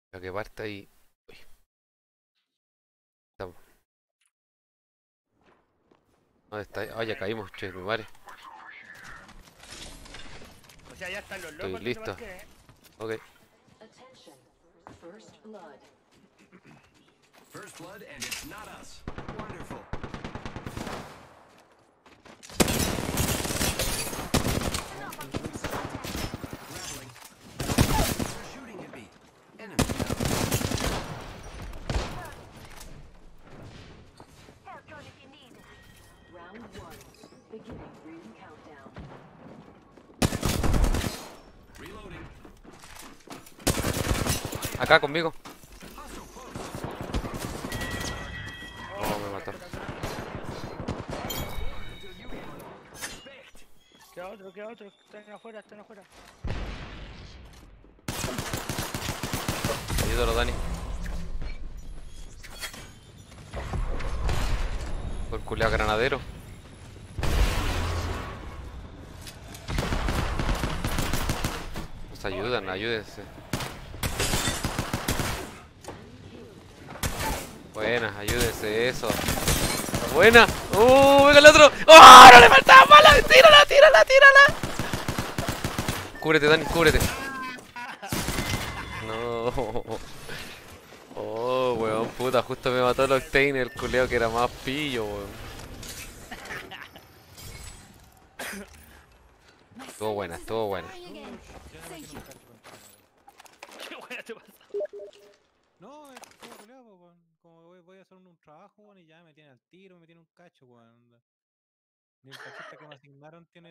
Lo que parte ahí. Uy, estamos. ¿Dónde está? Ah, ya caímos, che, mi madre. O sea, ya están los Estoy locos haciendo listo. parqué, Ok. Attention. First blood. First blood, and it's not us. Wonderful. Grappling. They're shooting at me. Enemy down. Round one. Beginning ring countdown. Reloading. Acá conmigo. Hostile close. Oh, me mató. Baked. Queda otro, queda otro. Están afuera, están afuera. Ayúdalo, Dani. Por culeado granadero. Nos ayudan, ayúdense. Buena, ayúdense, eso. Buena. Venga el otro. ¡Oh! ¡No le faltaba bala! ¡Tírala, tírala, tírala! Cúbrete, Dani, cúbrete. No. Oh, weón, puta, justo me mató el Octane, el culeo que era más pillo, weón. Estuvo buena, estuvo buena. Qué buena te pasa. No, es como culiao, po, weón. Como voy a hacer un trabajo, weón, y ya me tiene al tiro, me tiene un cacho, weón. Ni el cachista que me asignaron tiene.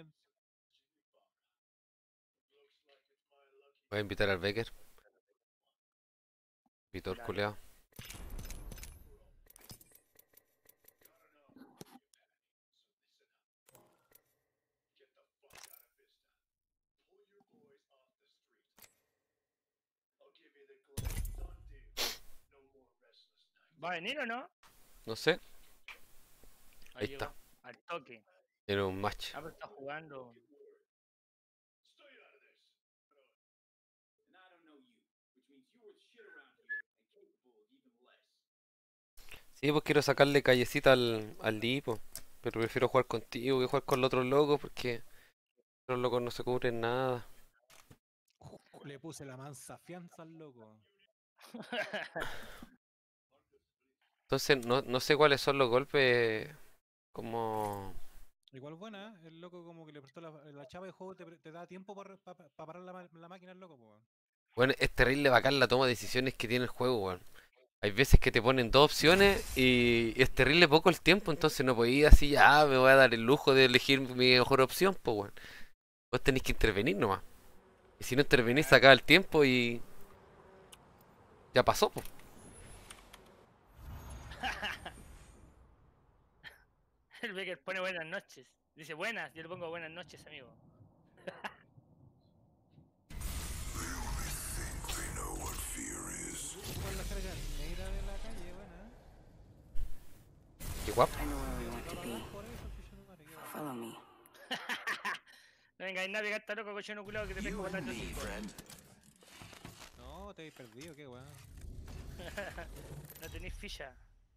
Voy a invitar al Becker. Invitó el Dale. culeado. ¿Va a venir o no? No sé, Ahí ahí llegó. está. Al toque. Era un match. Ah, pero está jugando. Sí, pues quiero sacarle callecita al Lipo. Pero prefiero jugar contigo que jugar con los otros locos porque los locos no se cubren nada. Le puse la mansa fianza al loco. Entonces no sé cuáles son los golpes como... Igual buena, ¿eh? El loco como que le prestó la chapa de juego, te da tiempo para parar la máquina al loco, po, weón. Bueno, es terrible bacán la toma de decisiones que tiene el juego, weón. Hay veces que te ponen dos opciones y es terrible poco el tiempo, entonces no podía así, ya me voy a dar el lujo de elegir mi mejor opción, pues, weón. Vos tenés que intervenir nomás. Y si no intervenís, se acaba el tiempo y ya pasó, pues. El Becker pone buenas noches. Dice buenas, yo le pongo buenas noches, amigo. Igual la carga negra de la calle, buena, ¿eh? Qué guapo. I know where we want to be. Por eso, chuchetumare, qué bueno. Follow me. No vengáis nadie, gasta loco, cochino culado que te pesco You con and tanto me, cinco. friend. No, te habéis perdido, qué weón. No tenéis ficha.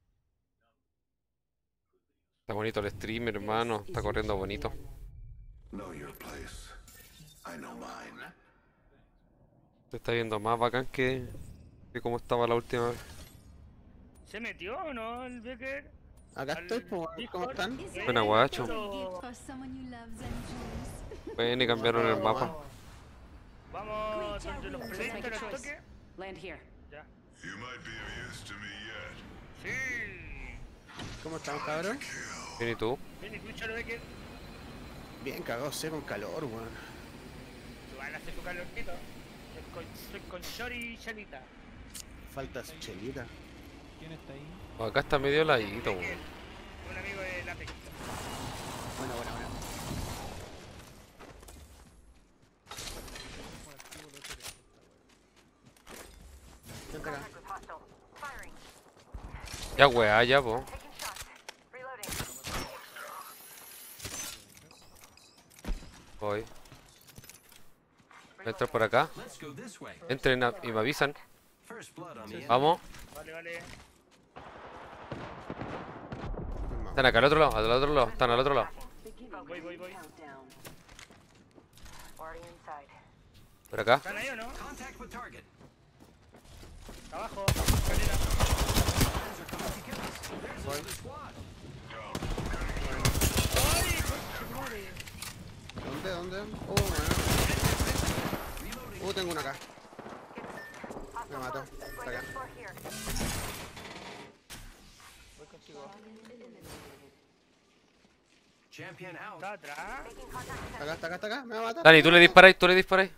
Está bonito el stream, hermano. Está corriendo bonito. Know your place. I know mine. Se está viendo más bacán que como estaba la última vez. ¿Se metió o no el Becker? Acá Al estoy, pues, ¿cómo Discord? están? Buena, guacho. Eso. Bueno, y cambiaron el mapa. Vamos donde los Predators al toque. Land here. Ya. You might be of use to me yet. Sí. ¿Cómo estamos, cabrón? Bien, ¿y tú? Ven y escúchalo, Becker. Bien cagado, sé con calor, weón. Igual hace su calorcito. Estoy con Shori y Chalita. Falta su chelita. ¿Quién está ahí? Acá está medio ladito, Becker, weón. un amigo de la pesca. Bueno, bueno, bueno. Vente acá. Ya, weá, ya, po. Voy. Voy a entrar por acá. Let's go this way. Entren y me avisan. First blood on the enemy. Vamos. Vale, vale. Están acá al otro lado, al otro lado. Están al otro lado. Beginning Voy. ring countdown. Por acá. ¿Están ahí o no? Contact with target. Abajo. Escalera. Friends are coming to kill us. There's another squad. ¡Ay, concha madre! ¿Dónde? Oh, bueno. Tengo uno acá. Me mató. Está acá. Voy contigo. Champion out. ¿Está atrás? Está acá. Me va a matar. Dani, tú le disparáis.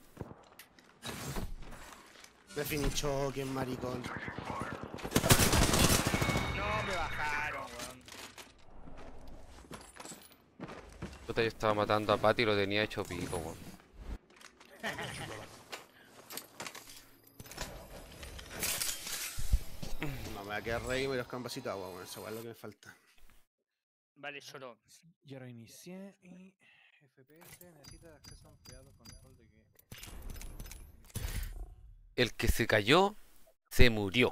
Me finichó, que maricón. No, me bajaron, weón. Puta, yo estaba matando a Patty y lo tenía hecho pico, weón. No, me va a quedar rey y los campasitos de agua, bueno, eso es lo que me falta. Vale, lloró. Ya reinicié y FPS necesita acceso ampliado, control de que. El que se cayó, se murió.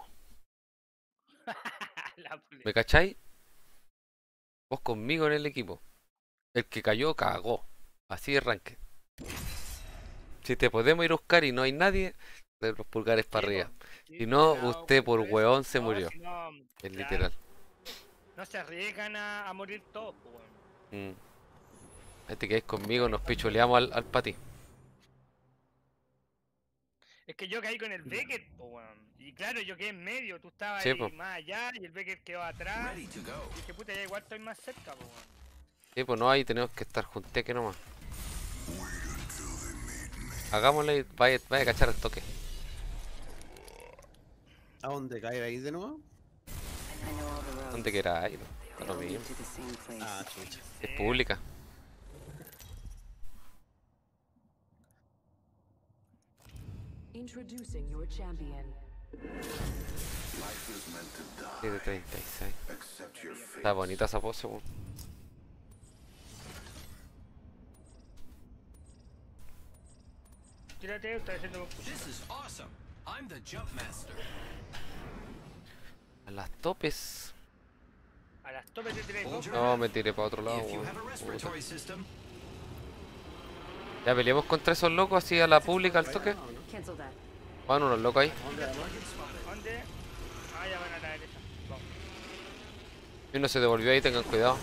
La puleta. ¿Me cacháis? Vos conmigo en el equipo. El que cayó, cagó. Así de ranque. Si te podemos ir a buscar y no hay nadie, de los pulgares para arriba. Sí, Si no, pelado, usted por eso. hueón se No, murió. si no, Es claro, literal. No se arriesgan a morir todos, pues, weón. Ahí te quedáis conmigo, nos picholeamos al Pati. Es que yo caí con el Beckett, pues, weón. Y claro, yo quedé en medio, tú estabas Sí, ahí po. más allá y el Beckett quedó atrás. Ready to go. Y dije, puta, ya igual estoy más cerca, pues, weón. Sí, pues no, ahí tenemos que estar junteque nomás. Hagámosle y vaya a cachar el toque. ¿A dónde cae ahí de nuevo? Donde quiera ahí, ¿no? Da lo mismo. Ah, chucha. Es pública. Introducing your champion. Life is meant to Sí, de die. 36. Accept your fate. Está bonita esa pose, weón. Tírate, estoy haciendo... This is awesome. I'm the jump master. A las topes. A las topes de 3 Hold your No, breath. me tiré para otro lado, If you weón. have a Puta. respiratory system, Ya peleamos contra esos locos así a la pública al toque. Cancel that. Van unos locos ahí. ¿Dónde? Ah, ya van a la derecha. Vamos. Y uno se devolvió ahí, tengan cuidado.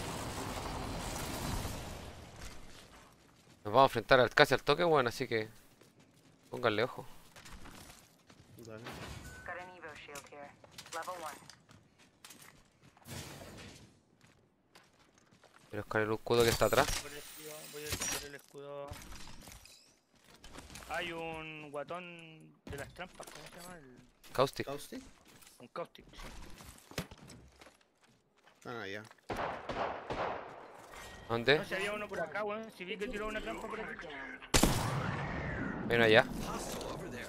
Nos vamos a enfrentar casi al toque, weón, así que pónganle ojo. Dale. Got an Evo shield here. Level 1. Quiero escalar el escudo que está atrás. Voy a esconder el escudo. Hay un guatón de las trampas, ¿cómo se llama? Caustic. ¿Caustic? Un caustic, sí. Ah, ya. ¿Dónde? No sé, había uno por acá, weón. Si vi que tiró una trampa por aquí. Hay uno allá. hostile over there.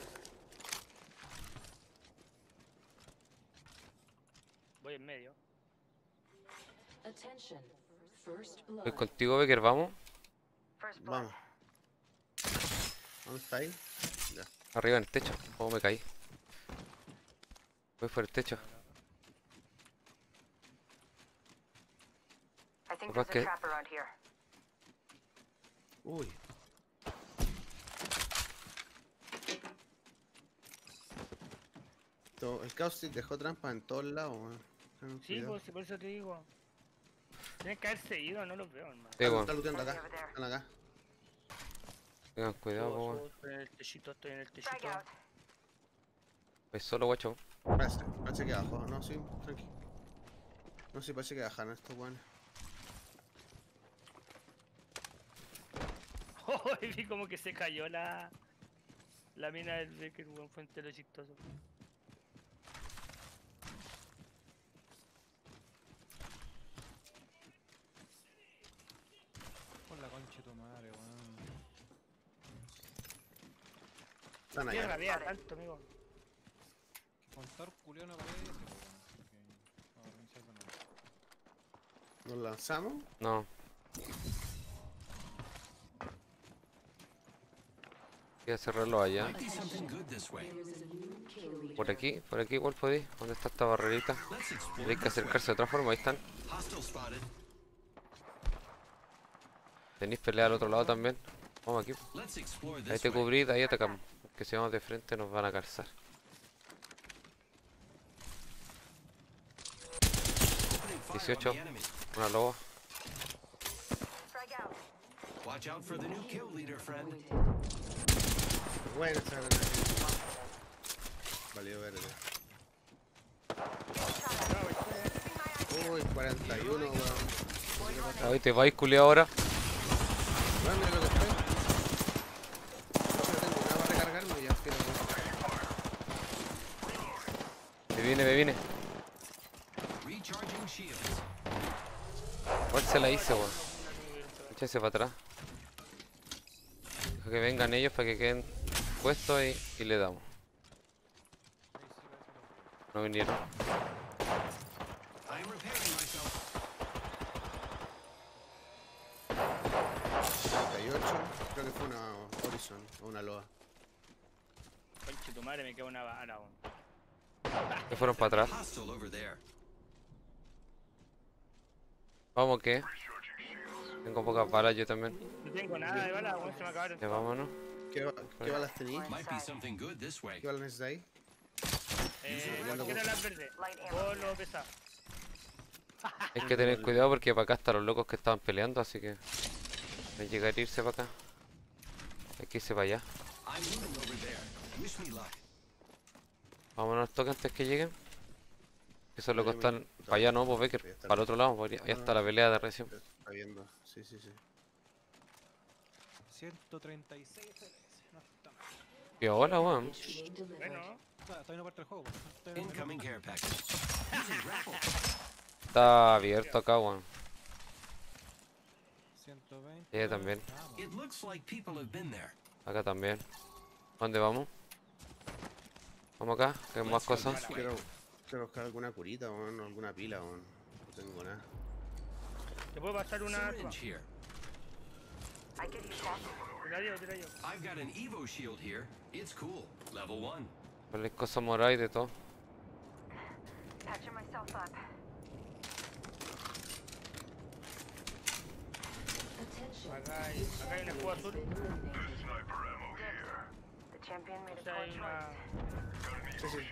Voy en medio. Attention. First blood. Voy contigo, Becker, vamos. First blood. Vamos. ¿Dónde está ahí? Ya. Arriba en el techo. Oh, me caí. Voy por el techo. I think Capaz there's que- a trap around here. Uy. El Caustic dejó trampas en todos lados, weón. Tengan Sí, cuidado. pues, por eso te digo. Tienen que haberse ido, no los veo, hermano. Sí, weón. Está looteando acá. Over there. Están acá. Tengan cuidado, po, weón. Estoy en el techito, estoy en el Frag techito. out. Voy solo, guacho. Parece que abajo. No, sí, tranqui. No, sí, parece que bajaron estos weones. Oh, y vi como que se cayó la mina del Becker, weón, fue entero chistoso. Con la concha de tu madre, weón. Están Qué allá. rabia tanto, amigo. Contar culiao no aparece, weón. Así que vamos a reiniciar de nuevo. Nos lanzamos. No. que cerrarlo allá. Might be something good this way. Por aquí igual podéis. ¿Dónde está esta barrerita? Let's explore Tenéis que this way. acercarse de otra forma, ahí están. Hostile spotted. Tenéis pelea al otro lado también. Vamos aquí. Let's explore Ahí this te way. cubrís, ahí atacamos. Que si vamos de frente nos van a calzar. Opening fire on 18. the enemy. Una loba. Frag out. Watch out for the new kill leader, friend. Buena esa granada. Valió verde. Uy, 41, weón. Ahí te vais, culiao, ahora. Weón, mira lo que estoy. No tengo nada para recargarme ya, quiero. Me viene. Recharging shields. ¿Cuál se la hice, weón? Échese para atrás. Deja que vengan ellos para que queden puestos y le damos. No vinieron. I'm repairing myself. 38, creo que fue una Horizon o una Loa. Conche tu madre, me queda una vara, weón. Se fueron para atrás. Hostile over there. Vamos, ¿qué? Tengo pocas balas yo también. No tengo nada de bala, weón, se me acabaron. Ya vámonos. ¿Qué balas tenéis? Might be something good this way. ¿Qué balas necesitáis? Cualquiera las verdes. Light ammo. Vos lo pesás. Hay que tener cuidado porque para acá están los locos que estaban peleando, así que hay que llegar a irse para acá. Hay que irse para allá. I'm moving over there. Wish me luck. Vámonos al toque antes que lleguen. Esos locos Oye, están para allá, no, pues ve que para el otro lado, allá está la pelea de recién. Está viendo, sí. 136 FPS. No está mal. Y ahora, weón. Initiate delivery. Bueno, Todavía no parte el juego. Incoming care package. Using grapple. Está abierto acá, weón. 120. Ella también. Vamos. It looks like people have been there. Acá también. ¿Dónde vamos? Vamos acá, que hay más cosas. Quiero buscar alguna curita o alguna pila o no tengo nada. te puedo pasar una. Syringe here. I give you that. Tira yo. I've got an Evo shield here. It's cool. Level 1. Hay cosas moradas y de todo. Patching myself up. Attention. Acá hay una escudo azul. Been eliminated. The champion made a O sea, poor hay una. choice.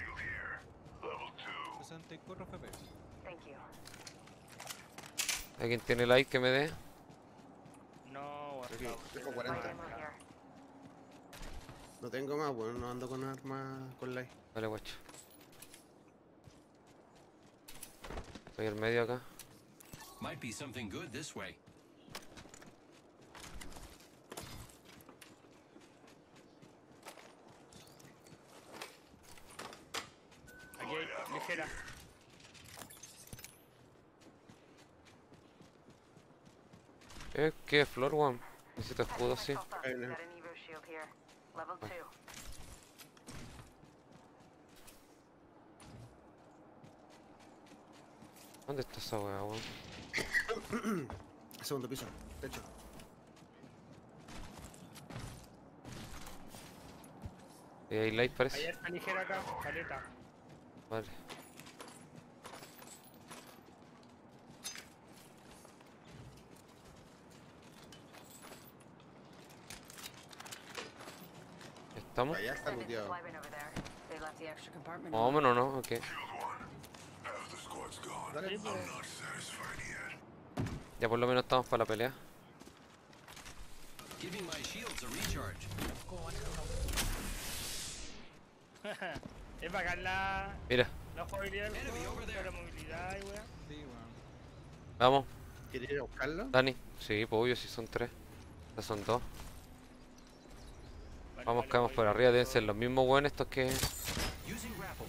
64 FPS. Thank you. ¿Alguien tiene like que me dé? No, Aquí, weón. tengo Light 40. ammo here. No tengo más, bueno, no ando con armas con light. Vale, guacho. Estoy al medio acá. Might be something good this way. Aquí hay ligera. ¿Qué flor, weón? Necesito escudo, sí. Myself up. Hey, Got no. an Evo shield here. Level 2. ¿Dónde está esa weá, weón? Segundo piso, techo. ¿Y hay light Ahí parece? está ligera acá, caleta. Vale. ¿Estamos? Allá está Sending looteado. supply bin over there. They left the extra compartment. Más o menos, ¿no? Ok. Half the squad's gone. Dale. I'm not satisfied yet. Ya por lo menos estamos para la pelea. Giving my shields a recharge. Es bacán la Mira, jugabilidad del Enemy juego, over there. la movilidad y weá. Sí, weón. vamos. ¿Quieres ir a buscarlo? Dani. Sí, pues obvio, si son tres. Ya son dos. Vale, Vamos, vale, caemos voy, por voy, arriba. Deben voy. ser los mismos buenos estos que Using grapple.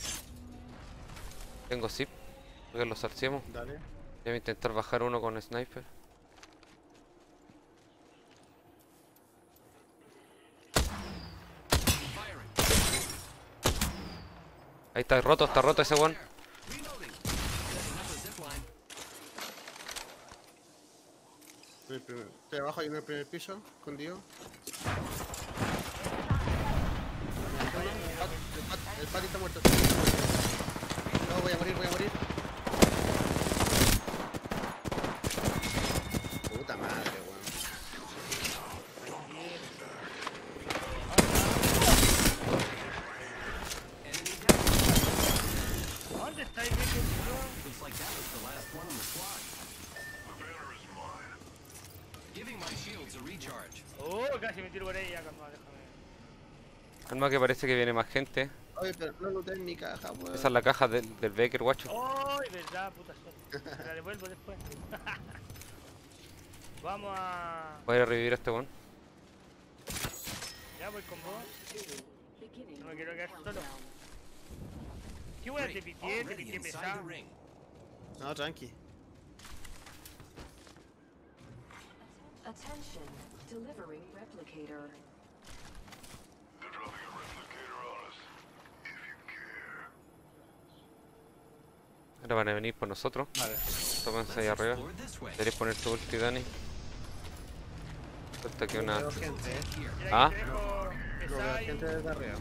tengo zip. Porque los salciemos. Dale. Voy a intentar bajar uno con sniper. Firing. Ahí está roto ese one. Reloading. Setting up a zipline. Estoy abajo ahí en el primer piso, escondido. Pati está muerto. No, voy a morir, voy a morir. Puta madre, weón. ¿Dónde está el Baker, bro? Looks like that was the last one on the squad. Giving my shields a recharge. Oh, casi me tiro por ella, calma, déjame. Calma que parece que viene más gente. Oye, pero no looté en mi caja, weón. Esa es la caja del Baker, guacho. ¡Ay, verdad, puta suerte! Te la devuelvo después. Vamos a... Voy a ir a revivir a este weón. Ya voy con vos. Beginning No me quiero quedar solo. countdown. ¿Qué wea te Great, pitié? Te already pitié inside pesado. the ring. No, tranqui. Attention, delivering replicator. Ahora van a venir por nosotros. Vale. Tómense ahí Let's arriba. explore this way. Deberías poner tu ulti, Dani. Suelta aquí una. Veo gente, Here. Mira, Ah. aquí te dejo No veo pesada y... gente desde arriba.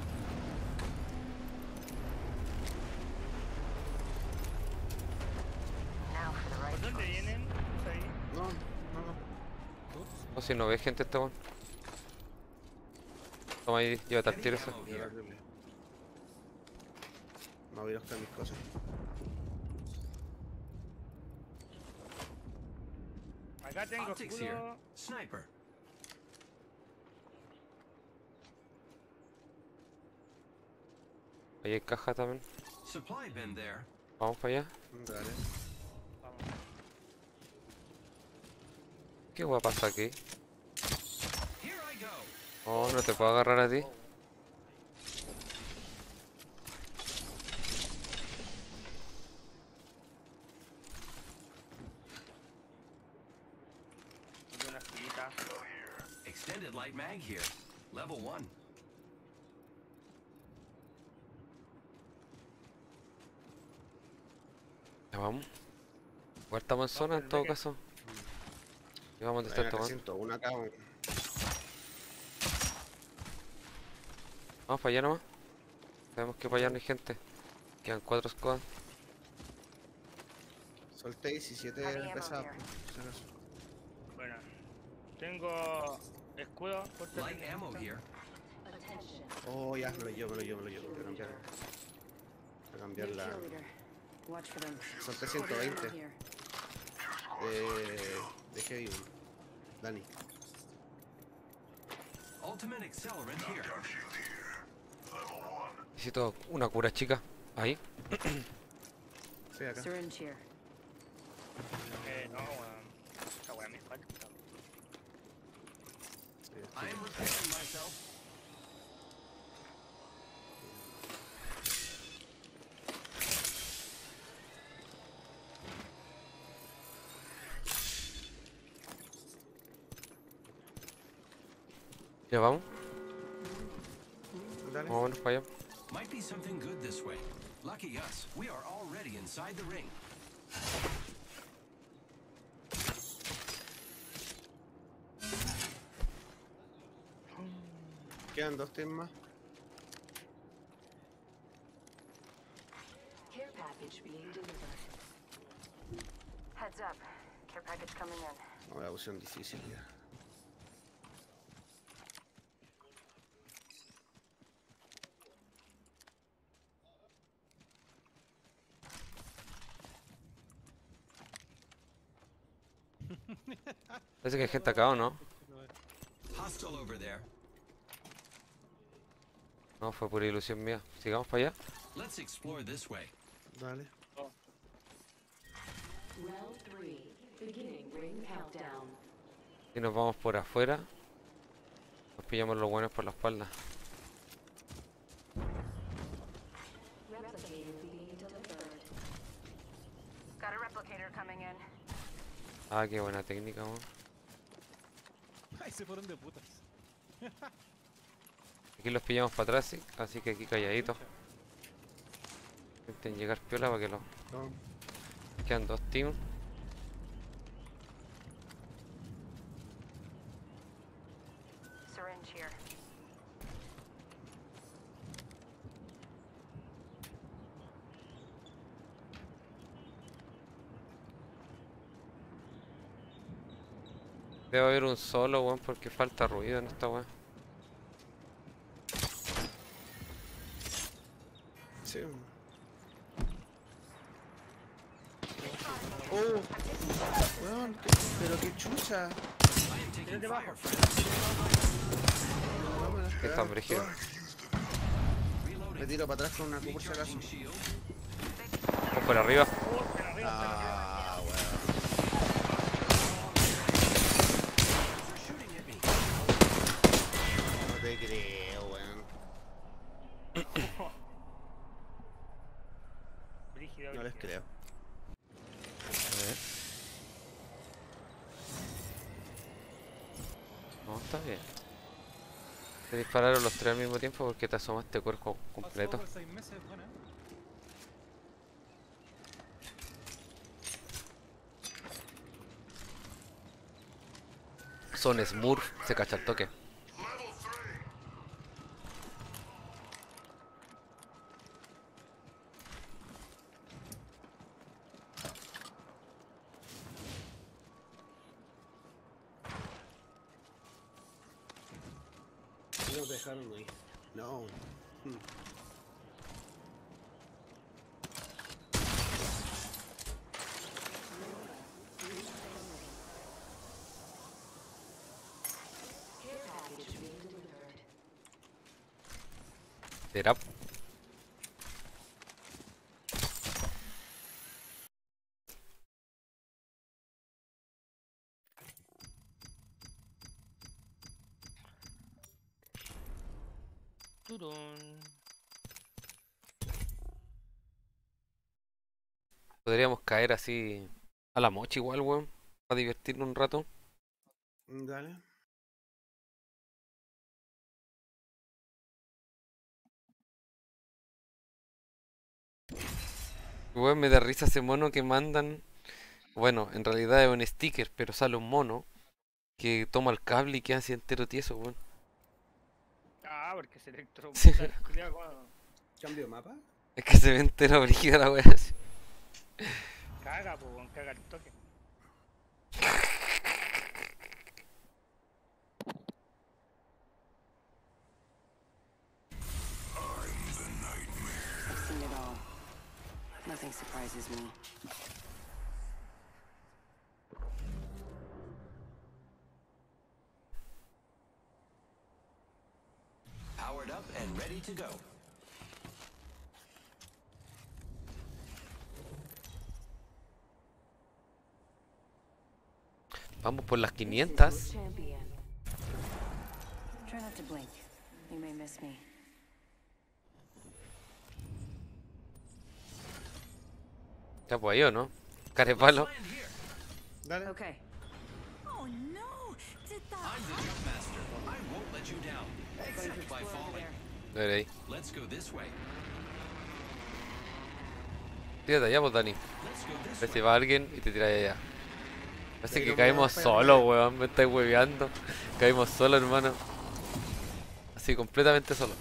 Now for the ¿Por right dónde choice. vienen? ¿Estás ahí? No, no. No, si no ves gente este weón. Toma ahí, llévate al tiro ese. Ammo Mira, here. horrible. Me voy a buscar mis cosas. Acá tengo Optics here. escudo. Sniper. Ahí hay caja también. Supply bin there. Vamos para allá. Dale. Vamos. ¿Qué guay pasa aquí? Here I go. Oh, no te puedo agarrar a ti. Tengo una esquinita. Extended light mag here. Level 1. Ya vamos. Igual estamos en zona en todo caso. Y vamos a Hay estar una tomando. 301 acá, weón. Vamos para allá nomás. Sabemos que para allá no hay gente. Quedan 4 squads. Solté 17 Heavy ammo pesados. here. por si acaso. Bueno. Tengo escudo. corta Light de ammo esta. here. Attention. Oh, ya, me lo llevo. Voy a cambiar. Voy a cambiar New la. kill leader. Watch for them. Solté Heavy ammo 120 here. de Heavy. Dani. Ultimate accelerant here. Necesito una cura chica. Ahí. Sí, acá. Syringe here. No, weón. Esta weá me falta. Sí, I am repairing myself. Ya vamos. Dale. Vámonos para allá. Might be something good this way. Lucky us, we are already inside the ring. Quedan 2 teams más. Care package being delivered. Heads up. Care package coming in. No, la opción difícil ya. Parece que hay gente acá o no. Hostile over there. No, fue pura ilusión mía. Sigamos para allá. Let's explore this way. Dale. Round 3. Beginning ring countdown. Y nos vamos por afuera. Nos pillamos los buenos por la espalda. Replicator being delivered. Got a replicator coming in. Ah, qué buena técnica, weón. Ay, se fueron de putas. Aquí los pillamos para atrás, sí. Así que aquí calladitos. Intenten llegar piola para que los... No. Quedan 2 teams. Syringe here. Debe haber un solo, weón, porque falta ruido en esta weá. Sí. Oh, weón, pero qué chucha. Tira debajo. No me las Está pegaron brígido. todas. Me tiro para atrás con una Q por si acaso. Vamos por arriba. Pero arriba, Ah, weón. No te creo, weón. brígido, No les brígido. creo. A ver. No, está bien. Te dispararon los tres al mismo tiempo porque te asomaste cuerpo completo. Pasó por 6 meses, buena. Son Smurf, se cacha el toque. No te dejaron ahí. No. Care package being delivered. ¿Será? Turun. Podríamos caer así a la mocha igual, weón. Para divertirnos un rato. Dale. Weón, me da risa ese mono que mandan. Bueno, en realidad es un sticker, pero sale un mono que toma el cable y queda así entero tieso, weón. Ah, porque se electrocuta Sí. el culiao, weón. ¿Cambio de mapa? Es que se ve entero brígida la weá así. Caga, pues, weón, caga el toque. I've seen it all. Nothing surprises me. Powered up and ready to go. Vamos por las This is 500. your champion. Try not to blink. You may miss me. Ya pues ahí o no. Carepalo. Dale. Okay. Oh no! Did I'm that the jump master. I won't let you down, except by falling. A ver ahí. Let's go this way. Tírate allá, pues Dani. Let's go A this ver si way. va alguien y te tira allá. Parece que Pero caímos me da solos, pena. weón. Me estáis hueveando. Caímos solos, hermano. Así, completamente solos.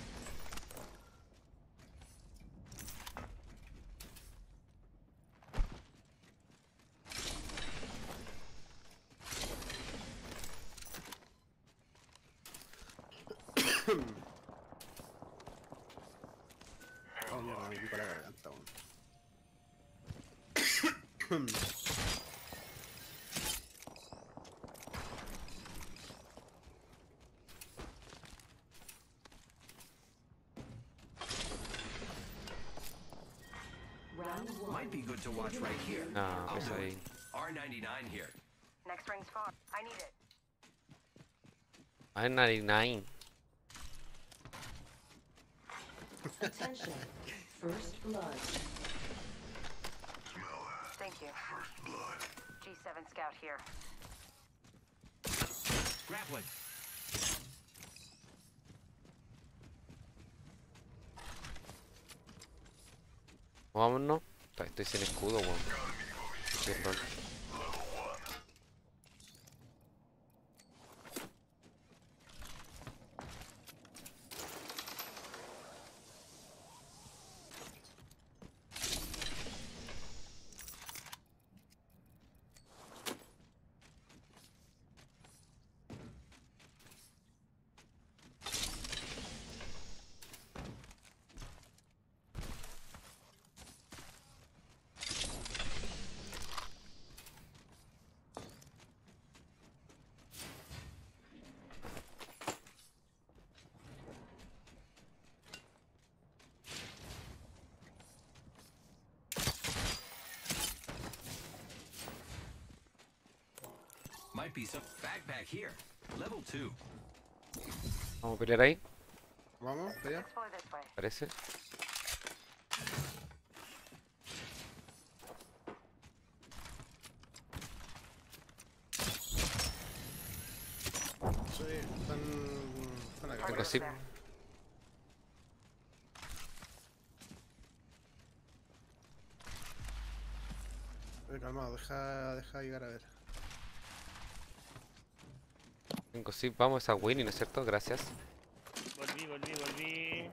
Oh, mierda, me pico la garganta, weón. round one? Might be good to watch right here. No, I'll pues do ahí. it. R99 here. Next ring's far. I need it. I'm 99. Attention. First blood. Thank you. G7 scout here. Grappling. Vámonos. Estoy sin escudo, weón. Qué rol. be some backpack here. Level 2. Vamos a pelear ahí, Vamos, pelea. Explore this way. parece. Sí, están acá. Tengo zip. Calmado, deja llegar a ver. Tengo zip, vamos, esa Winnie, ¿no es cierto? Gracias. Volví.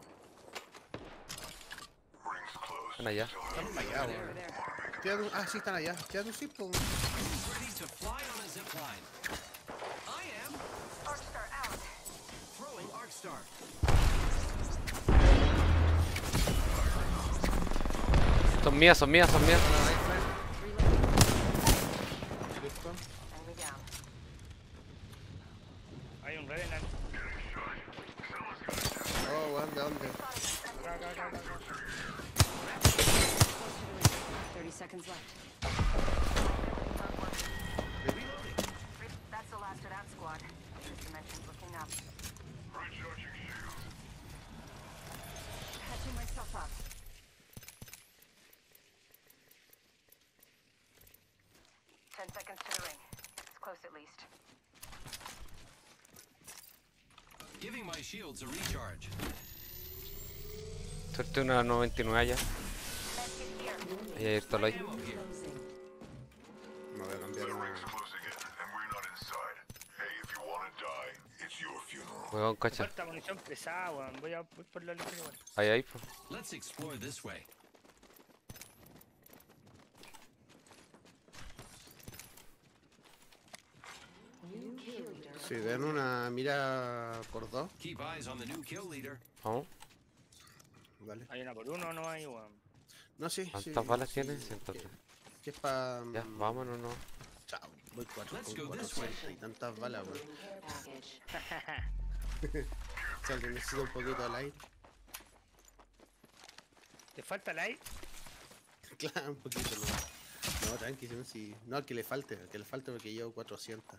Están allá. Están para allá, weón. Sí, están allá. Tírate un zip, po. Ready to fly on a zip line. I am Arcstar out. throwing Arcstar. Son mías. Listo. Enemy down. Hay un Revenant. Oh, weón, ¿de dónde? Acá. 30 seconds left. That's the last of that squad. This dimension's looking up. Catching myself up. Ten seconds to the ring. It's close at least. Giving my shields a recharge. Suerte una 99 allá. Medkit here. Ahí hay el tolo ahí. Ammo here. Me voy a cambiar una. Closing in, and we're not inside. Hey, if you want to die, it's your funeral. Huevón, cacha. Falta munición pesada, weón. Voy por la línea, weón. Ahí, pues. Let's explore this way. New kill leader. Si den una mira por dos, Keep eyes on the new kill leader. Vamos. dale. Hay una por uno, no hay, weón. No, sí. ¿Cuántas balas tienes? Entonces. Que es pa. Ya, vámonos, no. Chao. Voy 4 Let's con go this way. 400 y tantas balas, weón. Care package. O sea, que necesito un poquito de light. ¿Te falta light? Claro, un poquito, no. No, tranqui, si. No, al que le falte porque llevo 400.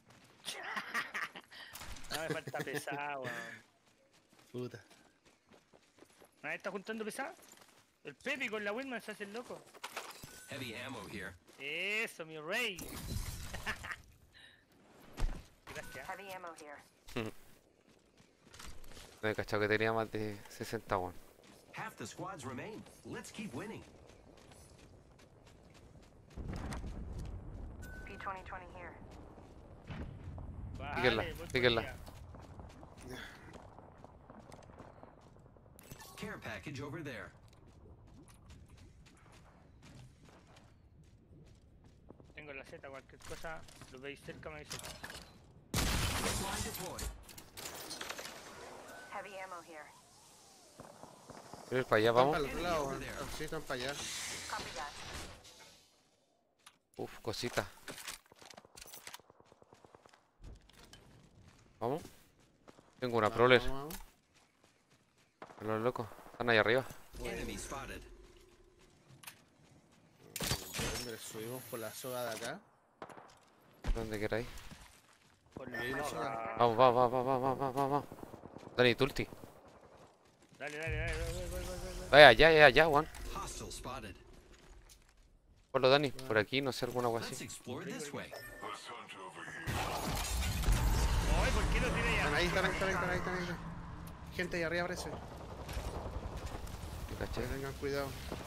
No, me falta pesada, weón. Puta. ¿Nadie está juntando pesada? El Pepe con la Wilman se hace el loco. Heavy ammo here. Eso, mi rey. Gracias. Heavy ammo here. No he cachado que tenía más de 60, weón. Half the squads remain. Let's keep winning. P2020 here. Píquenla, Vale, voy por píquenla. ella. Care package over there. Tengo la Z, cualquier cosa, lo veis cerca, me avisáis. Line deployed. Heavy ammo here. Quiero ir para allá, Están vamos. para el otro lado, weón. Sí, están para allá. Copy that. Uf, cosita. ¿Vamos? Tengo una Prowler. Vamos. A los locos. Están ahí arriba. Enemy spotted. Hombre, subimos por la soga de acá. ¿Dónde queráis? Por la Ahí la soga. soga. Vamos. Dani, Tulti. Dale, voy. Vaya, ya, weón. Hostile spotted. Por lo Dani, por aquí, no sé, alguna agua Let's así. explore this way. Let's hunt over here. Ay, ¿por qué lo tiré ya? Están ahí. Gente ahí arriba parece. ¿Me caché? Tengan cuidado.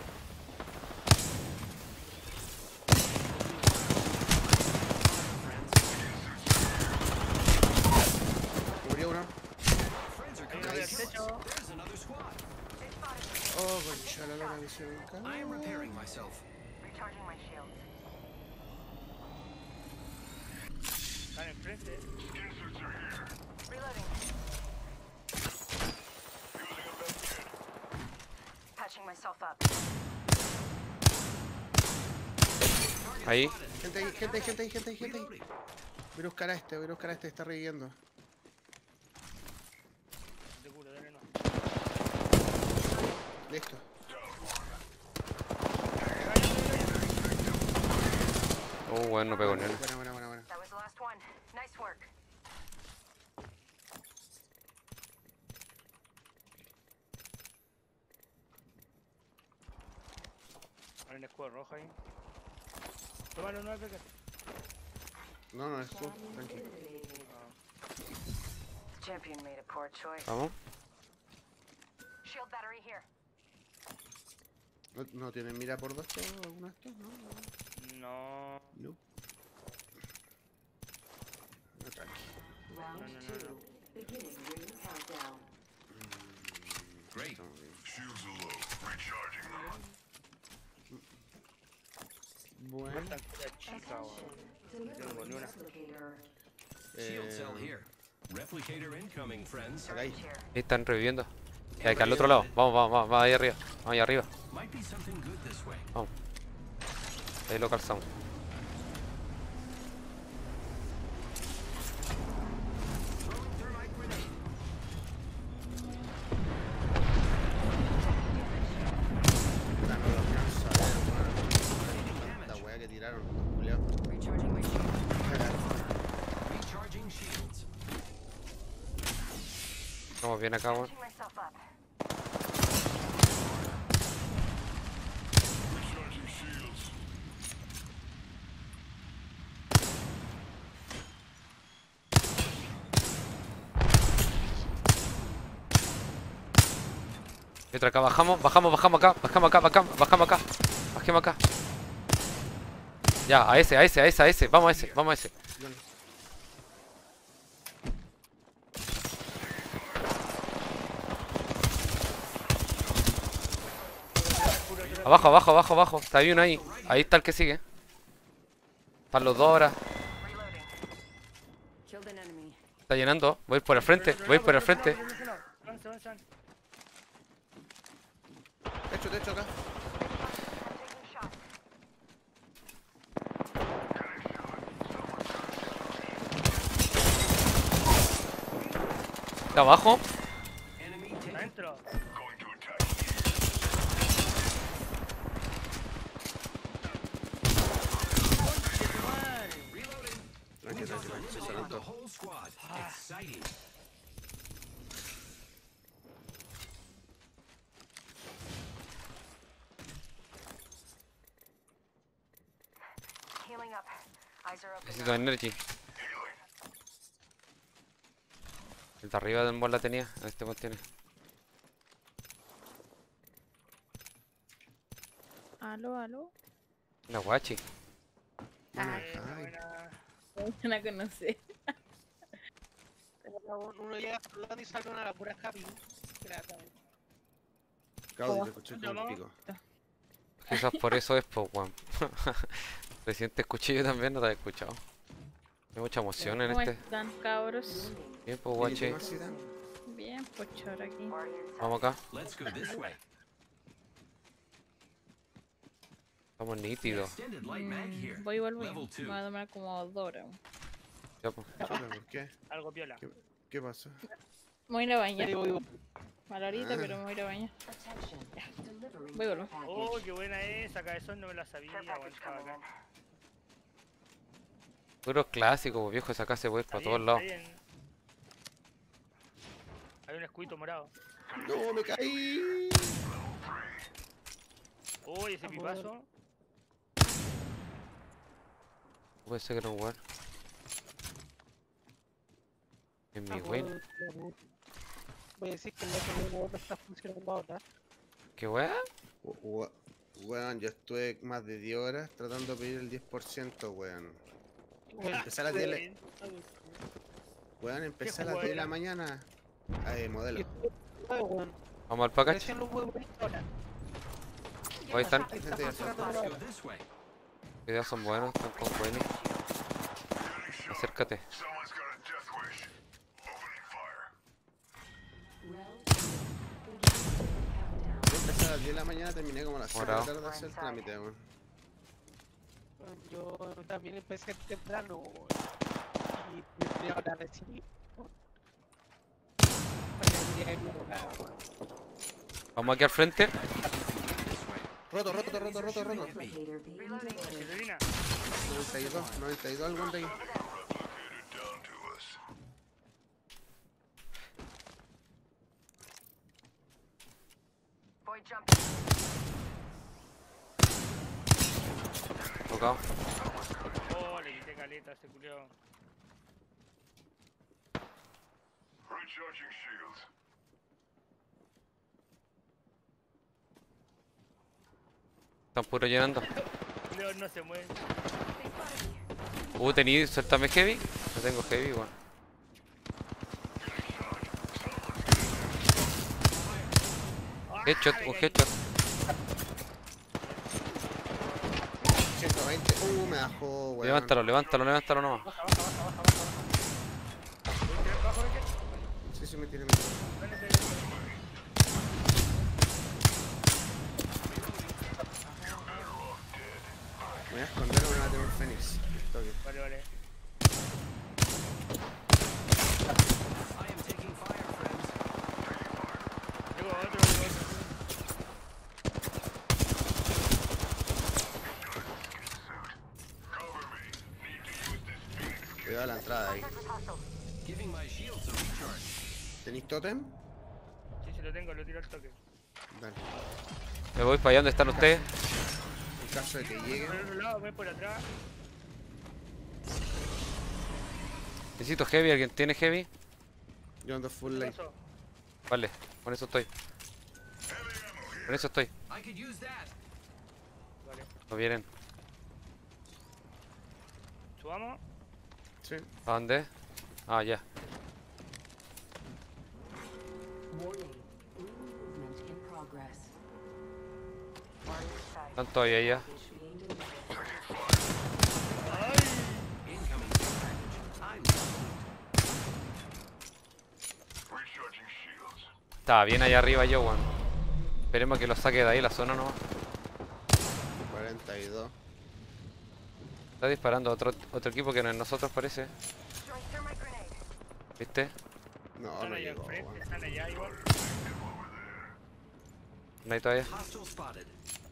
Murió uno. Friends are Hay coming uno to del kill us. techo. There's another squad. Oh, concha la loca, me hicieron I am cagar. repairing myself. Recharging my shields. Están enfrente. Reloading. Patching myself up. Ahí. Gente ahí. Reloading. Voy a buscar a este, está reviviendo. De culo, dale no. Listo. Bueno, no pego ni uno. Buena. That was the last one. el escudo rojo ahí. Tómalo, no, Becker. No, no es tú, tranqui. Champion made a poor choice. Vamos. Shield battery here. ¿No tienen mira por dos todos alguno de estos? No, No. no. No, tranqui. Round two. Beginning ring countdown. Great. Estamos bien. Shields are low. Recharging them. Bueno, Esta cura chica, weón. Tengo ni una. Replicator. Shield cell here. Replicator incoming, friends. acá hay. Ahí están reviviendo. Y acá al otro lado. Vamos, vamos, vamos, vamos ahí arriba. Vamos ahí arriba. Might be something good this way. Ahí lo calzamos. Throwing thermite grenade. Puta, no lo alcanzo a ver, weón. Esta weá que tiraron, Julio. Recharging my shield. Recharging shields. Vamos bien acá, weón. Patching myself up. Recharging shields. Mientras acá bajamos, bajamos acá, bajamos acá. Ya, a ese, vamos a ese. Abajo, está ahí uno ahí. Ahí está el que sigue. Están los dos ahora. Reloading. Killed an enemy. Está llenando, voy por el frente. Van. Techo acá. Taking shots. Está abajo. Enemy taken. Adentro. Going to attack. Reloading. Tranqui, Eliminated tranqui. the whole squad. Exciting. Healing up. Eyes are open. Necesito energy. El de arriba del bol la tenía. Este bol tiene. Aló. Una guachi. Ay, Buena. No la conocí. Uno llega hablando y salta una la pura happy. Claudio, te escuché con el pico. Quizás por eso es, pues, weón. Recién te escuché yo también, no te había escuchado. Hay mucha emoción en ¿Cómo este. están, cabros? Bien, pues, ¿Y guachi. qué más, Zidane? Bien, pues chora aquí. Vamos acá. Let's go this way. Estamos nítidos. Extended light mag here. Voy y vuelvo. Level Me two. va a tomar como 2 horas. Ya, pues. Chuta, ¿por qué? Algo piola. ¿Qué pasó? Me voy a ir a bañar. Mal ahorita, Ah. pero me voy a ir a bañar. Attention. Delivery Voy y vuelvo. package. Oh, qué buena esa, cabezón, no me la sabía, Care package aguantaba coming acá. in. Puros clásicos, viejo. Esa casa se puede ir para todos lados. Hay un escuito morado. ¡No, me caí! Oh, ese pipazo. Puede ser que no, weón. En mi win. Voy a decir que el otro no está funcionando ahora. ¿Qué weón? Weón, yo estuve más de 10 horas tratando de pedir el 10%, weón. Empecé a las 10 de la... Weón, empecé a las 10 de la mañana. Modelo. Vamos al package. Recién lo puedo poner ahora. Ahí están. Gente, ya está. Let's go this way. Los videos son buenos, están con buenos. Acércate. Someone's got a death wish. Opening fire. Round two. Beginning ring countdown. Yo empecé a las 10 de la mañana, terminé como a las 6 de la Morado. tarde de hacer el trámite, weón. Yo también empecé temprano y me ahora recibí. Vamos aquí al frente. Roto. Replicator being Reloading. delivered. Chilurina. 92 algún de ahí. Located down to us. Void jumping. equivocado. Oh, le quité caleta a ese culiao. Recharging shields. Están puro llenando. León no se mueve. Tení, suéltame heavy. No tengo heavy, bueno. Headshot, un headshot. 120. Me bajó, weón. Levántalo, levántalo, levántalo nomás. Baja, baja, baja, baja, baja. ¿Puedes tirar para abajo, Rocket? Sí, me tiene, me tiene. Dale, dale, Me voy a esconder o me va a tener un Fénix. Toque. dale. Vale. I am taking fire, friends. Llegó otro. Cuidado la entrada ahí. Giving my shields a recharge. ¿Tenéis totem? Sí, sí lo tengo, lo tiro al toque. Dale. Me voy para allá donde están ustedes. En caso de que llegue. Por el otro lado, voy por atrás. Necesito heavy, ¿alguien tiene heavy? Yo ando full ¿Qué light. pasó? Vale, con eso estoy. Con eso estoy. I could use that. Vale. No vienen. Subamos. Sí. ¿A dónde? Ah, ya. Warning. Movement in progress. Están todavía allá. Incoming package. I'm Recharging shields. Estaba bien allá arriba yo, weón. Esperemos que lo saque de ahí la zona nomás. 42. Está disparando a otro equipo que no es nosotros, parece. ¿Viste? No, Están no allá llegó, enfrente, weón. están allá igual. No hay todavía. hostile spotted.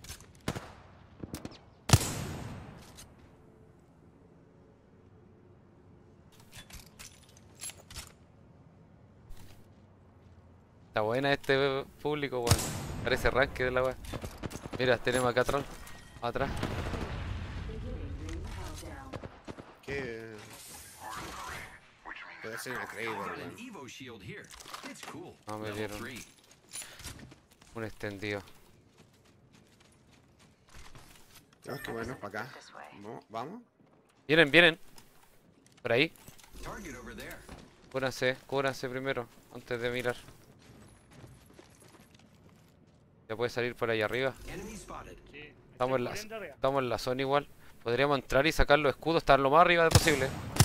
Está buena este público, weón. Parece ranque de la weá. Mira, tenemos acá atrás. Atrás. Beginning ring countdown. ¿Qué? Puede ser increíble, Got an weón. Evo shield here. It's cool. No me Level dieron. 3. Un extendido. Tenemos que movernos para acá. ¿Vamos? Vienen, vienen. Por ahí. Target over there. Cúbranse primero, antes de mirar. Ya puede salir por ahí arriba. Enemy spotted. Sí. Estamos en, Estoy corriendo arriba. estamos en la zona igual. Podríamos entrar y sacar los escudos, estar lo más arriba posible.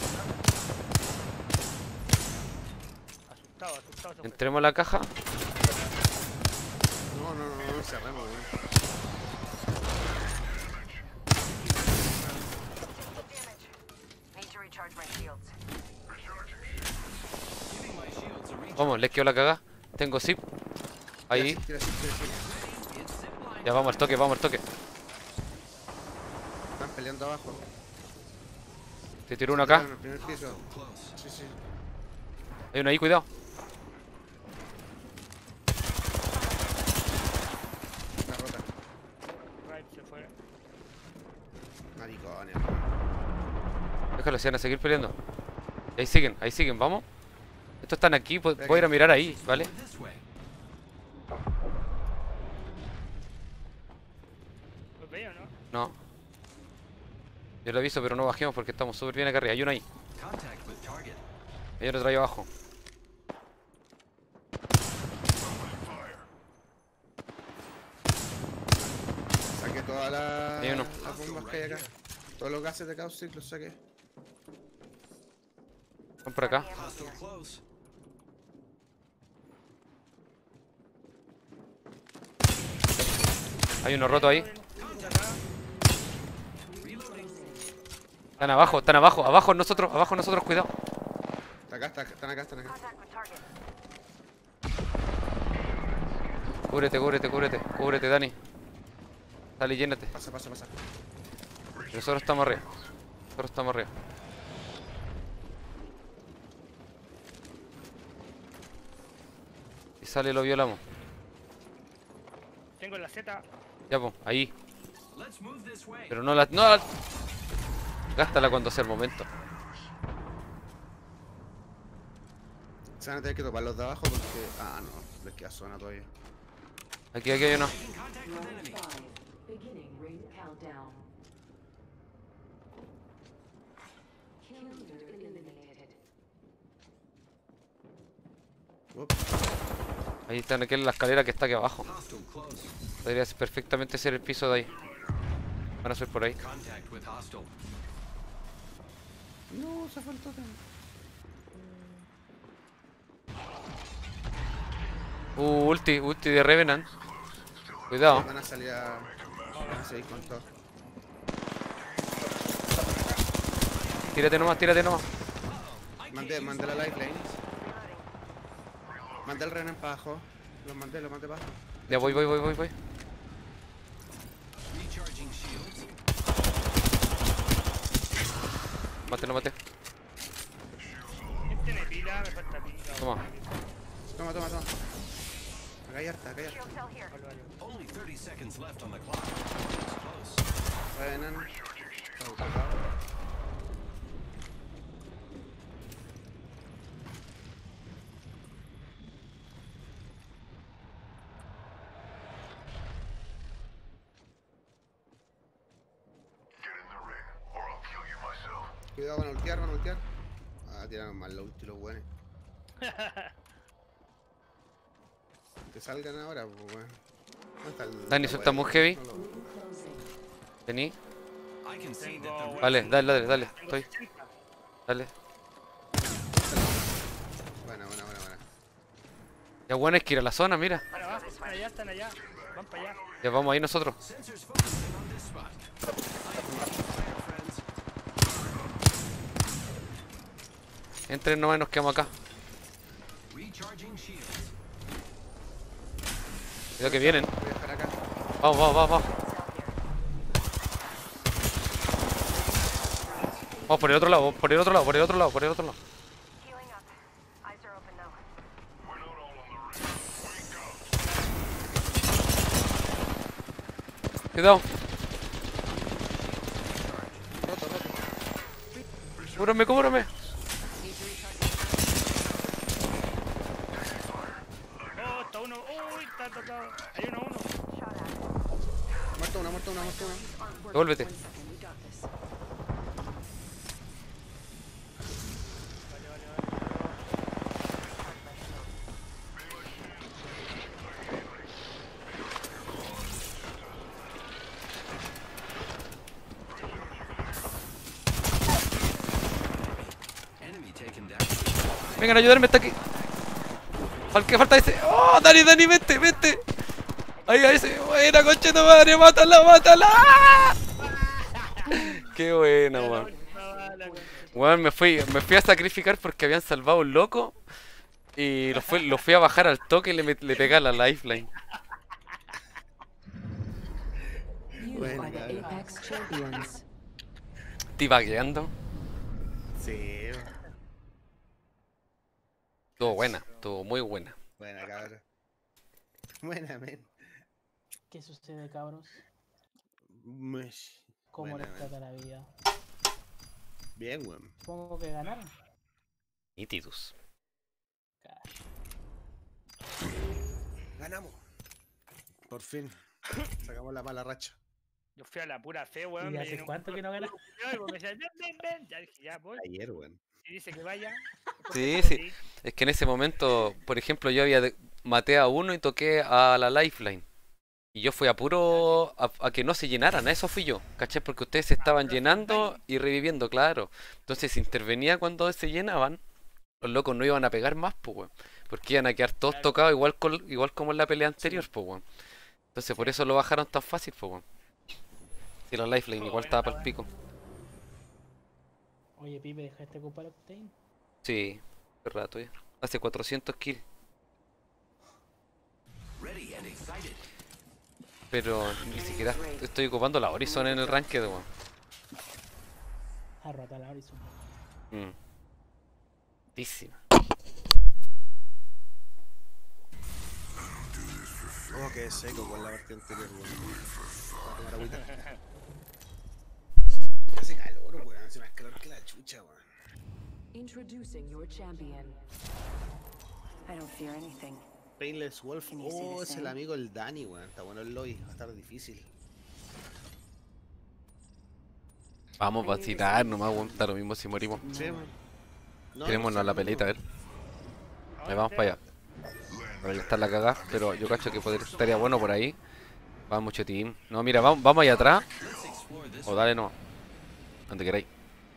Asustado, asustado. se fue. Entremos a la caja. No, cerremos, weón. Need to recharge my shields. Giving my shields a recharge. Vamos, les quedo la cagada. Tengo zip. Ahí. Tira, tira, tira. It's zipline. Ya vamos al toque, vamos al toque. Están peleando abajo. Te tiro uno acá. En el primer piso. Close. Sí, sí. Hay uno ahí, cuidado. Está rota. Right, se fue. Maricones. Déjalo, se van a seguir peleando. Ahí siguen, vamos. Estos están aquí, puedo ir a mirar ahí, ¿vale? This way. ¿Los veo, no? No. Yo lo aviso, pero no bajemos porque estamos súper bien acá arriba. Hay uno ahí. Contact with target. Hay otro ahí abajo. Saqué todas Hay uno. las bombas que hay acá. Todos los gases de Caustic los saqué. Están por acá. Hostile close. Hay uno roto ahí. Reloading. Están abajo. Abajo nosotros, cuidado. Están acá. Contact with target. Cúbrete, Dani. Dale, llénate. Pasa. Nosotros estamos arriba. Y sale, lo violamos. Tengo la Z. Ya, pues, ahí. Let's move this way. Pero no la... No la... Gástala cuando sea el momento. Se van a tener que topar los de abajo porque... Ah, no. Les queda zona todavía. Aquí hay uno. Making contact with Round enemy. 5. Beginning ring countdown. Kill leader eliminated. Ups. Ahí está aquel la escalera que está aquí abajo. Hostile close. Podría perfectamente ser el piso de ahí. Van a subir por ahí. Contact with hostile. No, se fue el totem. Ulti de Revenant. Cuidado. Van a salir a... Van a seguir con todo. Tírate nomás, tírate nomás. Mandé la lifeline. Mandé el Renan para abajo. Los mandé para abajo. Ya voy. Recharging shields. Lo maté. ¿Quién tiene pila? Me falta pila. Toma. Toma. Acá hay harta. Vale, vale. Only 30 seconds left on the clock. It's close. Renan. Get in the ring, or I'll kill you myself. Cuidado con ultear. Ah, tiraron mal la ulti los buenos. Que salgan ahora, pues weón. ¿Dónde está el- Dani, la soltamos weá? heavy. No lo- Closing. Vení. I can see that Tengo- the Vale, dale. Tengo Estoy. 60. Dale. Buena. Ya bueno, es que ir a la zona, mira. Están abajo, están allá. Van para allá. Ya vamos ahí nosotros. sensors focusing on this spot. I am fire, friends. Entren nomás y nos quedamos acá. Recharging shields. Cuidado que vienen. Voy a dejar acá. Vamos. Vamos por el otro lado. Healing up. Eyes are open now. Cuidado. Roto. Cúbrame. Oh, está uno. Uy, está tocado. Hay uno. Shot at. Muerto una. Devuélvete. 1 second. We got this. Enemy taken down. Vengan a ayudarme, está aquí. Que falta ese. ¡Oh, Dani, vente! Ahí, ese. Buena, conche tu madre, mátala. Qué buena, weón. Weón, me fui a sacrificar porque habían salvado a un loco. Y lo fui a bajar al toque y le pegué a la lifeline. Used Bueno, by the cabrón. Apex Champions. Estoy vagueando. Sí. Estuvo muy buena. Buena, cabrón. Buena, men. ¿Qué sucede, cabros? Mush. ¿Cómo Buena, les men. trata la vida? Bien, weón. Supongo que ganaron. Nitidus. Ganamos. Por fin. Sacamos la mala racha. Yo fui a la pura fe, weón. ¿Y me hace llené un cuánto que no ganas? y me decía, ven. Ya dije, ya voy. Ayer, weón. Y dice que vaya. Sí. Es que en ese momento, por ejemplo, yo maté a uno y toqué a la lifeline. Y yo fui a a que no se llenaran, a eso fui yo, ¿cachai? Porque ustedes se estaban llenando y reviviendo, claro. Entonces si intervenía cuando se llenaban, los locos no iban a pegar más, pues, weón. Porque iban a quedar todos tocados igual como en la pelea anterior, pues, weón. Entonces por eso lo bajaron tan fácil, pues, weón. Si la lifeline igual estaba para el pico. Oye, Pipe, ¿dejaste ocupar Octane? Sí, qué rato ya. Hace 400 kills. Ready and excited. Pero ni siquiera estoy ocupando la Horizon en el ranked, weón. A rata la Horizon. Altísima. Oh, qué seco con la partida anterior, weón. Voy a tomar agüita. Hace calor, weón. Hace más calor que la chucha, weón. Introducing your champion. I don't fear anything. Painless Wolf. Can you see Oh, the es el same? amigo del Dani, weón. Está bueno el lobby. Va a estar difícil. Vamos a vacilar nomás, weón. Da lo mismo si morimos. Sí, weón. No, Tirémonos a la pelita, a ver. Ahí vamos para allá. Para allá está la cagada, pero yo cacho que estaría bueno por ahí. Va mucho team. No, mira, vamos allá atrás. O dale no. Donde queráis.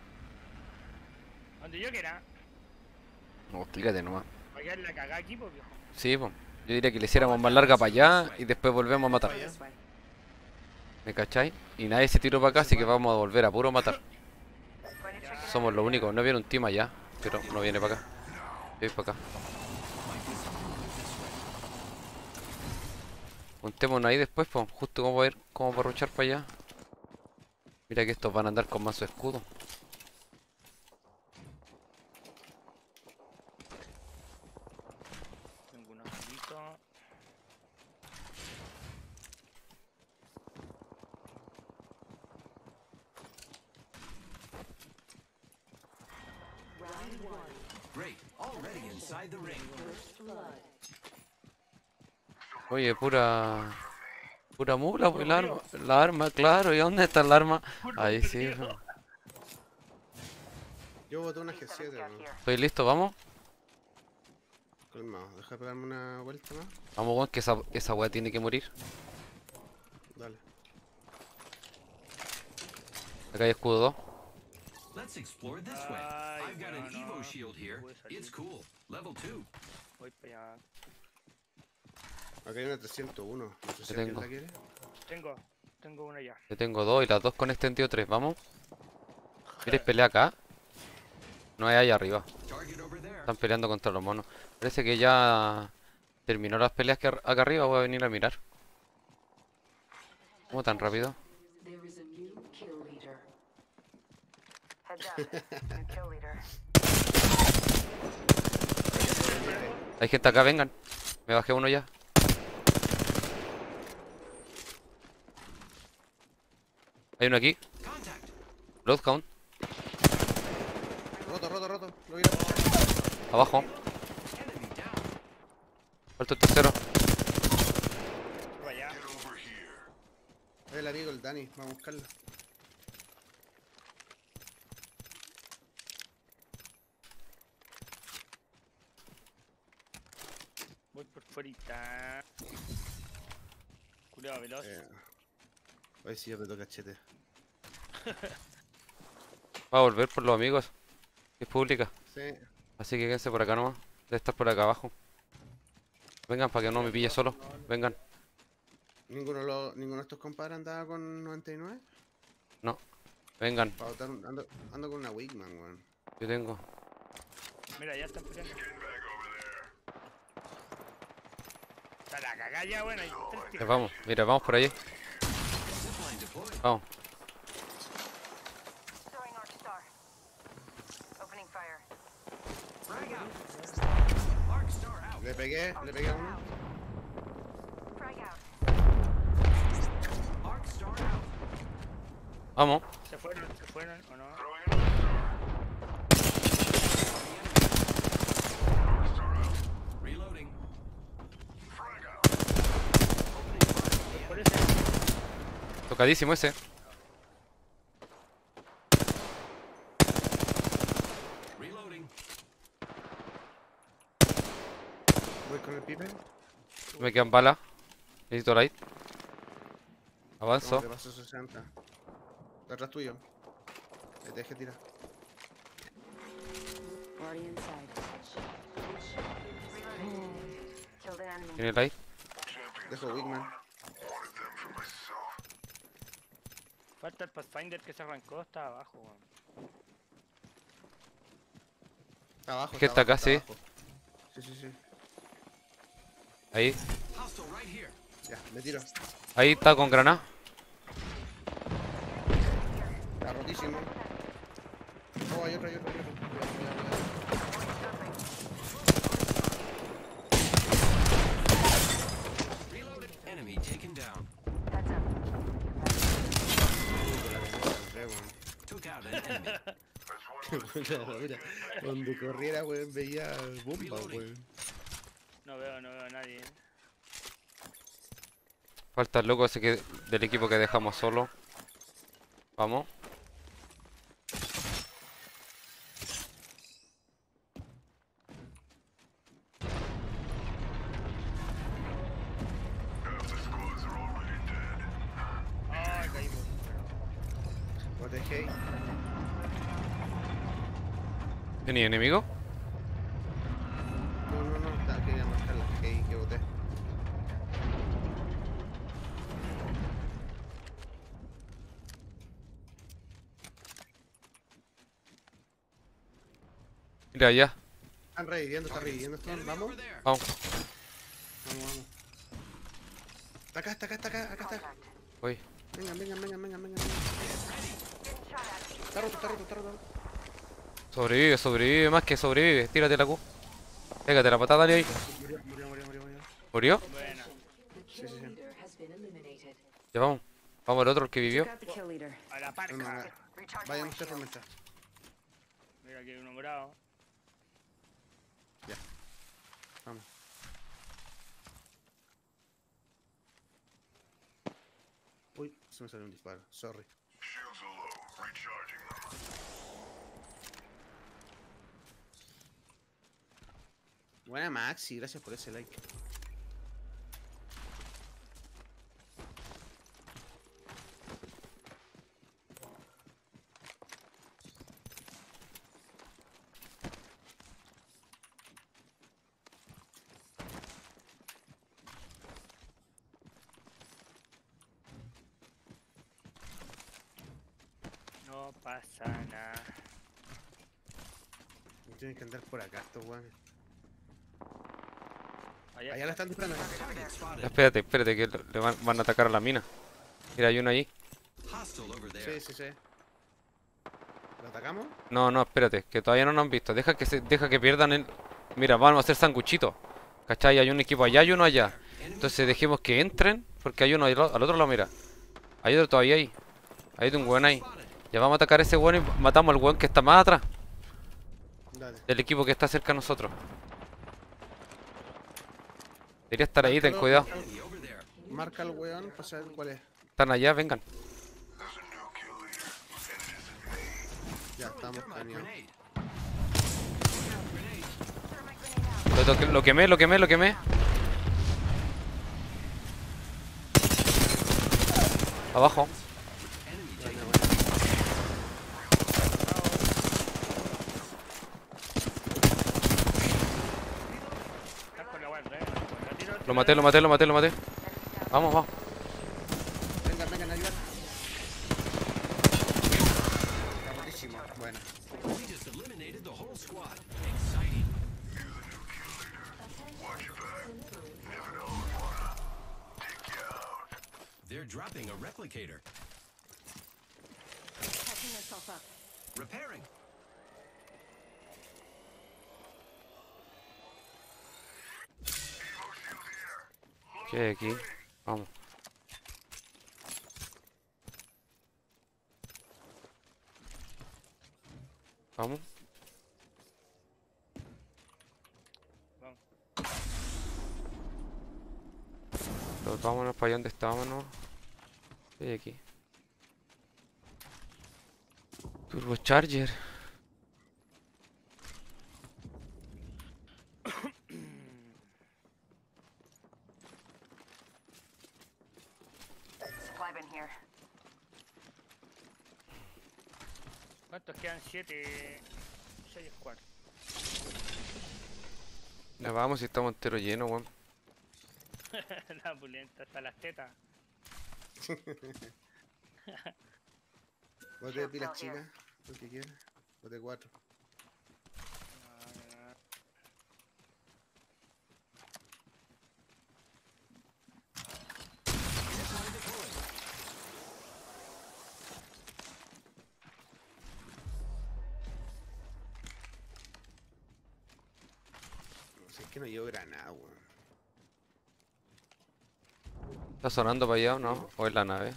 Donde yo quiera. No, explícate nomás. Va a quedar la cagada aquí, pues, viejo. Sí, pues. Yo diría que le hiciéramos más larga para allá y después volvemos a matar. This way. ¿Me cacháis? Y nadie se tiró para acá, así que vamos a volver a puro matar. Somos los únicos. No viene un team allá, pero no viene para acá. Yo voy para acá. Juntémonos ahí después, pues, justo como ver cómo para ruchar para allá. Mira que estos van a andar con mazo escudo. Tengo unos amiguitos. Round one. Great. Already inside the ring. First blood. Oye, pura mula, pues la arma, claro. ¿Y dónde está el arma? Ahí sí. pues. Yo boté una G7, weón. Estoy listo, vamos. Calmado. Deja de pegarme una vuelta más. Vamos, weón, que esa weá tiene que morir. Dale. Acá hay escudo 2. Let's explore this way. Ay, I've got an no, Evo no. shield here. Pude salir. It's cool. Level 2. Voy para allá. Acá hay una 301. No sé si Yo alguien tengo. la quiere. Tengo una ya. Yo tengo 2 y las 2 con extendido 3. Vamos. ¿Quieres pelear acá? No hay ahí arriba. Target over there. Están peleando contra los monos. Parece que ya terminó las peleas que acá arriba. Voy a venir a mirar. ¿Cómo tan rápido? There is a new kill leader. Heads up. New kill leader. Hay gente acá, vengan. Me bajé uno ya. Hay uno aquí. Contact. Bloodhound. Roto. Lo voy a pushar. Abajo. Enemy down. Falta el tercero. Voy allá. Get over here. Es el amigo, el Dani. Vamos a buscarlo. Voy por fuera. Culeado veloz. Hoy sí yo te toca cachete. Va a volver por los amigos. Es pública. Sí. Así que quédense por acá nomás. Debe estar por acá abajo. Vengan para que no me pille solo. Vengan. ¿Ninguno de estos compadres andaba con 99? Vengan. Para botar ando con una Wigman, weón. Yo tengo. Mira, ya están peleando. Está la cagada ya, bueno, hay tres Ya tiros. vamos. Mira, vamos por ahí. Zipline deployed. Vamos. Throwing Arc Star. Opening fire. Frag out. Arc star out. Le pegué a uno. Frag out. Arc star out. Vamos. ¿Se fueron o no? Reloading. Por ese. Tocadísimo ese. Reloading. Voy con el pipe. Me quedan balas. Necesito light. ¿Cómo Avanzo. te pasó 60? Detrás tuyo. Ahí te dejé tirar. Already inside. Killed an enemy. ¿Tiene light? Dejo Wigman. Falta el Pathfinder que se arrancó, está abajo, weón. Está abajo. Es que está acá, sí. abajo. Sí. Ahí. Hostile right here. Ya, me tiro. Ahí está con granada. Está rotísimo. Oh, hay otro. Cuidado. down. Heads up. Took out an enemy. Mira, donde corriera, weón, veía bomba, weón. No veo a nadie. Falta el loco ese que, del equipo que dejamos solo. Vamos. Ay, caímos. What the hey. ¿Tenía enemigo? No, quería marcar la hey que boté. Mira, allá. Está reviviendo, Stone. Vamos, Over there. Vamos. vamos. Está acá. Contact. Voy. Vengan. Está roto. Sobrevive, más que sobrevive. Tírate la Q. Pégate la patada, dale ahí. Murió. ¿Murió? Buena. The kill leader has been eliminated. Ya vamos. Vamos al otro, el que vivió. Got the kill leader. A la No, parca. Recharging vayan my ustedes por shield. mientras. Mira aquí hay uno morado. Vamos. Uy, se me salió un disparo. Sorry. Shields are low. Recharging them. Buena Maxi, gracias por ese like. No pasa nada. Tienen que andar por acá estos weones. Allá Allá la están disparando. Target spotted. Espérate, que le van a atacar a la mina. Mira, hay uno ahí. Hostile over there. Sí. ¿Lo atacamos? No, espérate, que todavía no nos han visto. Deja que pierdan el... Mira, vamos a hacer sanguchito. ¿Cachai? Hay un equipo allá y uno allá. Entonces dejemos que entren, porque hay uno al otro lado, mira. Hay otro todavía ahí. Hay un weón ahí. Ya vamos a atacar a ese weón y matamos al weón que está más atrás. Dale. Del equipo que está cerca a nosotros. Debería estar ahí, ten cuidado. Enemy over there. Marca al weón para saber cuál es. Están allá, vengan. Ya estamos Thermite cañón. grenade. Lo quemé. Abajo. Enemy taken. están con la web, Lo maté. Vamos. Vengan, ayudar. Está rotísimo. Bueno. We just eliminated the whole squad. Exciting. They're dropping a replicator. Catching myself up. Repairing. ¿Qué hay aquí? Vamos. Vamos. Vamos. Pero vámonos para allá donde estábamos. ¿Qué hay aquí? Turbocharger. Supply bin here. ¿Cuántos quedan? 7. 6 squads. Ya vamos si estamos enteros llenos, weón. La pulenta hasta las tetas. Bote de pilas chicas. Lo que quieras. Bote 4. No sé, es que no llevo granada, weón. ¿Está sonando para allá o no? ¿O es la nave?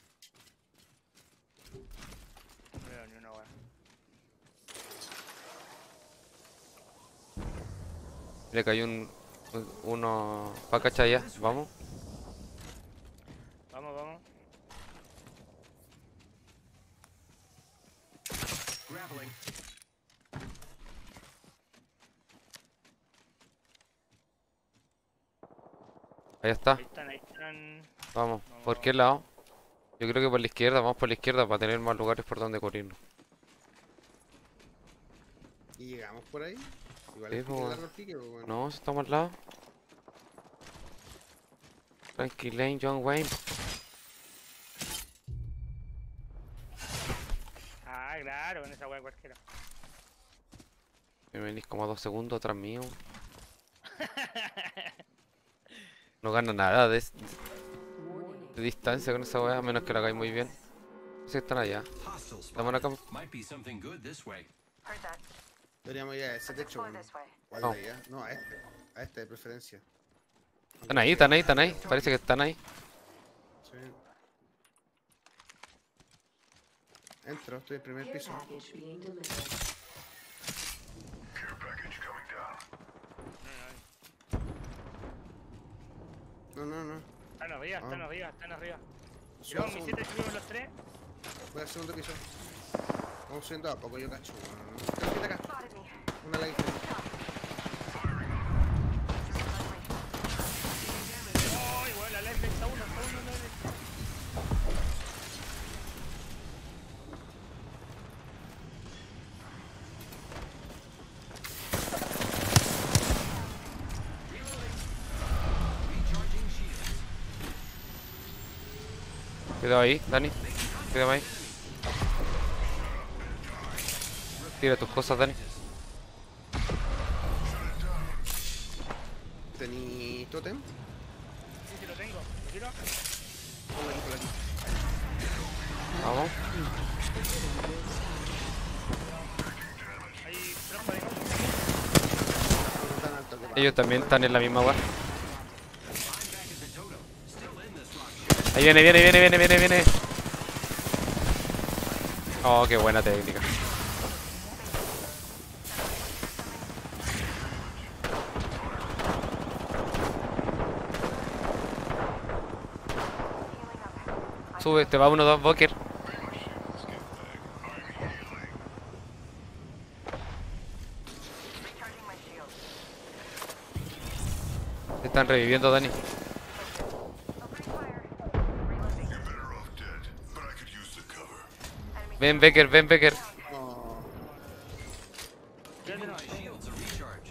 No veo ni una weá. Le cayó uno pa' cachar allá. Vamos. Vamos, vamos. Grappling. Ahí está. Ahí están, ahí están. Vamos. ¿Por qué lado? Yo creo que por la izquierda. Vamos por la izquierda para tener más lugares por donde cubrirnos. ¿Y llegamos por ahí? Igual Sí, hay que po. darnos pique, pues, weón. No, si estamos al lado. Tranquilane, John Wayne. Ah, claro, con esa weá cualquiera. Me venís como a 2 segundos atrás mío. No gana nada de distancia con esa weá, a menos que la hagáis muy bien. Si están allá. Hostile Estamos spotted. acá. Might be something good this way. Heard that. Deberíamos ir a ese techo, Explore weón. this way. ¿O al No. de allá? No, a este. A este de preferencia. Están ahí, están ahí, están ahí. Parece que están ahí. Sí. Entro, estoy en el primer Care piso. package being delivered. Care package coming down. No, no, no. Están arriba, están Ah. arriba, están arriba. Subo Tiramos al misiles, segundo. subimos los tres. Voy al segundo piso. Vamos subiendo a poco, yo cacho, weón. Quédate acá. Spotted me. Una a la izquierda. ¡Ay, weón! La life está uno, está uno, no. Recharging shields. Cuidado ahí, Dani. Cuidado ahí. Tira tus cosas, Dani. ¿Tení totem? Sí, sí, lo tengo. ¿Lo tiro? Ponlo aquí, ponlo aquí. Vamos. Ahí, trampa de campo. No tan alto que Ellos también están en la misma weá. I'm back at the Toto. Still in this rock ship. Ahí viene, viene, viene, viene, viene, viene. Oh, qué buena técnica. Sube, te va uno, dos, Boker. Recharging my shield. Te están reviviendo, Dani. Opening fire. Reloading. You're better off dead, but I could use the cover. Enemy Ven, Becker, ven, Becker. No. Quédate, no. My shields are recharged.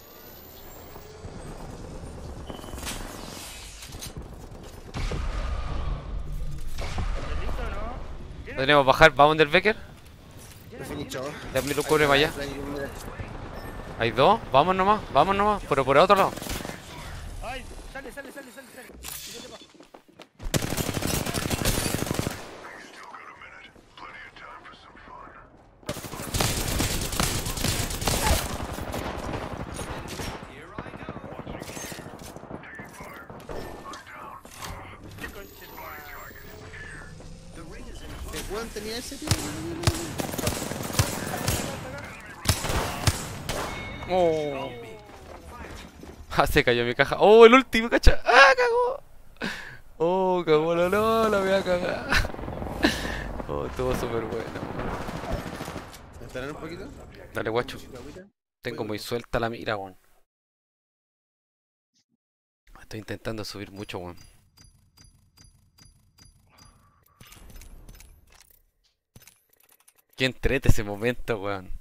¿Estás listo o no? ¿Tienes? Tenemos que bajar, vamos del Becker. Te finicho. Ya me lo cubre para allá. Ahí, mira. Hay dos, vamos nomás, pero por el otro lado. ¡Ay! ¡Sale, sale, sale, sale, sale! Tírate pa. Still got a minute. Plenty of time for some fun. Here I go. Taking fire. I'm down. ¿Qué conche tu madre? The ring is in ¿El close. weón tenía ese tío? Oh. Ah, se cayó mi caja. Oh, el último, cacha. Ah, cagó. Oh, cagó la voy a cagar. Oh, estuvo súper bueno. ¿Esperar un poquito? Dale, guacho. ¿Necesito agüita? Tengo muy suelta la mira, weón. Estoy intentando subir mucho, weón. Qué entrete ese momento, weón.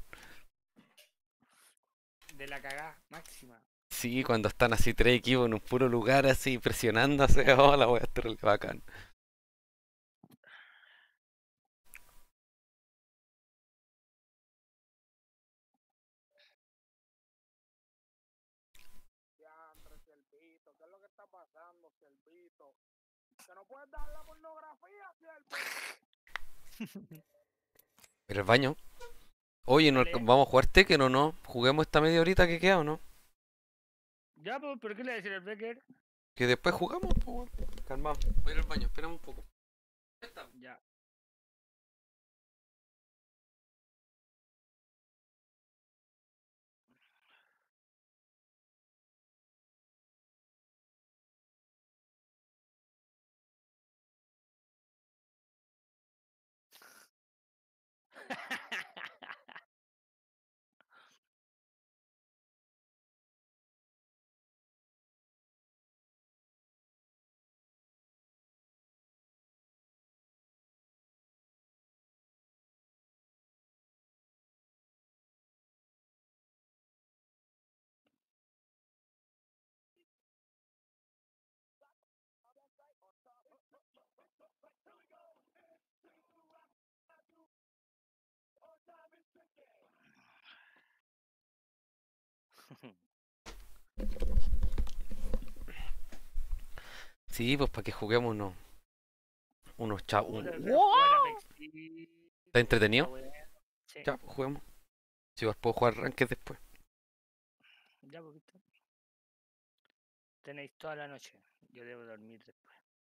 De la cagá máxima. Sí, cuando están así tres equipos en un puro lugar, así presionándose. Oh, la wea está re bacán. Pero el baño. Oye, ¿no, Dale. ¿vamos a jugar Tekken o no? ¿Juguemos esta media horita que queda o no? Ya, pues, ¿pero qué le va a decir el Becker? Que después jugamos, po, weón. Calmado. Voy a ir al baño, espérame un poco. Ya. Sí, pues para que juguemos unos chavos. Puta, pero jugar Apex y- ¿Está está entretenido? bueno. Sí. Ya, pues juguemos. Si vas, puedo jugar ranked después. Ya, poquito. Tenéis toda la noche. Yo debo dormir después.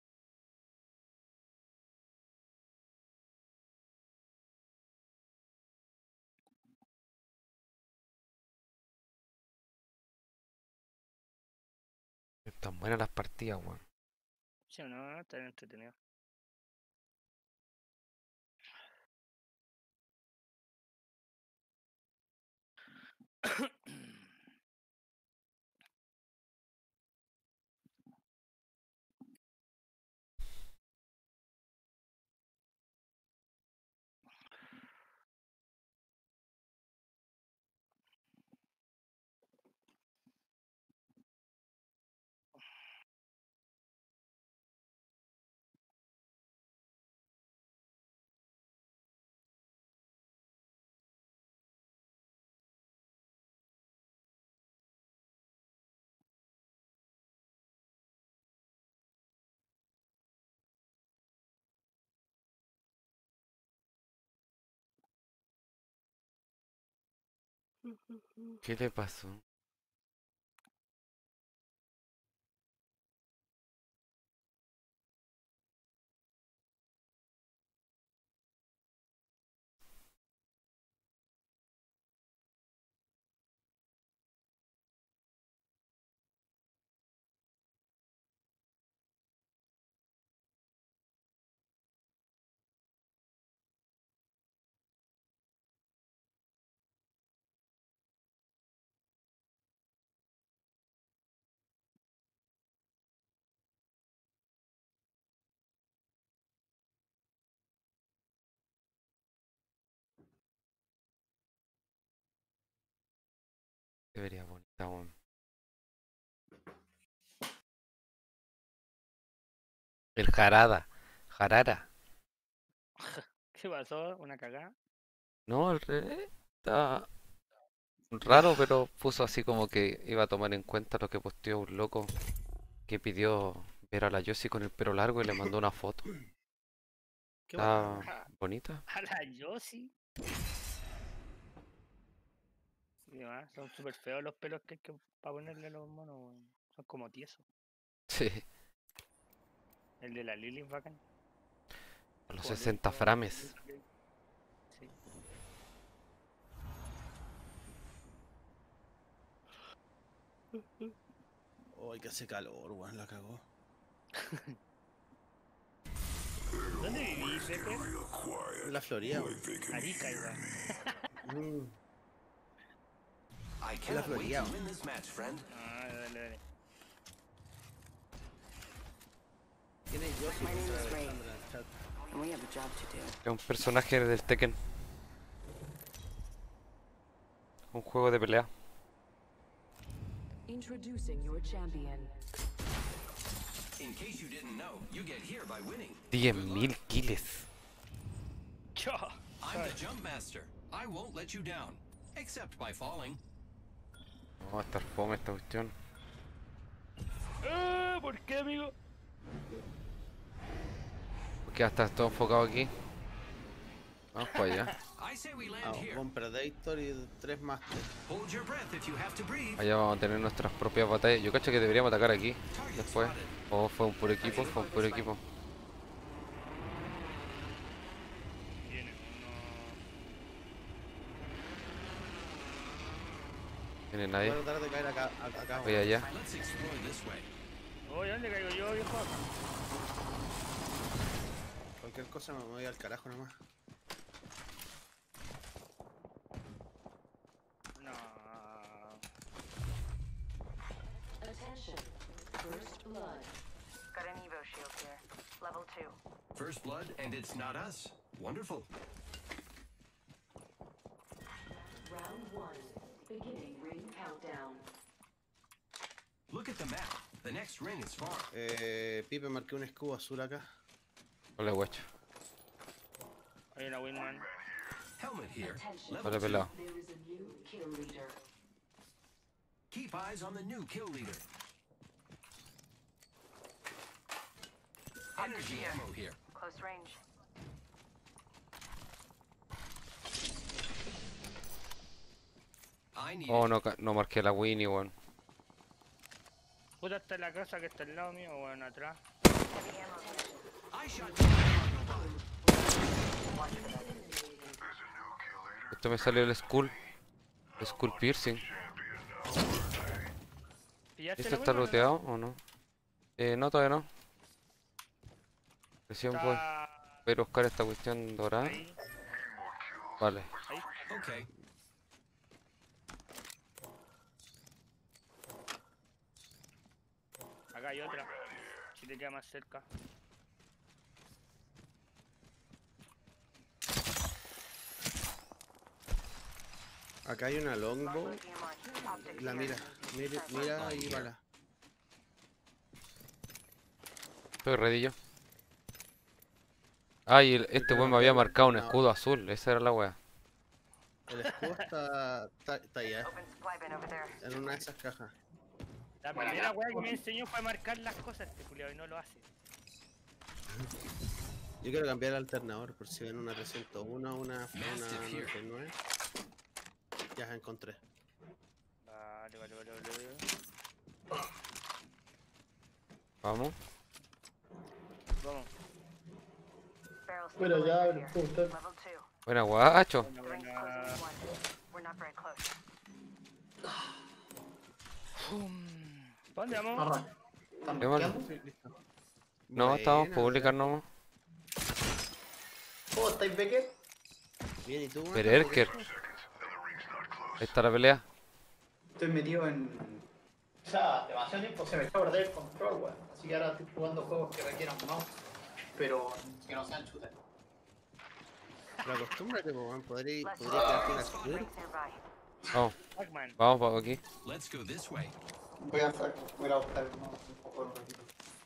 Están buenas las partidas, weón. ¿Sí o no? Está bien entretenido. ¿Qué le pasó? Se vería bonita, weón. El Jarada. Jarara. ¿Qué pasó? ¿Una cagada? No, está raro, pero puso así como que iba a tomar en cuenta lo que posteó un loco que pidió ver a la Yossi con el pelo largo y le mandó una foto. Qué bacán. Está Ajá. bonita. A la Yossi. Sí, son súper feos los pelos que hay que para ponerle a los monos, weón. Son como tiesos. Sí, El de la Lily es bacán. a los Como el 60 único- frames. Sí. Ay, que hace calor, weón, la cagó. ¿Dónde vivís, Becker? En la Florida, weón. Arica, igual. Mm. I la cannot wait Florida. to win this match, friend. Ah, dale, dale. ¿Quién es Yossi? My name is Está Ray. dejando en el chat. And we have a job to do. Es un personaje del Tekken. Un juego de pelea. Introducing your champion. In case you didn't know, you get here by winning. 10.000 kills. Yo. I'm the jump master. I won't let you down, except by falling. No, va a estar fome esta cuestión. ¿Por qué, amigo? Porque va a estar todo enfocado aquí. Vamos para allá. I I say we land here. Un Predator y 3 Master. Hold your breath if you have to breathe. Allá vamos a tener nuestras propias batallas. Yo cacho que deberíamos atacar aquí. Después. O fue un puro equipo, fue un puro equipo. Viene uno. Tiene Voy nadie. a tratar de caer acá. Voy allá. Let's explore this way. Oye, ¿dónde caigo yo, viejo? Cualquier cosa me voy al carajo nomás. No. Attention. First blood. Got an Evo shield here. Level 2. First blood, and it's not us. Wonderful. Round 1. Beginning ring countdown. Look at the map. The next ring is far. Pipe, marqué un escudo azul acá. Hola, guacho. Hay una Winman. Helmet here. Attention. Level Hola, 2. pelado. There is a new kill leader. Keep eyes on the new kill leader. Energy ammo here. Close range. I need Oh, it. no, no marqué la Winnie, weón. Puta, está en la casa que está al lado mío, weón, atrás. Heavy ammo here. I shot down the cargo bot. Watch for that. Esto me salió el Skull. Skull Piercing. ¿Pillaste ¿Esto la está Winman o no? looteado o no? No, todavía no. Recién voy. Está Voy a ir a buscar esta cuestión dorada. ahí, Vale. ahí. Okay. Acá hay otra. Si te queda más cerca. Acá hay una longbow. Lithium on. Optics La here. mira y bala. Estoy ready yo. Ay, este weón me había marcado un escudo azul. Esa era la wea. El escudo está allá, Open supply bin over there. en una de esas cajas. La primera weá que me enseñó fue marcar las cosas este culiao y no lo hace. Yo quiero cambiar el alternador por si ven una 301, una 99. Ya la encontré. Vale. Vamos. Vamos. Barrel Bueno, ya, stabilizer here. puta. Level 2. Buena guacho. Buena, The ring's buena. closing in 1. We're not very close. ¿Pa' dónde vamos? Arranca. ¿Están Qué bueno. bloqueando? No, estamos Buena, públicas nomás. ¿Cómo estáis, Becker? Bien, ¿y tú? Mata? Bererker. Ahí está la pelea. Estoy metido en... O sea, demasiado tiempo se me echó a perder el control, weón. Así que ahora estoy jugando juegos que requieran mouse, pero que no sean shooters. Pero acostúmbrate, po, man. Podría Less quedarte en la than secure. rings nearby. Vamos, Pac-Man. vamos aquí. Let's go this way. Voy a buscar el mouse un poco un ratito.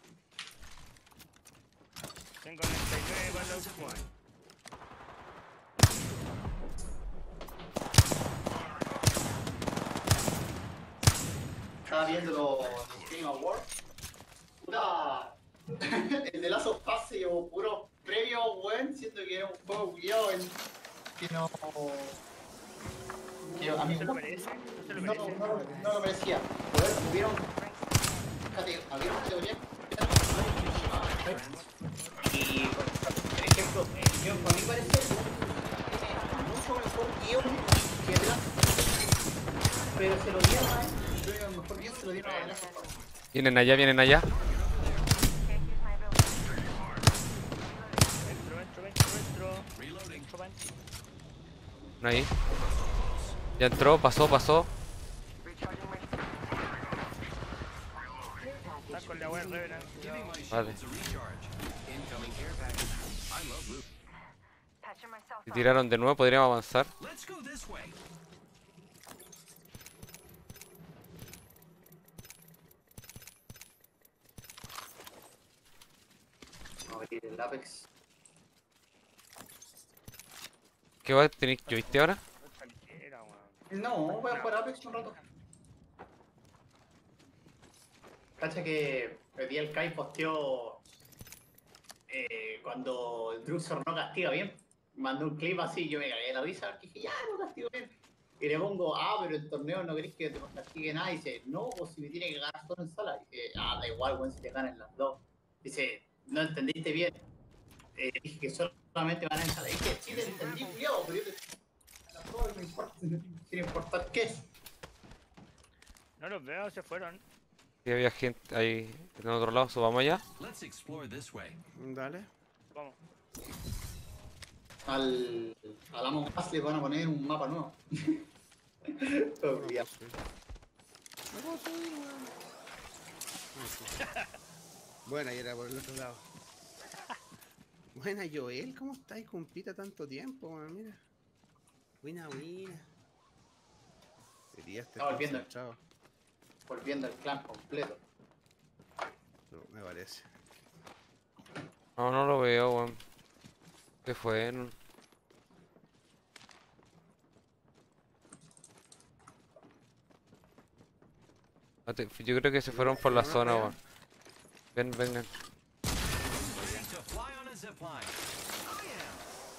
Tengo 99 para la Zip line. Estaba viendo los Game Awards. Puta. El de Last of Us se llevó puro premio, weón, siendo que era un juego culiado que no. Que a mí ¿No se lo merece? ¿No se lo no, merece? no lo merecía. Joder, hubieron categorías. Y, por ejemplo, yo, a mi parecer, tiene mucho mejor guión que The Last of Us. Pero se lo dieron a él. Yo creo que el mejor guión se lo dieron a The Last of Us. Vienen allá, vienen allá. Can't use my ability. Entro. Reloading. Entro, pan. Uno ahí. Ya entró, pasó. Recharging my Está con la web Revenant. Giving my Vale. shields a recharge. Incoming care package. I love loot. patching myself Si up. tiraron de nuevo, podríamos avanzar. Let's go this way. Vamos a abrir el Apex. ¿Qué va a tener joystick ahora? Cualquiera, weón. No, voy a jugar Apex un rato. Cacha que hoy día el Kai posteó cuando el Druxor no castiga bien. mandé un clip así, yo me cagué de la risa, porque dije, ya, no castigo bien. Y le pongo, pero en torneo no querés que te castigue nada. Y dice, no, pues si me tiene que ganar solo en sala. Y dije, da igual, weón, si te ganan las dos. Dice, no entendiste bien. Dije que solamente van en sala. Y dije, sí, te entendí, culiao, pero yo te... Las dos no importa, sin importar qué es. No los veo, se fueron. Si había gente ahí en otro lado, subamos allá. Let's explore this way. Dale. Vamos. Al Among Us le van a poner un mapa nuevo. Todo el día. No puedo subir, weón. Buena, y era por el otro lado. Buena, Joel, ¿cómo estáis, compita, tanto tiempo, weón? Mira. Buena. Diría este Está volviendo. concentrado. Volviendo al clan completo. No, me parece. No, no lo veo, weón. ¿Qué fue? Yo creo que se fueron por la zona, weón. Vengan. To fly on a zipline. Oh yeah.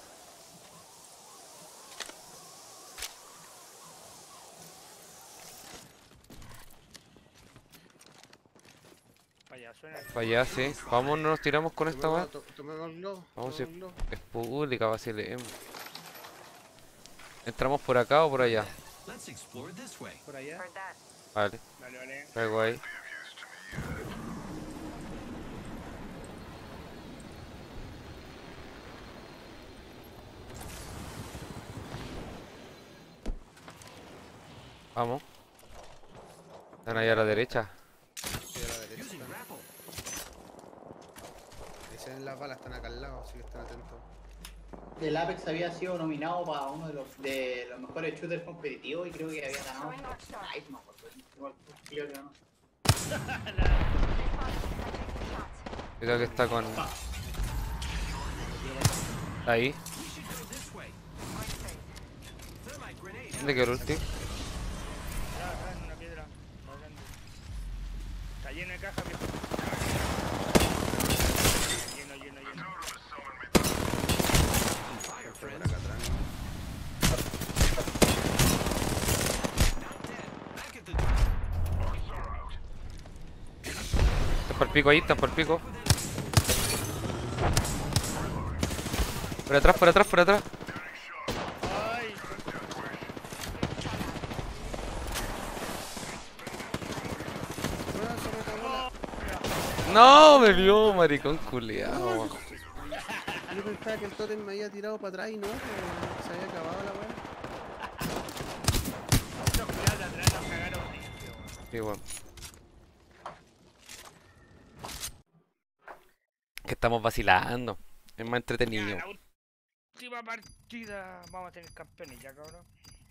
Vaya, suena. Para allá, sí. Vamos, no nos tiramos con esta weá. Tomémoslo. Vamos, si tomémoslo. es pública, vacilemos. ¿Entramos por acá o por allá? Let's explore this way. Por allá. Heard that. Vale, Vale. traigo ahí. Vamos. Están ahí a la derecha. Sí, a la derecha. Using grapple. Ahí se ven las balas, están acá al lado, así que estén atentos. El Apex había sido nominado para uno de los mejores shooters competitivos y creo que había ganado. Throwing North Star. Ay, no me acuerdo. Igual, creo que no. Cuidado que está con... Ahí. We should go this way. Thermite grenade. ¿Dónde quedó el ulti? Atrás, en una piedra. Más grande. Está lleno de cajas, viejo. Lleno. Fire, Por friends. acá atrás. Not dead. Back at the Están por el pico ahí, están por el pico. Por atrás. Ay, No, me vio, maricón culiao. Yo pensaba que el tótem me había tirado para atrás y no, que se había acabado la weá. estos culiados de atrás nos cagaron limpio, weón. Sí, weón. Que estamos vacilando. Es más entretenido. Ya, la última partida. Vamos a tener campeones ya, cabrón.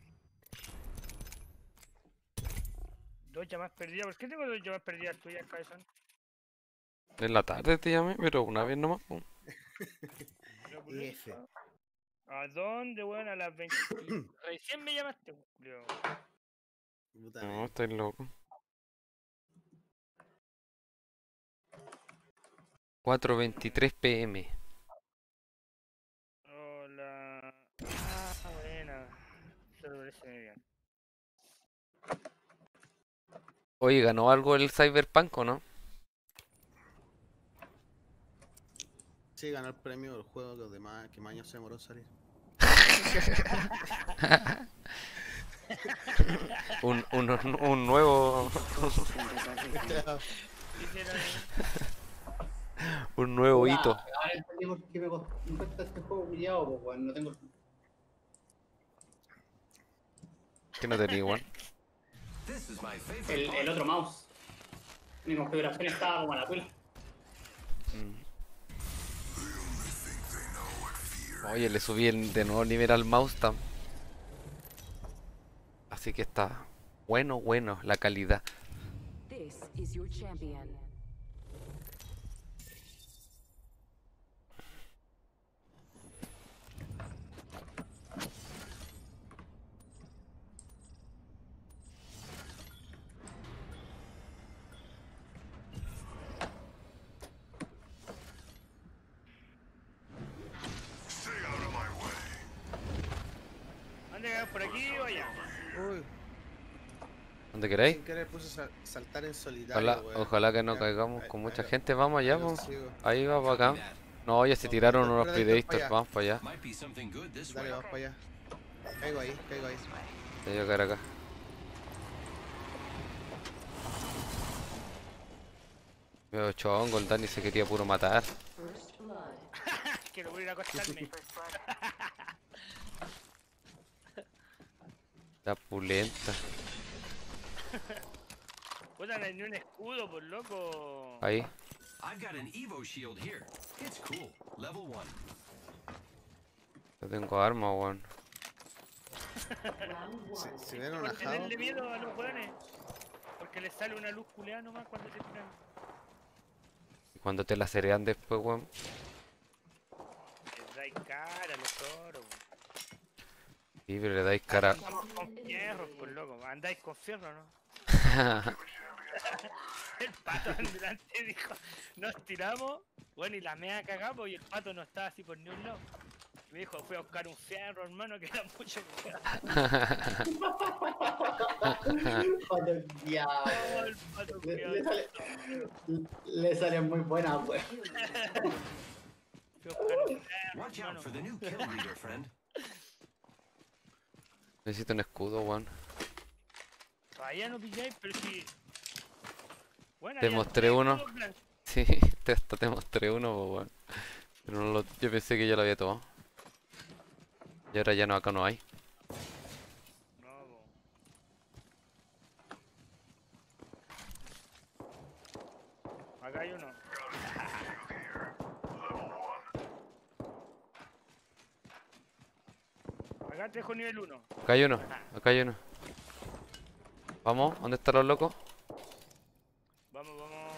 2 llamadas perdidas. ¿Por qué tengo 2 llamadas perdidas tuyas, cabezón? En la tarde te llamé, pero una vez nomás. Po. Lo culé, F. ¿a dónde, weón? A las 20. Recién me llamaste, weón. Puta No, madre. estoy loco. 4:23 PM. Hola. Buena. Eso me parece muy bien. Oye, ¿ganó algo el Cyberpunk o no? Sí, ganó el premio del juego que más años se demoró en salir. un nuevo. Hicieron Un nuevo Puta, hito. Ahora entendí por qué me cuesta este juego pillado, pues, weón. No tengo. Que no tenía igual. This is my favorite El otro mouse. Mi configuración estaba como a la tuya. Oye, le subí de nuevo el nivel al mouse así que está bueno la calidad. This is your champion. Stay out of my way. aquí o allá. Uy, ¿Dónde queréis? sin querer puse saltar en solitario, Ojalá, weón. ojalá que no Ya, caigamos ahí- con ahí mucha lo- gente. Vamos allá, ahí lo pues. sigo. Ahí va para acá. Copy that. No, ya se tiraron unos Pero dale, para Predators. allá. Vamos para allá. Might be something good this Dale, way. vamos para allá. Caigo ahí, caigo ahí. Te voy a caer acá. Veo chongo, el Dani se quería puro matar. First blood. Quiero voy a ir a acostarme. First blood. La pulenta. Puta, no hay ni un escudo, por loco. Ahí. I've got an Evo shield here. It's cool. Level 1. Yo tengo arma, weón. Round one. Si ven un Por ajado, tenerle miedo a los weones. Porque les sale una luz culeada nomás cuando se tiran. Y cuando te la cerean después, weón. Les dais cara a los toros. Sí, pero le dais cara. Estamos con fierros, por loco. Andáis con fierro, ¿no? El pato delante dijo, nos tiramos, bueno, y la mea cagamos y el pato no estaba así por ni un lado. Y me dijo, fui a buscar un fierro, hermano, que era mucho cuidado. Pato el diablo. Oh, el pato culiao. Le salen muy buenas, weón. Fui a buscar un fierro, Watch out hermano. for the new kill leader, friend. Necesito un escudo, weón. Todavía no pilláis, pero si... Bueno, Te había mostré tres uno. escudos blancos. Sí, hasta te mostré uno, po, weón. Pero no lo, yo pensé que ya lo había tomado. Y ahora ya no, acá no hay. No, po. Acá hay uno. Acá te dejo nivel 1. Acá hay uno, acá hay uno. Vamos, ¿dónde están los locos? Vamos, vamos.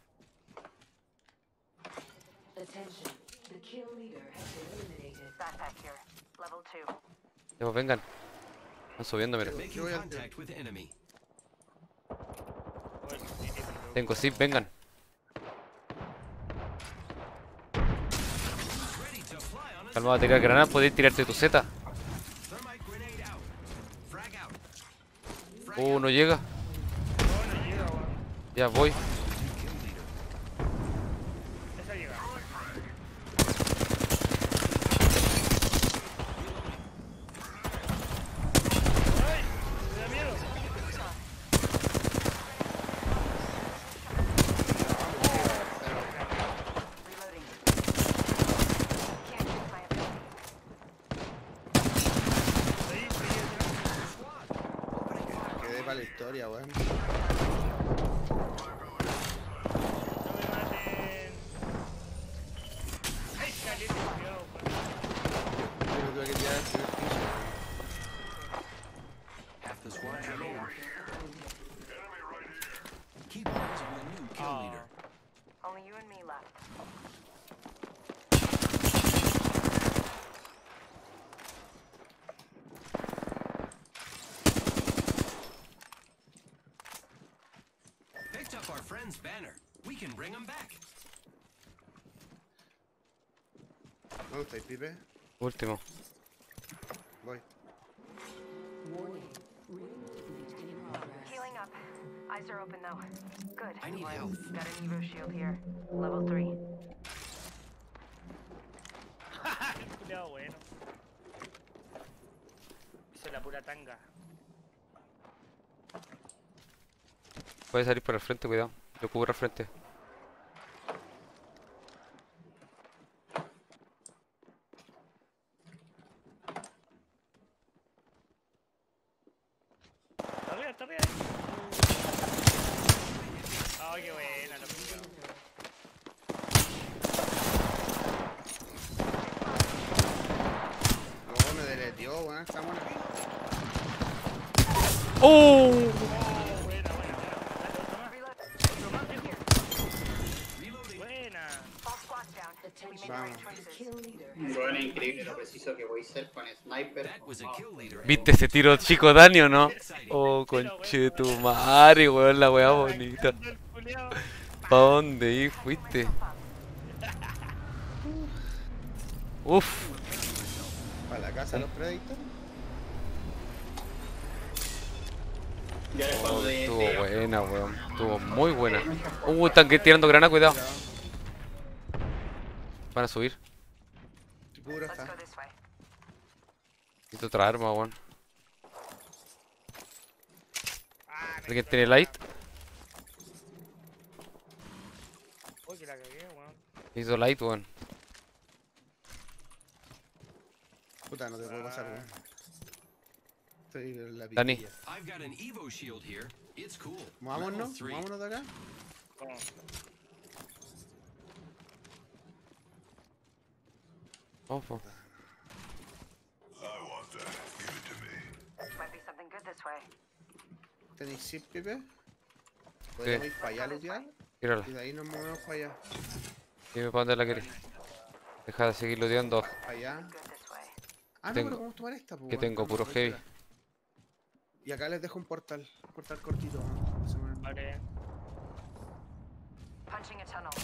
Attention. The kill leader has been eliminated. Backpack here. Level 2. Ya, pues vengan. Están subiendo, mira. Making voy al- contact with enemy. Tengo zip, vengan. Ready to fly on a Calma, a tirar granadas, podéis tirarte tu Z. thermite grenade out. Frag out. Frag No llega. No, no llega, weón. Ya voy. kill leader. Esa llega. ¡Ay! Me da miedo. Reloading. Can't use my ability. Ahí, quedé para la historia, weón. no me maten. ¡Ay, caleta, cuidado, weón! Yo me tuve que tirar el primer piso, weón. Half the squad's remaining. Keep eyes on the new kill leader. Only you and me left. Picked up our friend's banner. We can bring him back. ¿Dónde estáis, Pipe? Último. Voy. Warning. Ring movement in progress. Healing up. Eyes are open though. Good. I need Well, health. got an Evo shield here. Level 3. El culiao bueno. Hice la pura tanga. Puede salir por el frente, cuidado. Yo cubro al frente. Está arriba, está arriba. Oh, qué buena, lo pilló. No, me deletió, weón. Está buena. ¡Oh! Oh, buena, buena, buena. Dale, otro más. Otro más, viejo. Buena. All squads down. We made the Vamos. right The choices. kill leader has Bueno, increíble lo preciso que voy a ser con sniper. That was a kill leader. ¿Viste ese tiro chico Dani o no? Oh, conchetumare, weón, la weá bonita. El culiao. ¿Pa dónde ahí fuiste? Uf. Para la casa de los Predators. Yo era cuando Oh, de. estuvo de- buena, weón. Estuvo muy buena. de muchas cosas. Están tirando granada, cuidado. Cuidado, Van a subir. seguro Let's está. go this way. Necesito otra arma, weón. Ah, me ¿Alguien quitó tiene la light? weá. Uy, que la cagué, weón. Necesito light, weón. Puta, no te puedo pasar, weón. Estoy en la Dani. pitilla. I've got an Evo shield here. It's cool. Level Vámonos, 3. vámonos de acá. ¿Cómo? Vamos, po. I want that. Give it to me. Might be something good this way. ¿Tenéis zip, Pipe? Podemos ir para allá a lootear Tírala. y de ahí nos movemos para allá. Dime para dónde la querés. Deja de seguir looteando. Para allá. Good this way. Ah, no, Tengo- pero ¿cómo tomar esta? Po, Que weón? tengo puro Vamos, heavy. espera. Y acá les dejo un portal cortito. weón. Se mueven. Vale. Punching a tunnel.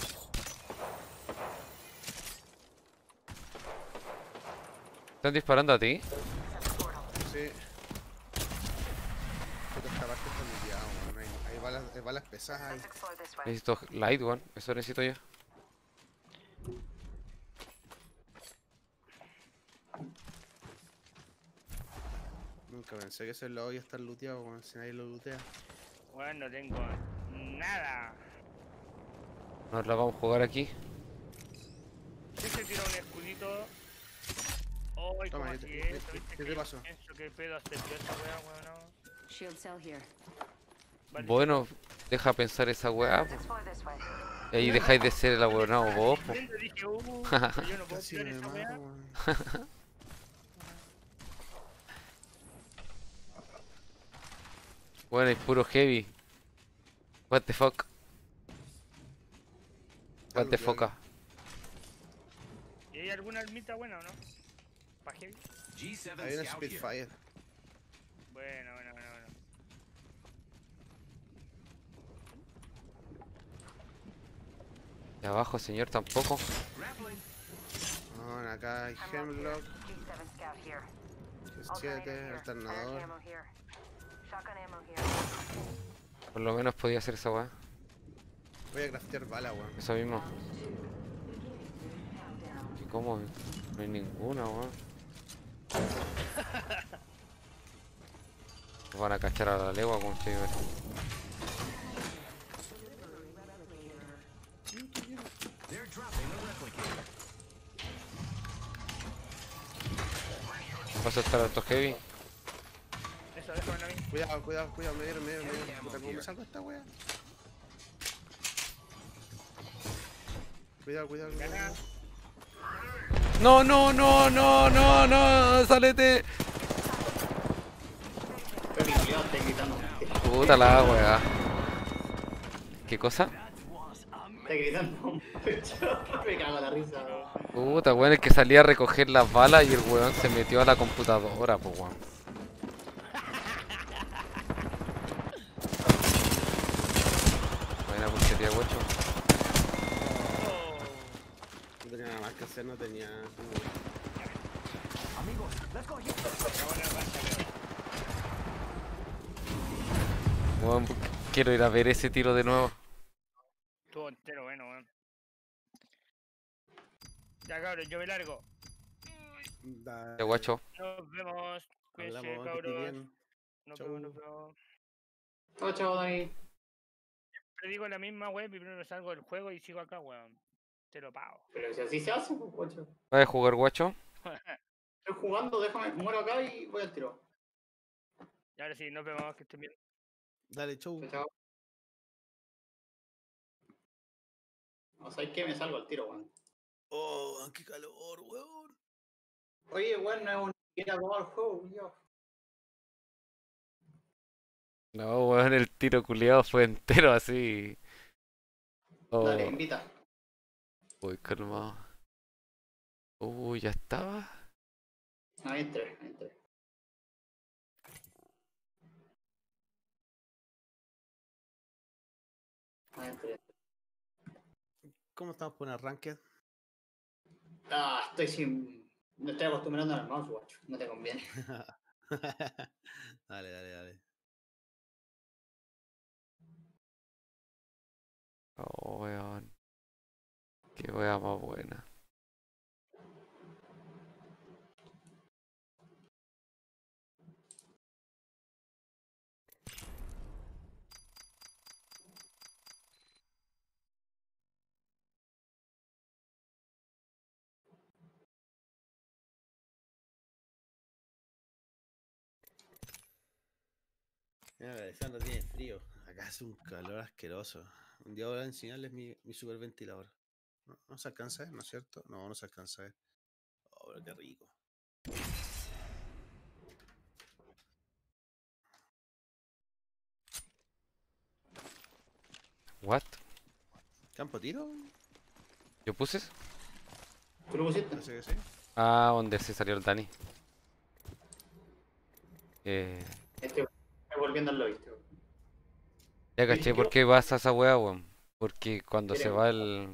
¿Están disparando a ti? Set the portal. Sí. Puta, esta parte está looteada, weón. Hay balas pesadas ahí. Let's explore this way. Necesito light, weón. Eso necesito yo. Nunca pensé que ese lado iba a estar looteado, weón. Si nadie lo lootea. Weón, no tengo nada. Nos la vamos a jugar aquí. Si se tira un escudito. Ay, Toma, ¿cómo yo te- así yo- eso? yo- ¿Viste yo que te yo paso. pienso que pedo hace esa weá, weón? No. Shield cell here. Vale. Bueno, deja pensar esa weá, Let's po. explore this way. Y ahí dejáis de ser el abuelado vos, po. Viendo, dije, yo no puedo Casi tirar me esa mato, weá. weón. Bueno, es puro heavy. What the fuck. What the fuck. ¿Y hay alguna armita buena o no? ¿Pa' heavy? G7 Hay una scout here. Spitfire. Bueno, bueno, bueno, bueno. De abajo, señor, tampoco. Grappling. No, acá hay I'm low here. Hemlock, G7 scout here. G7, Alternator here. Fire alternador. ammo here. Shotgun ammo here. Por lo menos podía hacer esa weá. Voy a craftear bala, weón. Eso mismo. ¿Y cómo? No hay ninguna, weón. Nos van a cachar a la legua con este nivel. They're dropping a replicator. Vas a estar alto heavy. Eso, déjame a mí. Cuidado, cuidado, cuidado, me dieron. Puta, ¿cómo me salgo esta wea? Cuidado, cuidado, cuidado. Gana. No, no, no, no, no, no, salete. Pero mi culiao está gritando. Puta la weá. ¿Qué cosa? Está gritando. Me cago la risa. Puta, weón, el que salía a recoger las balas y el weón se metió a la computadora, pues weón. Buena puntería, guacho. No tenía nada más que hacer, no tenía. Weón, quiero ir a ver ese tiro de nuevo. Estuvo entero bueno, weón. Ya, cabros, yo me largo. Ya, guacho. Nos vemos. Cuídense, Hablamos, que estés cabros. bien. Nos Chau. vemos, nos vemos. Chao, chao, Dani. Te digo la misma web y primero salgo del juego y sigo acá, weón. Te lo pago. Pero si así se hace, pues, guacho. ¿Vas a jugar, guacho? Estoy jugando, déjame, muero acá y voy al tiro. Y ahora sí, nos vemos, que estén bien. Dale, chau. Chao, chao. No, ¿sabes qué? Me salgo al tiro, weón. Oh, qué calor, weón. Oye, weón, no es un siquiera acabado el juego, yo. No, weón, el tiro culiado fue entero así. Oh, Dale, invita. uy, calmado. Uy, ya estaba. Ahí entré, ahí entré. Ahí entré. ¿Cómo estamos con el ranked? Ah, estoy sin. Me estoy acostumbrando al mouse, guacho. No te conviene. Dale, dale, dale. Oh, weón. Qué wea más buena. Mira, Alessandro tiene frío. Acá hace un calor asqueroso. Un día voy a enseñarles mi super ventilador. No se alcanza a ver, ¿no es cierto? No se alcanza a ver. Oh, pero qué rico. What? ¿Campo tiro? ¿Yo puse? ¿Tú lo pusiste? Parece que sí. Ah, donde se salió el Dani. Estoy volviendo al lobby. Ya caché por qué pasa esa wea, weón. Porque cuando se Queremos. va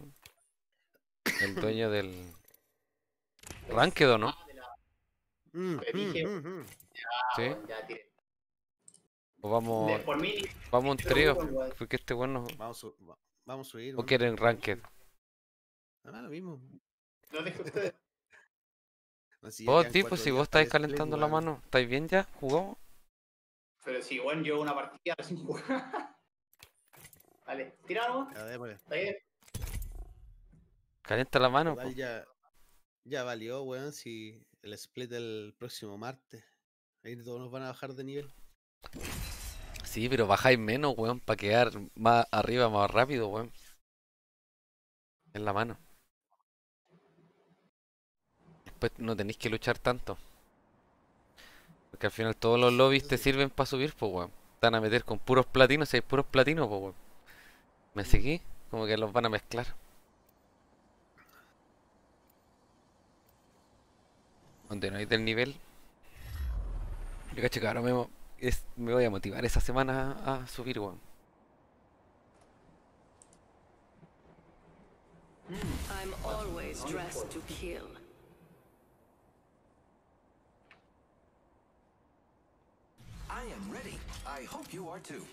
el dueño del Ranked, ¿o no? Te dije, Sí. bueno, ya tiré. O vamos, Por mí, vamos un pero trío. igual. Porque este bueno. Vamos a subir. ¿O weón. quieren Ranked? Ah, lo mismo. Lo dejo a ustedes. Así ya Oh, quedan tipo, 4 si días vos para estáis el split, calentando la weón. mano, ¿estáis bien ya? ¿Jugamos? Pero si, bueno, yo una partida sin jugar. Vale, tiramos. Ya, démosle. Está bien. Calienta la mano, Total, po. ya valió, weón, si el split el próximo martes. Ahí todos nos van a bajar de nivel. Sí, pero bajáis menos, weón, para quedar más arriba, más rápido, weón. En la mano. Después no tenéis que luchar tanto. Porque al final todos los lobbies te sirven para subir, pues, weón. Te van a meter con puros platinos, si hay puros platinos, pues, weón. ¿Me seguí? Como que los van a mezclar. Donde no hay del nivel. Yo cacho que ahora me voy a motivar esa semana a subir, weón. I'm always dressed to kill. I am ready. I hope you are too.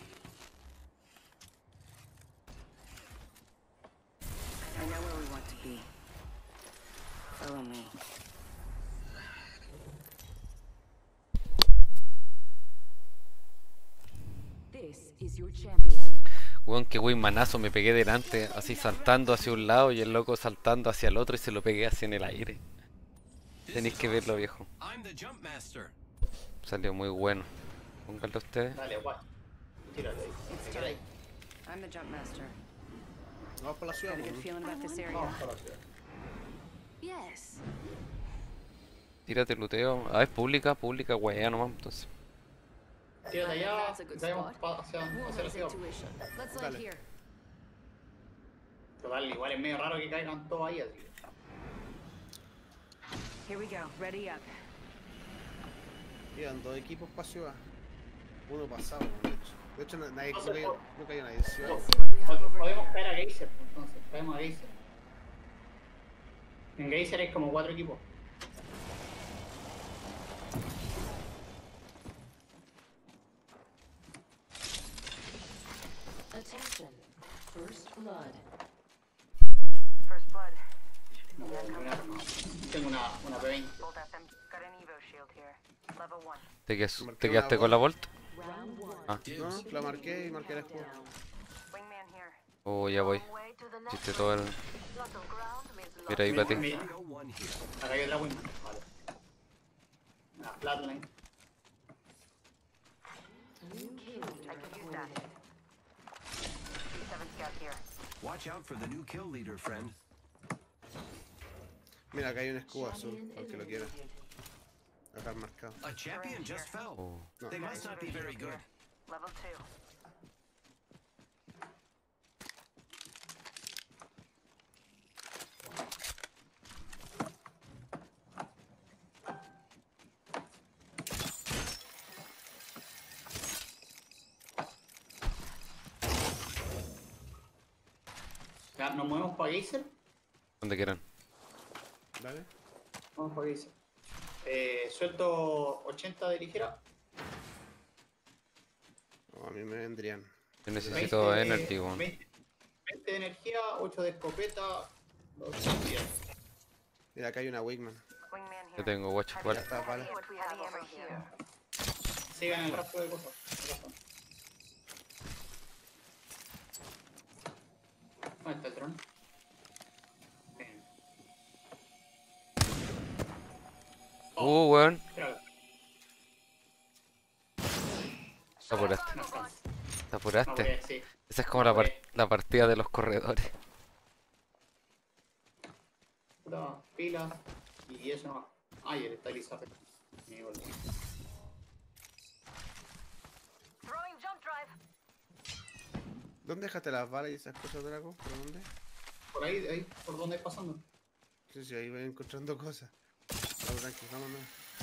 I know where we want to be. Follow me. This is your champion. Weón, que wey manazo, me pegué delante, así saltando hacia un lado y el loco saltando hacia el otro y se lo pegué así en el aire. Tenéis que verlo, viejo. I'm the jump master. Salió muy bueno. Pónganlo ustedes. Dale, guay. Tírate ahí. It's Tírate ahí. time. I'm the jump master. Vamos por la ciudad, Got a good weón. feeling about this area. Vamos para la ciudad. Yes. Tírate luteo. Ah, es pública, wea nomás, entonces. Tírate allá. That's a good Vayamos spot. hacia We'll la have ciudad. intuition. Let's Dale. land here. Total, igual es medio raro que caigan todos ahí así. Here we go. Ready up. Quedan 2 equipos para ciudad. Uno pasado, de hecho. De hecho, nadie, no cayó nadie en ciudad. Let's see what we have over Podemos here. caer a Geyser, entonces. Caemos a Geyser. En Geyser hay como 4 equipos. Attention. First blood. First blood. Tengo una P20. Bolt FM. Got an Evo shield here. Level 1. ¿Te quedaste con la Volt? Round one. Ah, No, la marqué y marqué el escudo. Wingman here. oh, ya voy. Long way to the next. Hiciste todo el... Lot of ground means lot Mira ahí, Pati. Trio one here. Acá hay otra Wingman. Vale. Una Flatline. New kill I could use that. recorded. P7 scout here. Watch out for the new kill leader, friend. Mira, acá hay un escudo azul, al que lo quiera. Acá marcado. A champion just fell. Oh. No, They must not be very good. Level 2. Ya, nos movemos para Geyser. Donde quieran. Dale. Vamos para Geyser. Suelto 80 de ligera. No, a mí me vendrían. Yo necesito 20, energy, weón. 20 20 de energía, 8 de escopeta, 2 de 10. Mira, acá hay una Wigman. Wingman Yo here. tengo watch Ya igual. está, vale. See what we have over here. Sigan el rastro de cosas. ¿Dónde está el dron? Bien. Weón. Espéralo. Te apuraste. No alcanza. Te No apuraste. puede, sí. Esa es como la partida de los corredores. Puta, pilas y eso nomás. Ay, el estabilizador. Me volví. Throwing jump drive. ¿Dónde dejaste las balas y esas cosas, Draco? ¿Por dónde? Por ahí, por donde pasando. Sí, sí, ahí voy encontrando cosas. Vamos, tranqui, vámonos.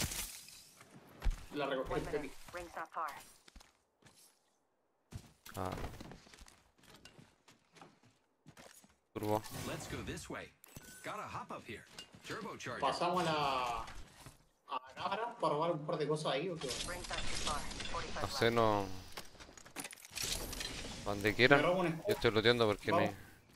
La recogí 1 este minute. Ring's not far. Ah. Turbo. Let's go this way. Gotta hop up here. Turbocharger. Pasamos a la cámara para robar un par de cosas ahí o qué. Ring's not too far. 45 No left. sé, no. Donde Me quieran. robo un Yo escudo. estoy looteando porque Vamos. me.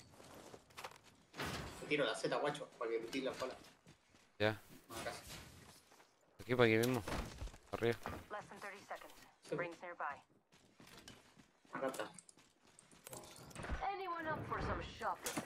Te tiro la Z, guacho, para que tire las balas. Ya. No, acá. Aquí para aquí mismo. Arriba. Less than 30 seconds. Sí. Rings nearby. Acá está. Anyone up for some shopping?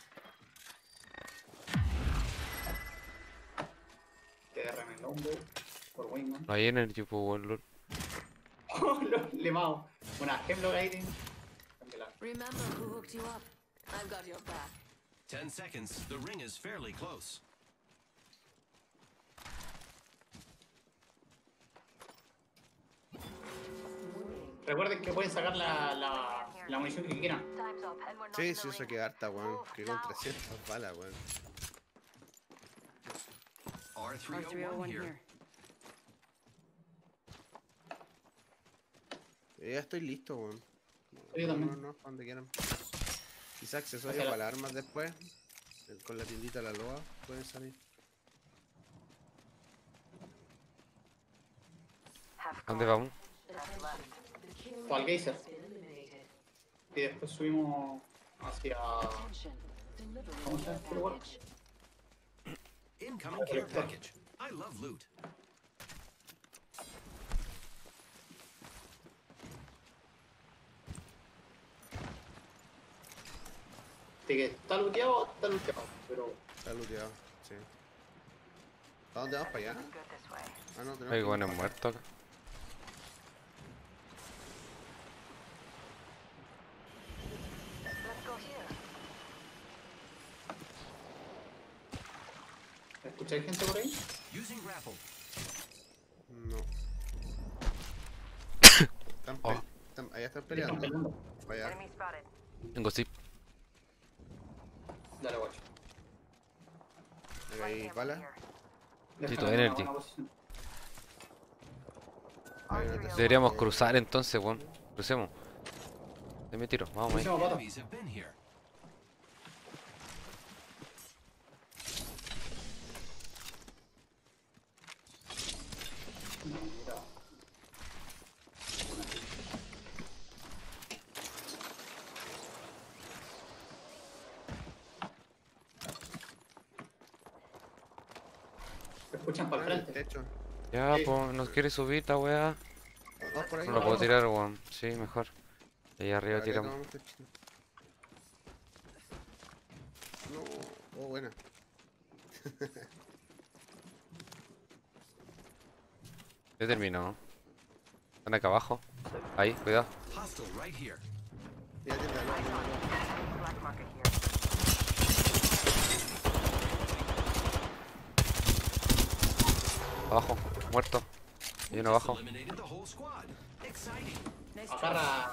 Te derramé el hombro por Wingman. No hay energy, pues, weón. lol. Oh, le mao. Una Hemlock ahí. Cámbiala. Remember who hooked you up. I've got your back. 10 seconds. The ring is fairly close. Recuerden que pueden sacar la munición que quieran. Time's up and we're not Sí, in sí, the eso ring. que harta, weón. Move Que con now. 300 balas, weón. R301 here. Ya estoy listo, weón. Yo también. No, donde quieran. Quizá accesorios Hacia la- para las armas después. Con la tiendita de la loa pueden salir. Half ¿Dónde gone. vamos? That's left. O al geyser. Y después subimos hacia. ¿Cómo se llama este lugar? Incoming care package. I love loot. De que está looteado, pero. Está looteado, sí. ¿Para dónde vamos? ¿Para allá? Good this way. Ah, no, tenemos Hay que- buenos muertos acá. Let's go here. ¿Escucháis gente por ahí? Using grapple. No. Oh. Allá están Están peleando. peleando. Para allá. Enemy spotted. Tengo zip. Dale, guacho. Acá hay balas. Necesito Déjame en una energy. buena posición. Hay una tercera. Deberíamos cruzar entonces, weón. Crucemos. Ahí me tiro, vamos ahí. Crucemos, pato. Enemies have been here. Mira. Se escuchan para Ah, el en el frente. techo. Ya, Sí. pues, ¿nos quiere subir esta weá? Vamos por ahí. No lo puedo tirar, weón. Sí, mejor. Ahí arriba Acá tiramos. tomamos techito. No, oh, buena. Ya terminó. Están acá abajo. Ahí, cuidado. Hostile right here. Ya tiene la loa, tiene la loa. Black market here. Abajo, muerto. Y uno abajo. Eliminated the whole squad. Exciting. Agarra.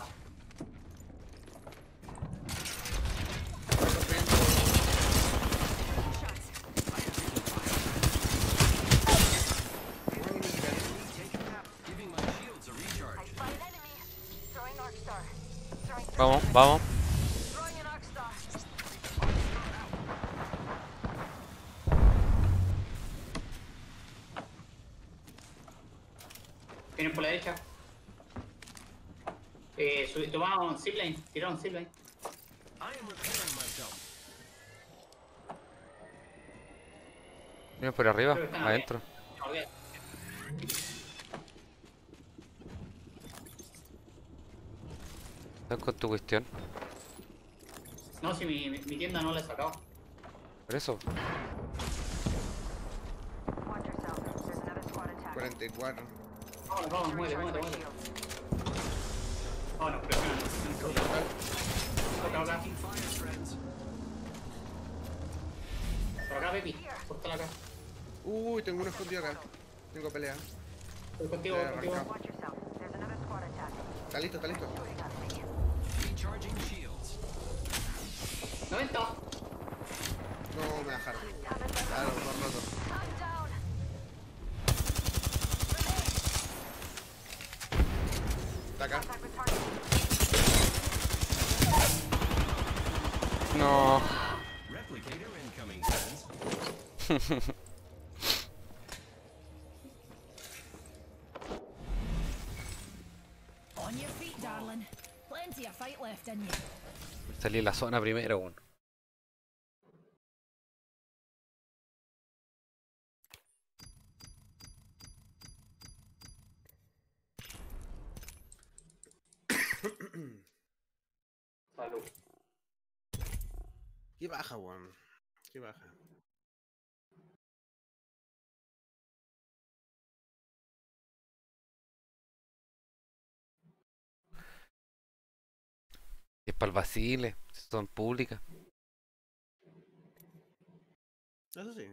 Giving my shields a recharge. Spot an enemy. Throwing Arc Star. Throwing Vamos, vamos. Throwing an Arc Star. Vienen por la derecha. Tomaron zipline, tiraron zipline. am repairing myself. Vienen por arriba, Creo que están adentro. Olvídate. Estás con tu cuestión. No, si mi tienda no la he sacado. Por eso. Watch yourself. There's another squad attacking. 44. Vamos, muere. Recharge my shield. Vámonos, presiona. Toca acá. Taking fire, friends. Por acá, Pepi. Córtala acá. Uy, tengo uno escondido acá. Tengo pelea. Estoy contigo, Voy a contigo. arrancar. Watch yourself. There's another squad attacking. Está listo, está listo. Shooting at me. Recharging shields. 90. No, me bajaron. Claro, dos rotos. I'm down. Está acá. Contact with target. No. Replicator incoming, friends. On your feet, darling. Plenty of fight left in you. Salí en la zona primero, weón. Salud. Qué baja, weón. Qué baja. Es para el vacile, son públicas. Eso sí.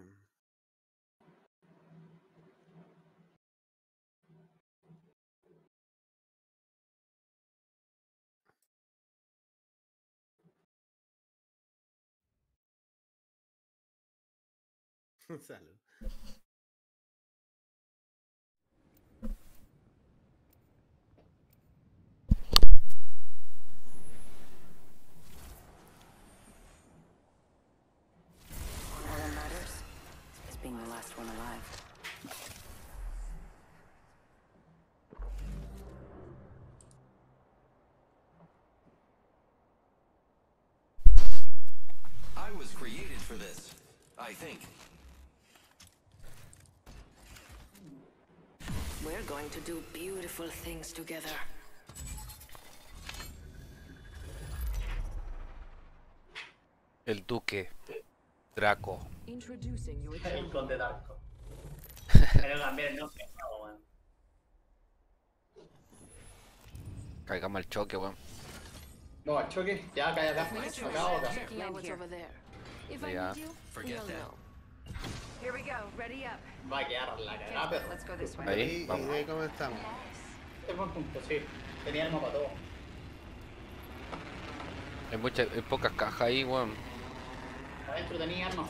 Salud. All that matters is being the last one alive. I was created for this. I think. We're going to do beautiful things together. El Duque. Draco. Introducing your El conde Darko. Pero cambiar el nombre, no, weón. Caigamos al choque, weón. No, al choque. Ya, acá, acá. Acá o acá. checking out what's over there. If I Yeah. need you, Forget you'll that. know. Here we go. Ready up. Va a quedar la cagada, pero. Let's go this way. Ahí, ¿Y vamos. de cómo estamos? Este buen punto, sí. Tenía el mapa todo. Hay pocas cajas ahí, weón. Adentro tenía armas.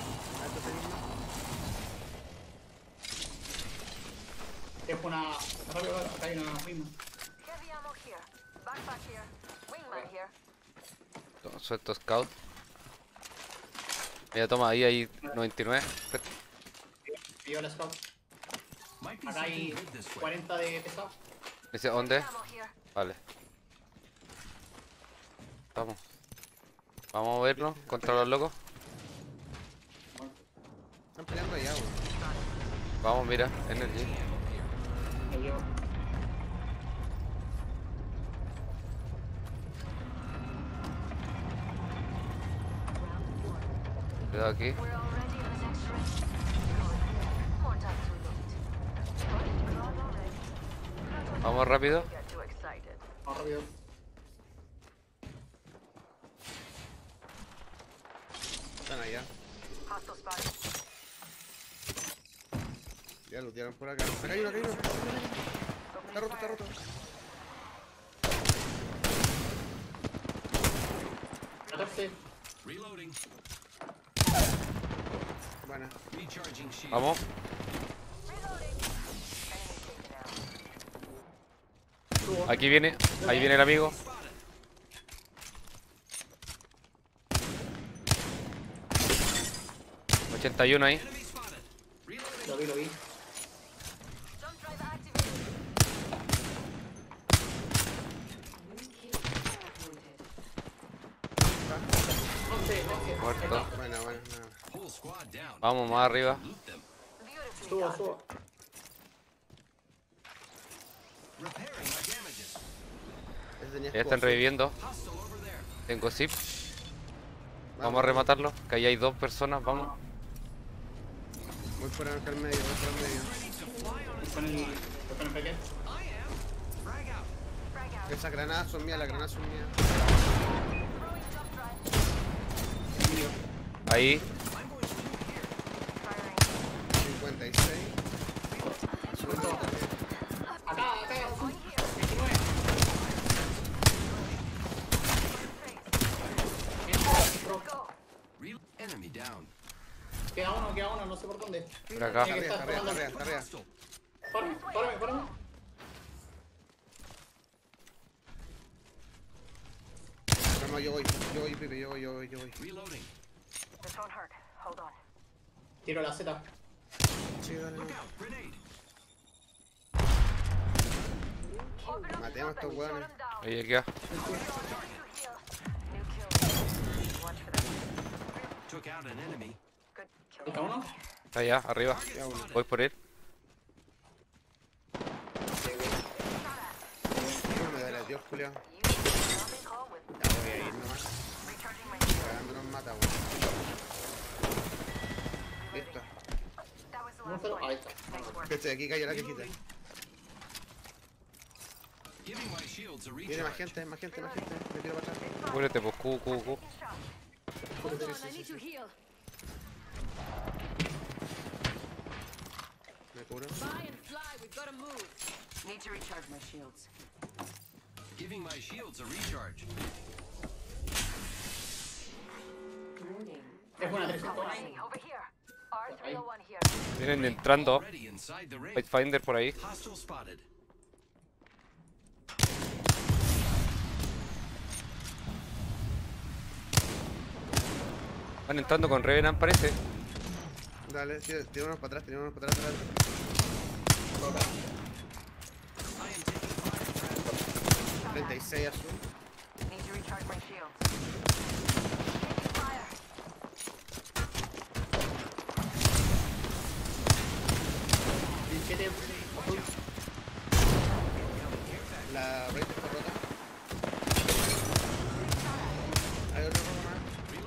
Dejo una. Rápido, acá hay una misma. Heavy ammo here. Backpack here. Wingman here. Suelto scout. Mira, toma, ahí hay 99. Pido la scout. Might be Acá hay something good this way. 40 de pesado. Dice, ¿dónde? Ammo here. Vale. Vamos. Vamos a movernos contra los locos. Están peleando allá, weón. Vamos, mira, energy. Me llevo. Cuidado aquí. We're already in the next ring. Good. More time to loot. Running crowd already. Vamos rápido. Get too excited. Vamos rápido. Están allá. Hostile spotted. Ya lo tiraron por acá. Acá hay uno, acá hay uno. Está roto, está roto. Reloading. Buena. Recharging shield. Vamos. Reloading. Enemy taken out. Aquí viene. Ahí viene el amigo. Spotted. 81 ahí. Enemy spotted. Reloading. Lo vi, lo vi. Jump drive activated. Muerto. Buena. Whole squad down. Vamos más arriba. Loot them. Subo. Repairing my damages. Ese tenía Ya están escudo. reviviendo. Hostile over there. Tengo zip. Vamos a rematarlo. Que ahí hay 2 personas. Vamos. Voy por acá al medio, voy por el medio. Con el pequeño. Esas granadas son mías, las granadas son mías. Ahí. 56. Acá. 29. Enemy down. Queda uno, no sé por dónde. Por acá. Está arriba. Hostile. Párame. No, yo voy, Pipe, yo voy. Reloading. This won't hurt. Hold on. Tiro la Z. Sí, dale. Look out. Grenade. Open up Matemos a estos hueones. them down. Ahí queda. New kill. Watch for them. Took out an enemy. Good kill. ¿Está uno? Está allá, arriba. Voy por él. No me dará Dios, culiao. Zombie call with Ya voy a ir nomás. recharging my shield. Cagando nos mata, weón. Listo. That was the last Muéstralo. one. Ahí está. Nice work. Este de aquí cayó la quejita. Giving my shields a Viene más recharge. gente. Me tiro para atrás. Cúbrete, pues, Q. Hold on, I need to heal. Me cubro. Fly and fly, we've got to move. Need to recharge my shields. Giving my shields a recharge. Moving. Es buena 300. Over here. R301 here. Vienen entrando. Already inside the ring. Pathfinder por ahí. Hostile spotted. Van entrando con Revenant, parece. Dale, sí, tirémonos para atrás, atrás. I am taking fire. 36 azul. Need to recharge my shields. Taking fire. La raid está rota. Hay otro robo más.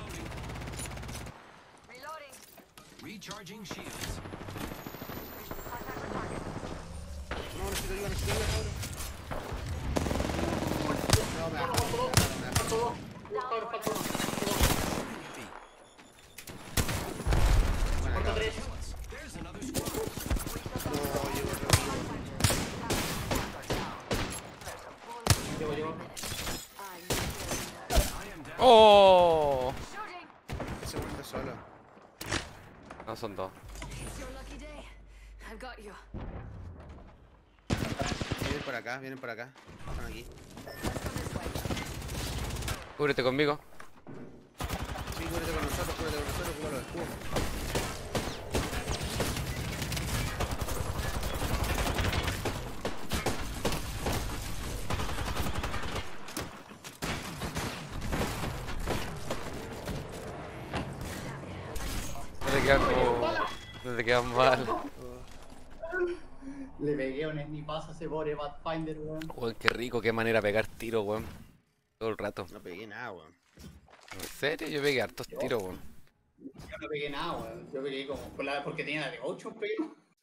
Reloading. Recharging shields. Contact with target. No, necesito ayuda, cabrón. No, me da. Buena, cabrón. There's another squad. No, llevo otro. ¡Oh! Shooting. Ese weón está solo. No, son 2. It's your lucky day. I've got you. Vienen por acá. Están aquí. Cúbrete conmigo. Sí, cúbrete con nosotros, cúbrete los escudos. No te quedas mal. Le pegué un snipazo a ese pobre Pathfinder, weón. Weón, qué rico, qué manera de pegar tiro, weón. Todo el rato. No pegué nada, weón. ¿En serio? Yo pegué hartos tiros, weón. Yo no pegué nada, weón. Yo pegué como. Porque tenía la de 8, pegué.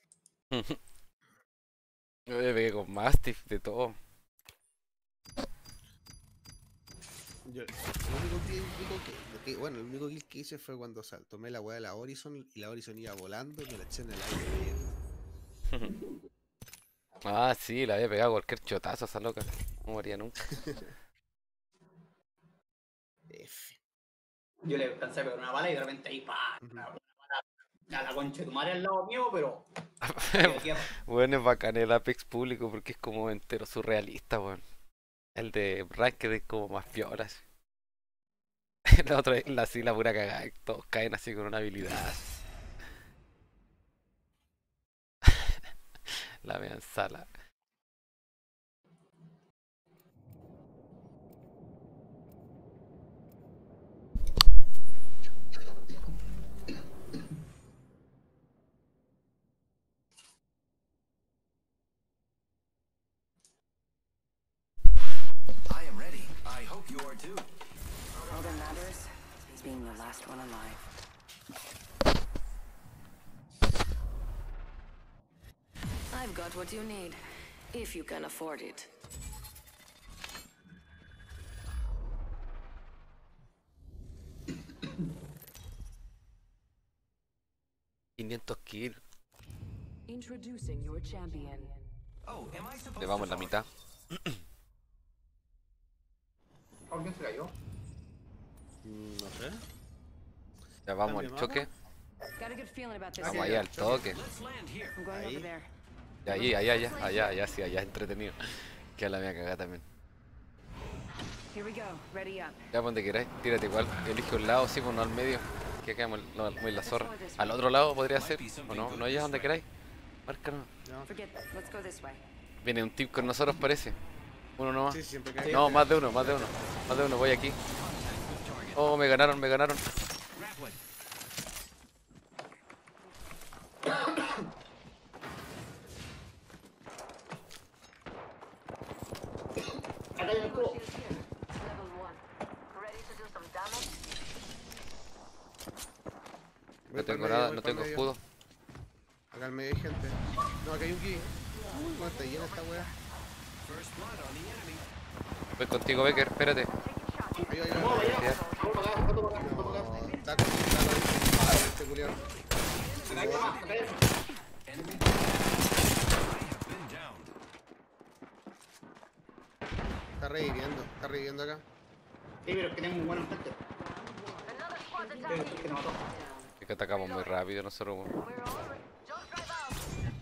Yo me pegué con Mastiff, de todo. Yo, el único kill que hice fue cuando tomé la weá de la Horizon y la Horizon iba volando y me la eché en el aire. Ah, sí, la había pegado cualquier chotazo a esa loca. No moría nunca. F. Yo le pensé pegar una bala y de repente ahí, pa, una bala a la concha de tu madre al lado mío, pero. Bueno, es bacán el Apex público porque es como entero surrealista, weón. El de Ranked es como más piola, así. El otro es la pura cagada, todos caen así con una habilidad. La vean sala. hope you are too. All that matters is being the last one alive. I've got what you need, if you can afford it. $500 kills. Introducing your champion. Oh, am I supposed Le vamos to la mitad. ¿Alguien se cayó? No sé. Ya vamos al ¿Cambio choque. Got a good feeling about this. Vamos allá al toque. Let's land here. I'm going Ahí. over there. Y ahí, allá, sí, allá entretenido. Que la mía cagada también. Here we go. Ready up. Ya donde queráis, tírate igual. Elige un lado, sí, pues no al medio. Que quedamos muy la zorra. Al otro lado podría ser. O no, no allá donde queráis. Márcanos. Forget that. Let's go this way. Viene un team con nosotros, parece. Uno nomás. Sí, siempre cae. No, más de uno. Más de uno, voy aquí. Oh, me ganaron. Grappling. Acá hay un escudo. Level 1. Ready to do some damage? No tengo nada, no tengo escudo. Acá al medio hay gente. No, acá hay un ki. Uy, cómo está llena esta wea. First blood on the enemy. Voy contigo, Becker, espérate. Ahí, ahí, Vamos ahí. allá. Vamos para acá. Vamos para acá. Vamos para acá. No, está ahí. Este culiao. Acá hay más. Acá hay. Enemy. I have been downed. Está reviviendo acá. Sí, pero es que tengo un buen enfrente. Another squad's Sí, attacking. que te mató. Es que atacamos muy rápido nosotros, weón. We're all re- Don't drive out.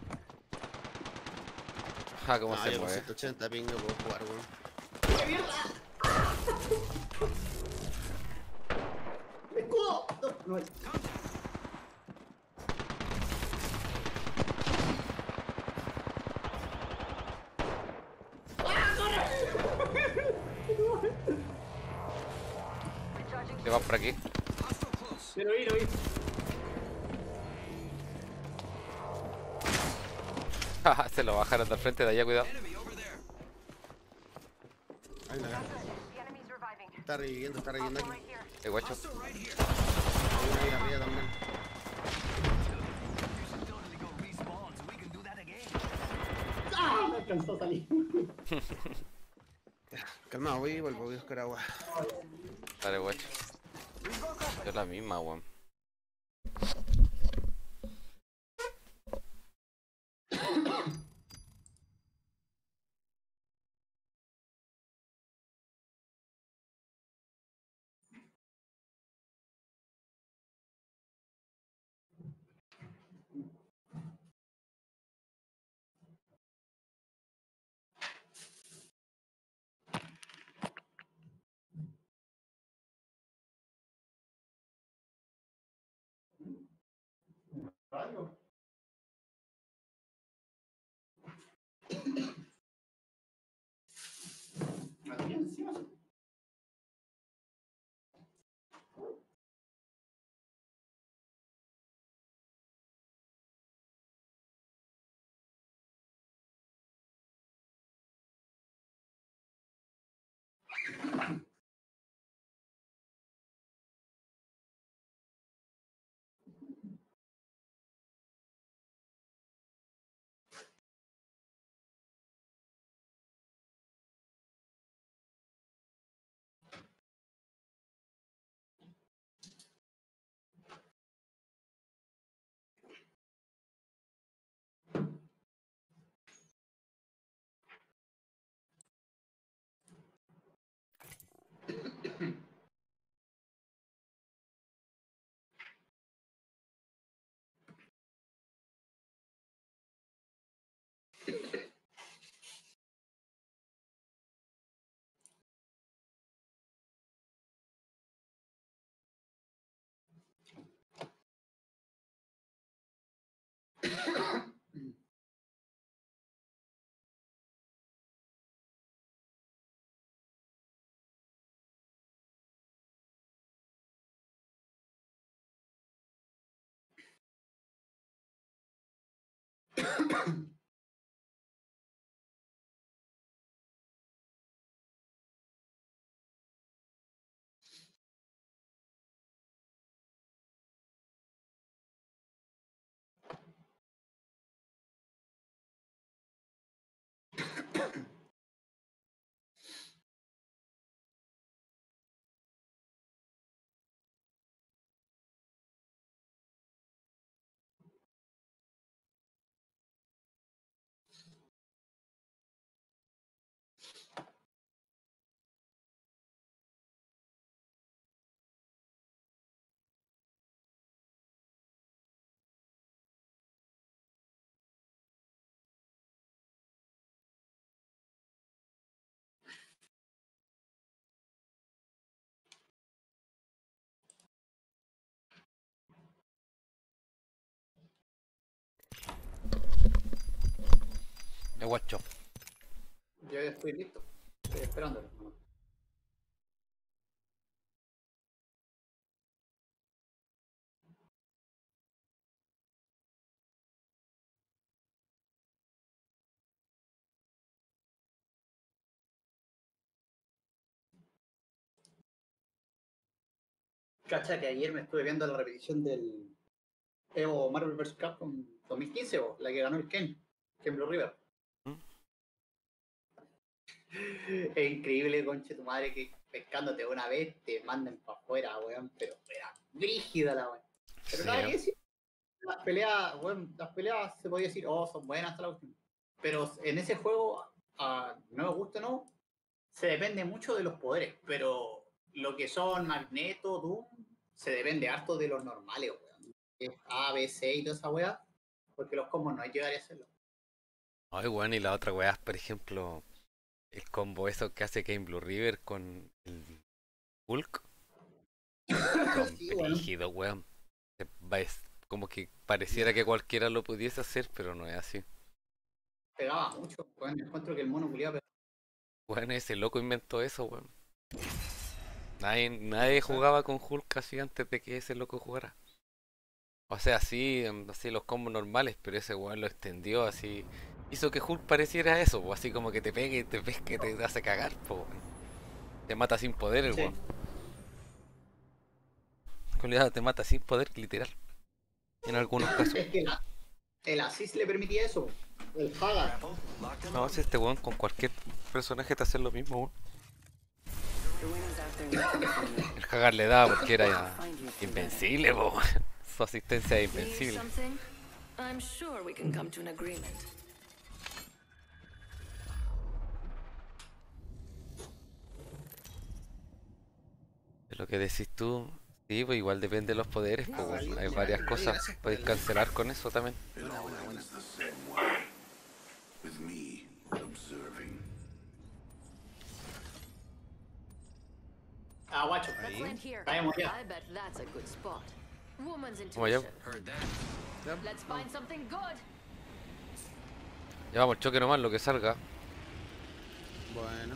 Ah, cómo No, se yo con mueve. 180 ping no puedo jugar, weón. ¡Escudo! No, no hay. Te vas por aquí. Hostile close. Sí, lo vi. Se lo bajaron del frente de allá, cuidado. Enemy over there. Hay una acá. The enemy's reviving. Está reviviendo aquí. Right here. Guacho. Hostile right here. Hay una ahí arriba también. You should totally go respawn so we can do that again. ¡Ah! Me alcanzó a salir. Calmado, voy y vuelvo, voy a buscar agua. Dale, guacho. Es la misma, weón. Aquí encima. Me guacho. Yo ya estoy listo. Estoy esperándolo. Cacha que ayer me estuve viendo la repetición del Evo Marvel vs. Capcom 2015, la que ganó el Ken Blue River. Es increíble, conche tu madre, que pescándote una vez te manden para afuera, weón, pero era brígida la weón. Pero nada que decir, las peleas se podía decir, oh, son buenas hasta la última. Pero en ese juego, no me gusta, no, se depende mucho de los poderes, pero lo que son Magneto, Doom, se depende harto de los normales, weón. Es A, B, C y toda esa weá, porque los combos no hay que llegar a hacerlo. Ay, weón, y la otra weá, por ejemplo, el combo eso que hace Kane Blue River con el Hulk. Sí, weón. Brígido, weón. Es como que pareciera que cualquiera lo pudiese hacer, pero no es así. Pegaba mucho, weón. Encuentro que el mono culiado pegaba. Weón, ese loco inventó eso, weón. Nadie jugaba con Hulk así antes de que ese loco jugara. O sea, así los combos normales, pero ese weón lo extendió así. Hizo que Hulk pareciera eso, pues, así como que te pegue y te pesca y te hace cagar, pues. Te mata sin poder el weón. Cuidado, te mata sin poder, literal. En algunos casos. Es que el Asís le permitía eso, el Hagar. No, si este weón con cualquier personaje te hace lo mismo, weón. El Hagar le daba porque era invencible, po. Su asistencia es invencible. I'm sure we can come to an agreement. De lo que decís tú, sí, pues igual depende de los poderes, pues bueno, hay varias cosas, podéis cancelar con eso también. Guacho, caemos ya. I bet that's a good spot. Woman's Como yo. intuition. Let's find something good. Llevamos choque nomás, lo que salga. Bueno.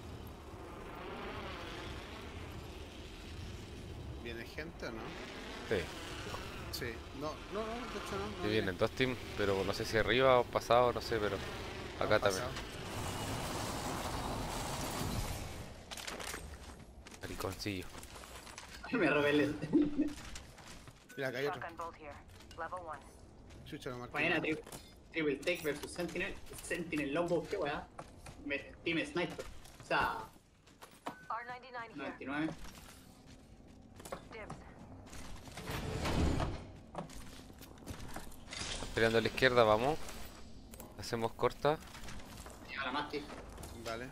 ¿Viene gente o no? Sí, Sí. No, de hecho no. sí vienen dos teams, pero no sé si arriba o pasado, no sé, pero acá también. Mariconcillo. Me rebelé. Mira, acá hay otro. Shotgun bolt here. Level 1. Chucha, lo marqué. Mañana Triple Take versus Sentinel Longbow, qué weá. Team Sniper. O sea, R99 here. 99. Dibs. Peleando a la izquierda, vamos. Hacemos corta. Lleva la Masti. Vale.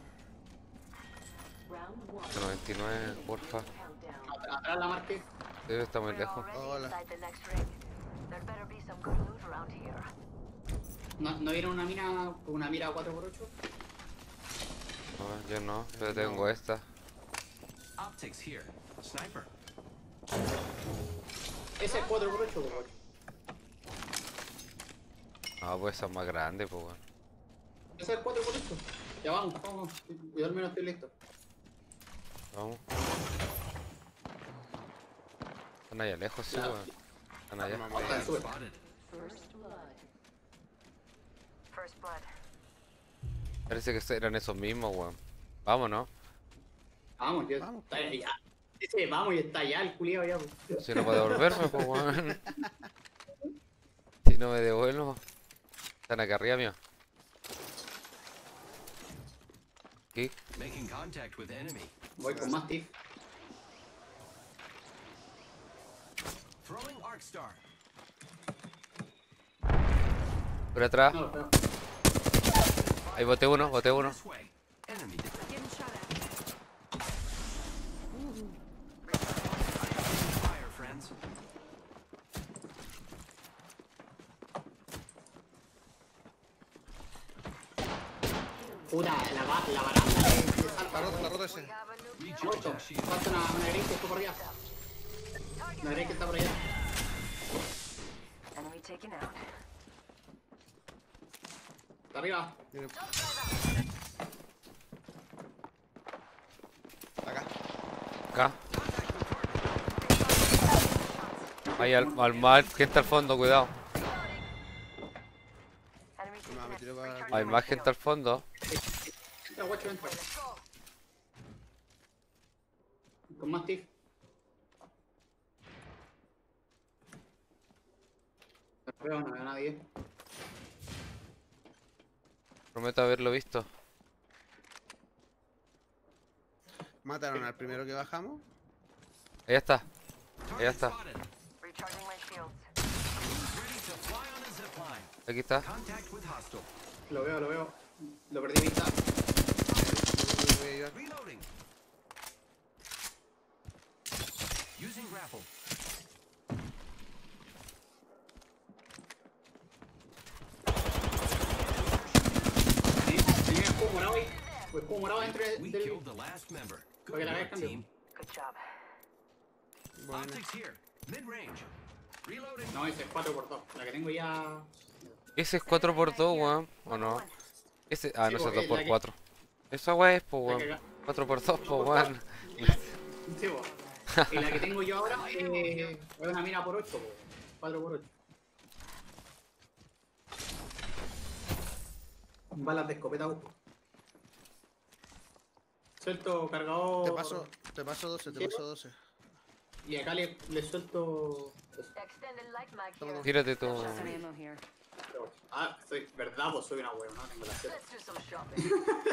99, porfa. Atrás la Masti. Sí, está muy We're lejos. already Hola. inside the next ring. There better be some good loot around here. ¿No vieron una mina con una mira 4x8? No, yo no, pero tengo esta. Optics here. Sniper. Ese es 4x8, weón. No, pues esa es más grande, pues bueno. Ese es 4x8. Ya vamos. Yo al menos estoy listo. Vamos. Están allá lejos, sí, Ya. weón. Están allá. Spotted. First blood. Parece que eran esos mismos, weón. Vámonos. Vamos, ya. Vamos. Está ya. Ese, vamos, y está ya el culiao ya. Pues. Si no puedo devolverme, pues weón. Si no me devuelvo. Están acá arriba mío. Aquí. Making contact with enemy. Voy con Mastiff. Throwing Arc Star. Por atrás. No, lo pego. Ahí boté uno, boté uno. This way. Enemy. Getting shot at. Fire, friends. Puta, la baranda de salta. La rota ese. We have a new kill. Mucho. Falta una gris que está por allá. Una gris que está por allá. Enemy taken out. Está arriba. Acá. Acá. Ahí al mar, gente al fondo, cuidado. No, me tiró para... Hay más gente al fondo. Ya, guacho, entra. Con más tif. No veo, no veo a nadie. Prometo haberlo visto. Mataron al primero que bajamos. Ahí está. Ahí está. Recharging my shields. Ready to fly on a zip line. Aquí está. Contact with hostile. Lo veo, lo veo. Lo perdí de vista. Voy a ayudar. Reloading. Using grapple. Sí, tenía escudo morado ahí. O escudo morado dentro We del... killed the last member. Para que Good la veas work, cambio. team. Good job. Bueno. Optics here. Mid range. Reloading. No, ese es 4x2. La que tengo ya... Ese es 4x2, weón. ¿O no? Ese. Ah, no, Sí, ese es porque la 2x4. Esa weá es, po, La weón. que- 4x2, po, weón. Sí, bo. Y la que tengo yo ahora es una mina por 8, 4x8. Balas de escopeta, busco. Suelto cargador. Te paso 12, te paso 12. Y acá le suelto. Extended light mag here. Tírate tú. Some ammo here. Ah, soy. ¿Verdad? Pues soy una huevo, ¿no? Tengo la sed. Let's do some shopping.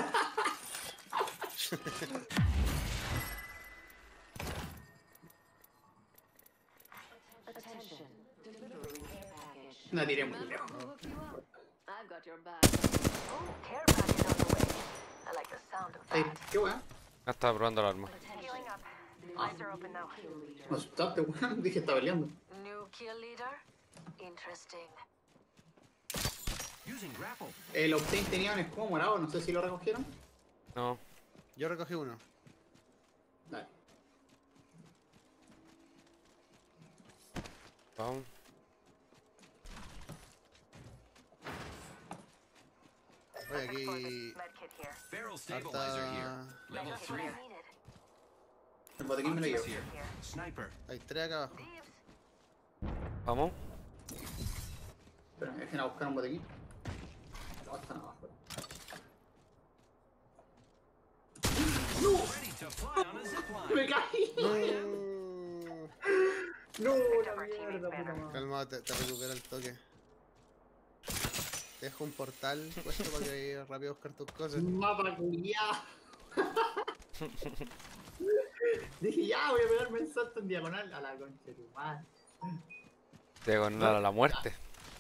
Attention. Delivering care package. La tiré muy lejos. We'll hook you up. I've got your back. Oh, care package on the way. I like the sound of Ey, that. qué weón. Ah, estaba probando el arma. Healing up. Eyes are open now. Me asustaste, weón. Dije, está peleando. New kill leader? Interesting. Using grapple. El Obtain tenía un escudo morado, no sé si lo recogieron. No. Yo recogí uno. Dale. Vamos. Oye, Looking for this aquí... medkit here. Barrel stabilizer here. Harta... Level Medkit 3. where needed. El botequín me lo llevo. Optics here. Sniper. Hay 3 acá abajo. Thieves. Vamos. Espera, me dejen a buscar un botequín. No, están abajo. Ready to fly on a zip line. ¡Me caí! No. No, Picked la up our teammate's mierda, puta banner. madre. Calma, te recupera el toque. Te dejo un portal puesto para que vayas rápido a buscar tus cosas. Mapa culiao. Dije, ya voy a pegarme el salto en diagonal a la concha de tu madre. Diagonal a la muerte.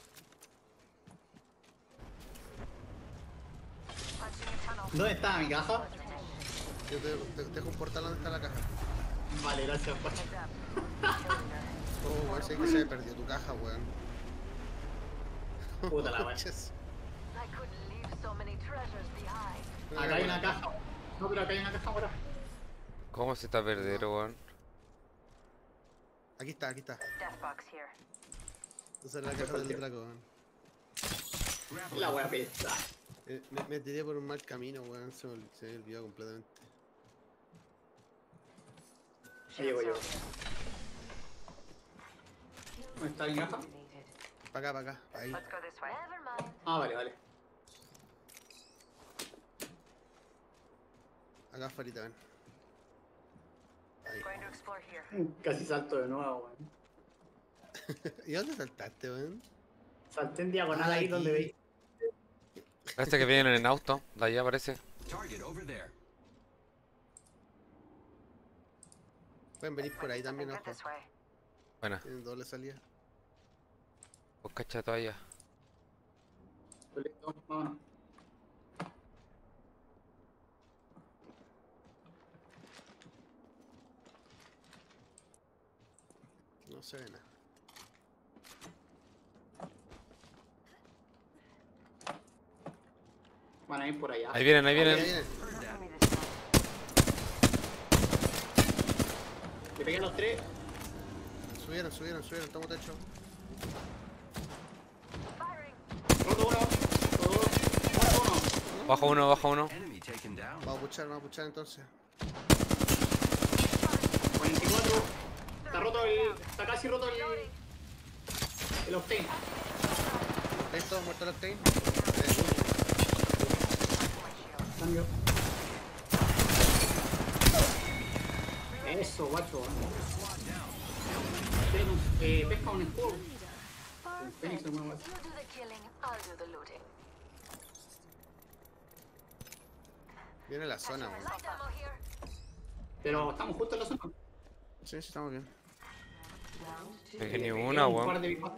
Punching a tunnel. ¿Dónde está mi caja? Yo te dejo un portal donde está la caja. Vale, gracias, Pacho. Heads up. Kill leader. Oh, parece que se perdió tu caja, weón. Puta la wea. Conches. I couldn't leave so many treasures behind. Acá hay una caja. No, pero acá hay una caja ahora. ¿Cómo se está perdiendo, weón? Aquí está, aquí está. Death box here. Esa es la caja del Draco, weón. La wea pesa. Me tiré por un mal camino, weón. Se me olvidó completamente. Ahí llego yo. ¿Dónde está mi caja? Pa' acá, ahí. Let's go this way. Never mind. Ah, vale, vale. Acá afuera, ven. Ahí. Going to explore here. Casi salto de nuevo, weón. ¿Y dónde saltaste, weón? Salté en diagonal ahí aquí. donde veis. Este que viene en auto, de allá aparece. Target over there. Pueden venir por ahí también, Something ojo. good this way. Buena, Tienen doble salida. pues cacha toalla. Listo, vámonos. No se ve nada. Van a ir por allá. Ahí vienen, ahí Ahí vienen. vienen. Heard that. Give me this one. Le pegué a los tres. Subieron, tomo techo. Firing. Roto uno. Roto dos. Baja uno, baja uno. Enemy taken down. Vamos a puchar entonces. 44. Está casi roto el Octane. ¿Listo? ¿Muerto el Octane? Cambio. Eso, guacho. Pesca un escudo. Fénix, Perfect. hermano. You do the killing, I'll do the looting. Viene la zona, weón. Light ammo here. Pero estamos justo en la zona. Sí, estamos bien. Es que ni una, Un par weón. de bigotes.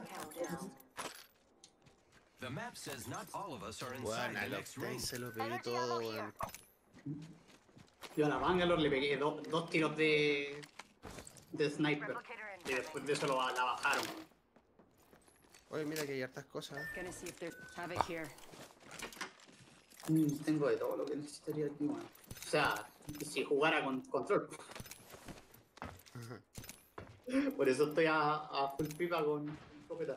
The map says not all of us are inside Weón, the al next Octane room. se lo pegué todo, weón. Yo a la Bangalore le pegué dos tiros de sniper. Y después de eso la bajaron. Oye, mira que hay hartas cosas. Gonna see if there's havoc here. Tengo de todo lo que necesitaría aquí, weón. O sea, si jugara con control. Por eso estoy a full pipa con escopeta.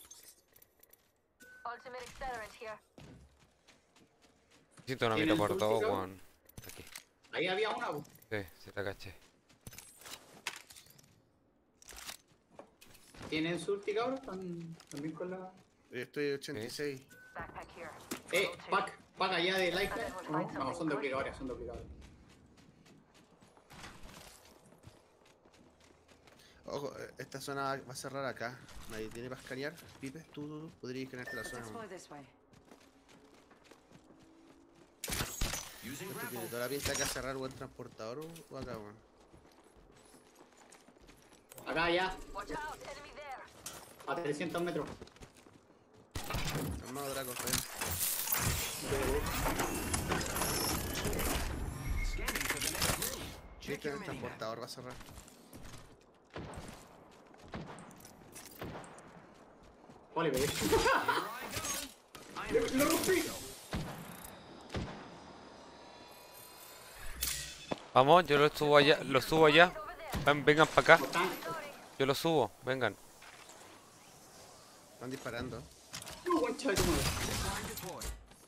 Ultimate accelerant here. Necesito una ¿Tienen mira por ulti, todo, cabrón? weón. Aquí. Ahí había una, po. Sí, se la caché. ¿Tienen su ulti, cabrón? También con la... Yo estoy 86. Backpack here. Pack allá de Lifeline. No, son duplicadores, son duplicadores. Ojo, esta zona va a cerrar acá. Nadie tiene para escanear. Pipe, tú podrías escanearte la zona, weón. this way. Using Esto tiene grapple. toda la pinta que a cerrar buen transportador o acá, weón. Acá ya, Watch out, enemy there. a 300 metros. Armado Draco, ven. Scanning for the next room. Check Viste, your el minimap. transportador va a cerrar. Ole, pegué. Here I go. I am ¡Lo rompí! Vamos, yo lo subo allá, vengan para acá. Están... Yo lo subo, vengan. Están disparando. Concha de tu madre. Line deployed.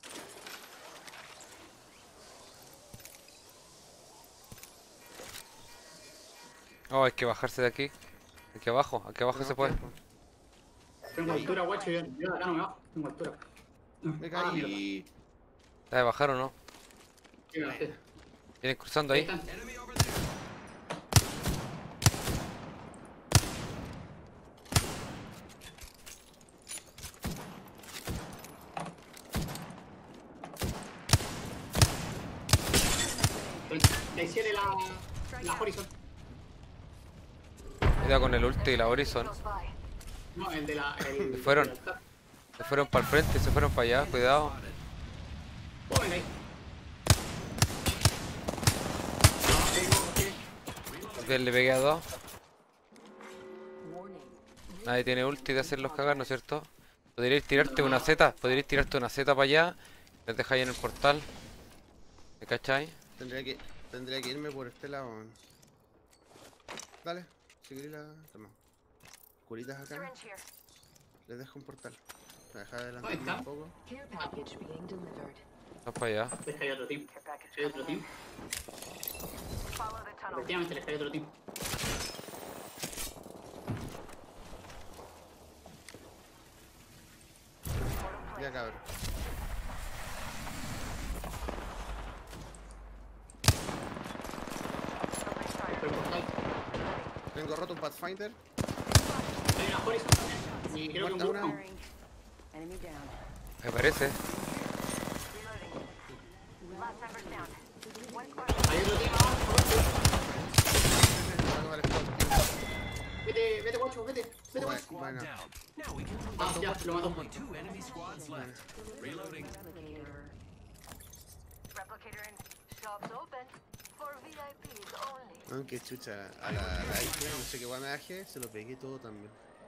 Oh, hay que bajarse de aquí. Aquí abajo se puede. Tengo altura, guacho, yo de acá no me bajo. Tengo altura. Me Ah, mira. caí. ¿Está de bajar o no? Sí, me bajé. Vienen cruzando Ahí ahí. están. Enemy over there. Le hicieron la Horizon. Cuidado con el ulti y la Horizon. Close by. No, el de la... Se fueron. del altar. Se fueron para el frente, se fueron para allá, cuidado. Ponen ahí. Bien, le pegué a dos. Nadie tiene ulti de hacerlos cagar, ¿no es cierto? Podríais tirarte una Z, para allá. Les dejáis en el portal. ¿Me cacháis? Tendría que irme por este lado, weón. Dale, seguir la. Toma. Curitas acá. Syringe here. Les dejo un portal. Me deja adelantar Ahí está. un poco. Care package being delivered. Vamos para allá. Les cae otro team. Care package Hay otro coming team. in. Follow the tunnel. Efectivamente, les cae otro team. Ya, cabrón. Estoy portal. Tengo roto un Pathfinder. Hay una Horizon. Y creo que un Muerta una. Burkhound. Enemy down. Me parece. Last member's down. One squad. Hay otro team abajo. Vale, vale, Vete, guacho, vete. Vete, guacho. Squad Bueno. down. Now we can move Ah, ya, lo mató. only 2 enemy squads left. Reloading. Replicator in. Shops open. For VIPs only. Aunque chucha, a la isla, no sé qué guay me bajé, se lo pegué todo también.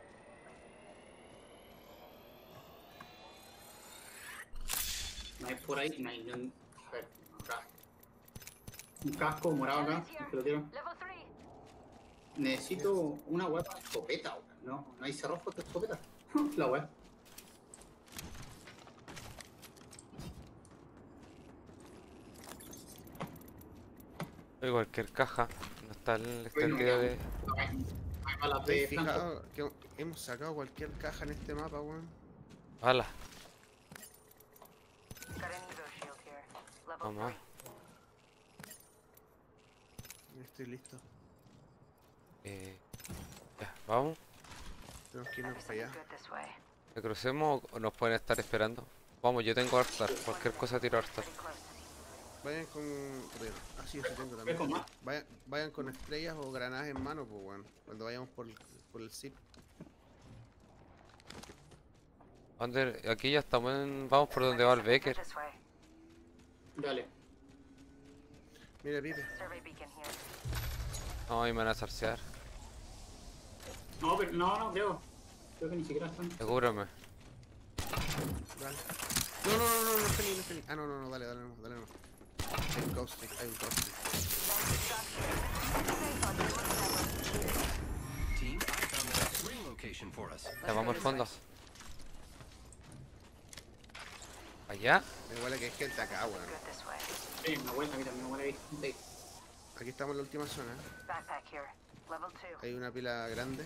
No hay por ahí, no hay ni un... A ver, acá. Un casco morado acá, que lo dieron. Level 3. Necesito una web escopeta, weón. No hay cerrojo de escopeta. La web. Hay cualquier caja. No está el extendido de. Hay balas ¿Te de has Franco. fijado que hemos sacado cualquier caja en este mapa, weón? Ala, Got an Evo shield here. Level vamos. 3. Estoy listo. Ya, vamos. Tenemos que irnos para allá. Good this way. ¿Le crucemos o nos pueden estar esperando? Vamos, yo tengo Arstar. Cualquier cosa tiro Arstar. Pretty close. Vayan con... Así, eso tengo también. con más? Vayan con estrellas o granadas en mano, pues, weón. Cuando vayamos por el zip. Ander, aquí ya estamos vamos por donde va el Becker. This way. Dale. Mira, Pipe. Survey beacon here. No, ahí me van a sarcear. No, pero no, creo. Creo que ni siquiera están. Cúbrame. Dale. No, espera. Ah, no, dale nomás. Hay un caustic. Team, I found the next ring location for us. Ya vamos al fondo. Allá. Me huele que hay gente acá, weón. Good this way. Sí, una vuelta, mira, me muere ahí. Aquí estamos en la última zona. Backpack here. Level 2. Hay una pila grande.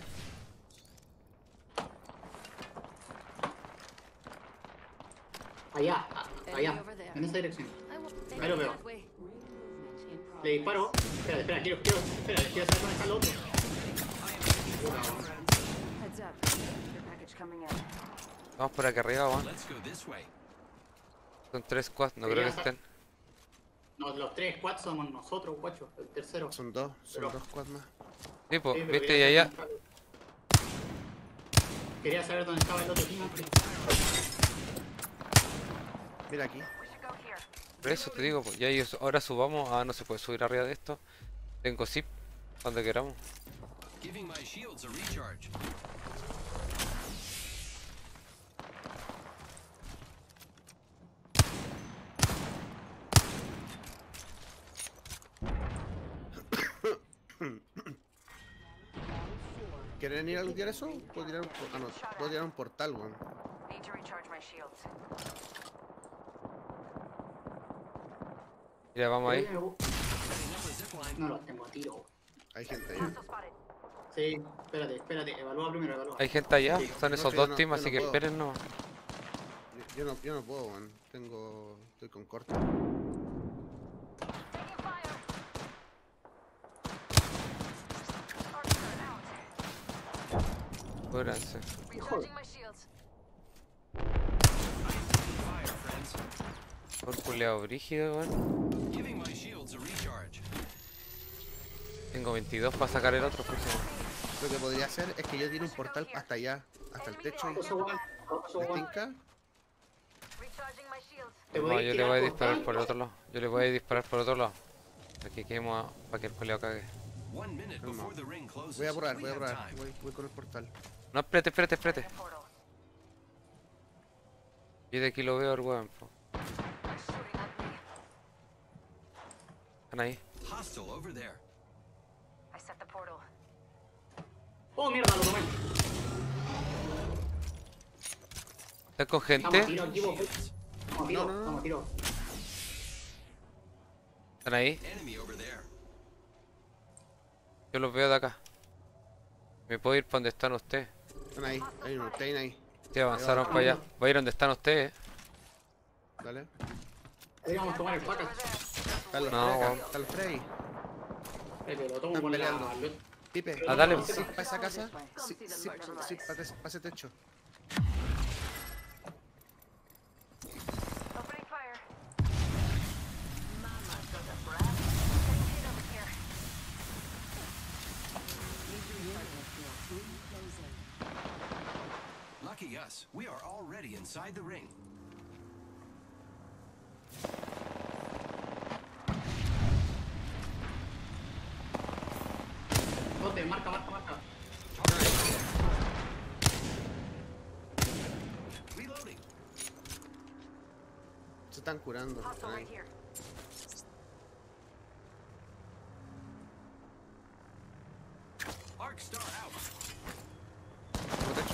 Allá, Enemy allá, over there. en esa dirección. I will Ahí lo veo. that way. Le disparo. Espera, quiero saber dónde está el otro. Heads up. Your package coming in. Vamos por acá arriba, weón. Let's go this way. Son 3 squads, no creo que estén. No, los 3 squads somos nosotros, guacho. El tercero. Son dos squads más. Sí, pues, Sí, pero viste, y quería allá. saber dónde estaba- Quería saber dónde estaba el otro team antes. Mira aquí. We should go here. Por eso te digo, pues, ya ellos ahora subamos. Ah, no se puede subir arriba de esto. Tengo zip, donde queramos. Giving my shields a recharge. ¿Quieren ir a lootear eso? Puedo tirar puedo tirar un portal, weón. Need to recharge my shields. Ya vamos ahí. No los tengo a tiro. Hay gente ahí. Hostile spotted. Sí, espérate, evalúa primero, evalúa. Hay gente allá, Sí. son No, esos sí, dos yo teams, no así que puedo. esperen, no. Yo no puedo, weón. Estoy con corto. Taking fire. Archer out. Cúbranse. Recharging my shields. Fire, friends. Por culeado brígido, weón. Giving my shields a recharge. Tengo 22 para sacar el otro próximo. Lo que podría hacer es que yo tire un portal hasta allá, hasta el techo y Oso, weón. Oso, ¿me weón. tinca? Recharging my shields. Te No, podéis yo le tirar voy a por disparar tanto. por el otro lado. Yo le voy a disparar por otro lado. Aquí quedemos para que el culeado cague. 1 minute Calma. before the ring closes. Voy a apurar. We have time. Voy con el portal. No, espérate. Portal. Yo de aquí lo veo el weón, po. Shooting at me. Están ahí. Hostile over there. I set the portal. Oh, mierda, lo tomé. ¿Están con Estamos a gente? tiro aquí, vos. Estamos a tiro, No. estamos a tiro. ¿Están ahí? Enemy over there. Yo los veo de acá. Me puedo ir para donde están ustedes. Están ahí. Hay uno. Están ahí. Sí, avanzaron para allá. Voy a ir donde están ustedes. Dale. Podríamos tomar el pack. Están los No, tres acá. weón. Están los tres ahí. Lo tomo Están con la... peleando. Pipe. Ah, dale. Sí, para esa casa. Sí, para ese techo. Opening fire. Mama's got a brat. Getting hit over here. Lucky us. We are already inside the ring. ¿Dónde? Marca. Reloading. Se están curando. Hostile Están ahí. right here. Arc star out. ¿Otro techo?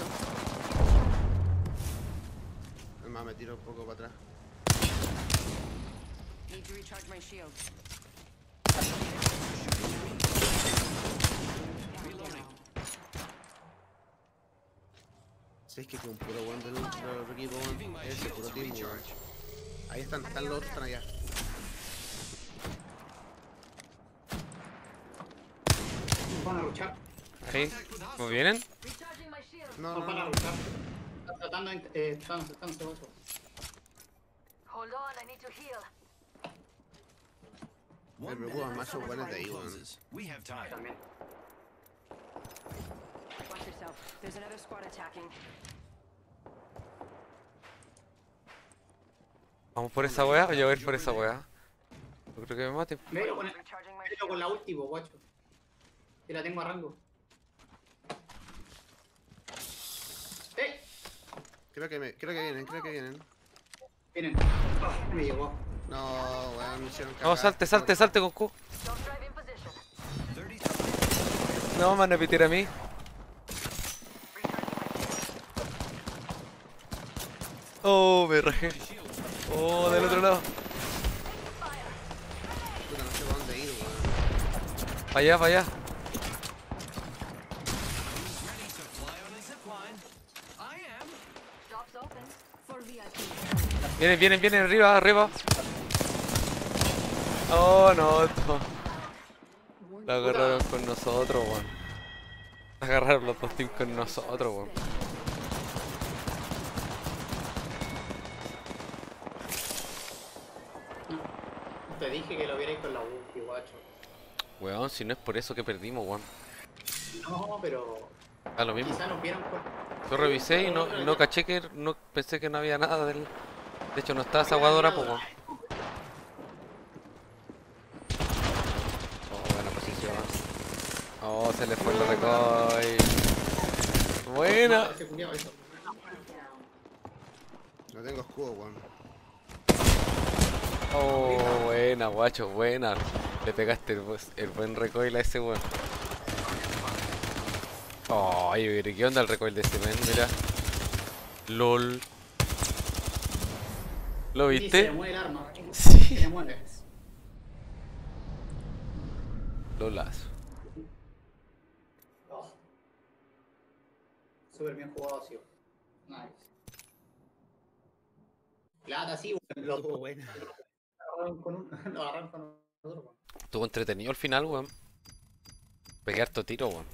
Es más, me tiro un poco para atrás. Need to recharge my shield. Si es que con puro weón de nuestro equipo, weón, ese puro team, weón. Ahí están los otros, están allá. Van a luchar. ¿Sí? ¿Cómo vienen? No, Van a no. luchar. Están tratando de... están haciendo eso. Hold on, I need to heal. Me preocupan más esos weones de ahí, weón. We have time. También. Watch yourself. There's another squad attacking. ¿Vamos por esa weá o yo voy a ir por esa weá? No creo que me maten. Velo con, Recharging my velo con la última, guacho. Que la tengo a rango. ¡Eh! Creo que vienen. Vienen. Me llegó. No, weón, me hicieron cagar. No, salte, Goku. Don't drive in position. 30 No, me van a repetir a mí. Oh, me rajé. Oh, del otro lado. Puta, no sé por dónde ir, weón. Para allá, para allá. ready to fly on a zip line. I am. Doors open. For VIP. Vienen, arriba. Oh, no. La agarraron con nosotros, weón. La agarraron los dos teams con nosotros, weón. Te dije que lo vierais con la ulti, guacho. Weón, si no es por eso que perdimos, weón. No, pero... A lo mismo. Quizá nos vieron con... Yo revisé y no caché que no pensé que no había nada del. De hecho no estaba esa aguadora, pues weón. Oh, buena posición. Oh, se le fue el recoil. Buena. Ese culiao, eso. No tengo escudo, weón. Oh, buena, guacho, buena. Le pegaste el buen recoil a ese weón. Oh, pero ¿qué onda el recoil de este men? Mira. LOL. ¿Lo Y se viste? le mueve el arma. Se Sí. le mueve. LOLazo. Oh. Súper bien jugado, sí. Nice. Plata, sí, weón. Lo Estuvo buena. agarraron con un... Lo agarraron con otro, weón. Estuvo entretenido al final, weón. Pegué harto tiro, weón.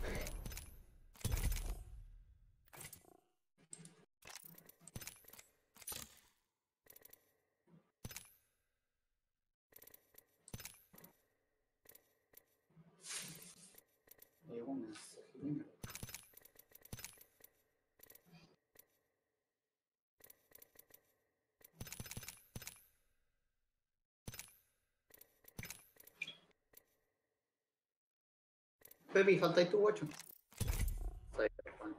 Me llegó un mensaje. Pepe, faltáis tú, guacho. Cyberpunk.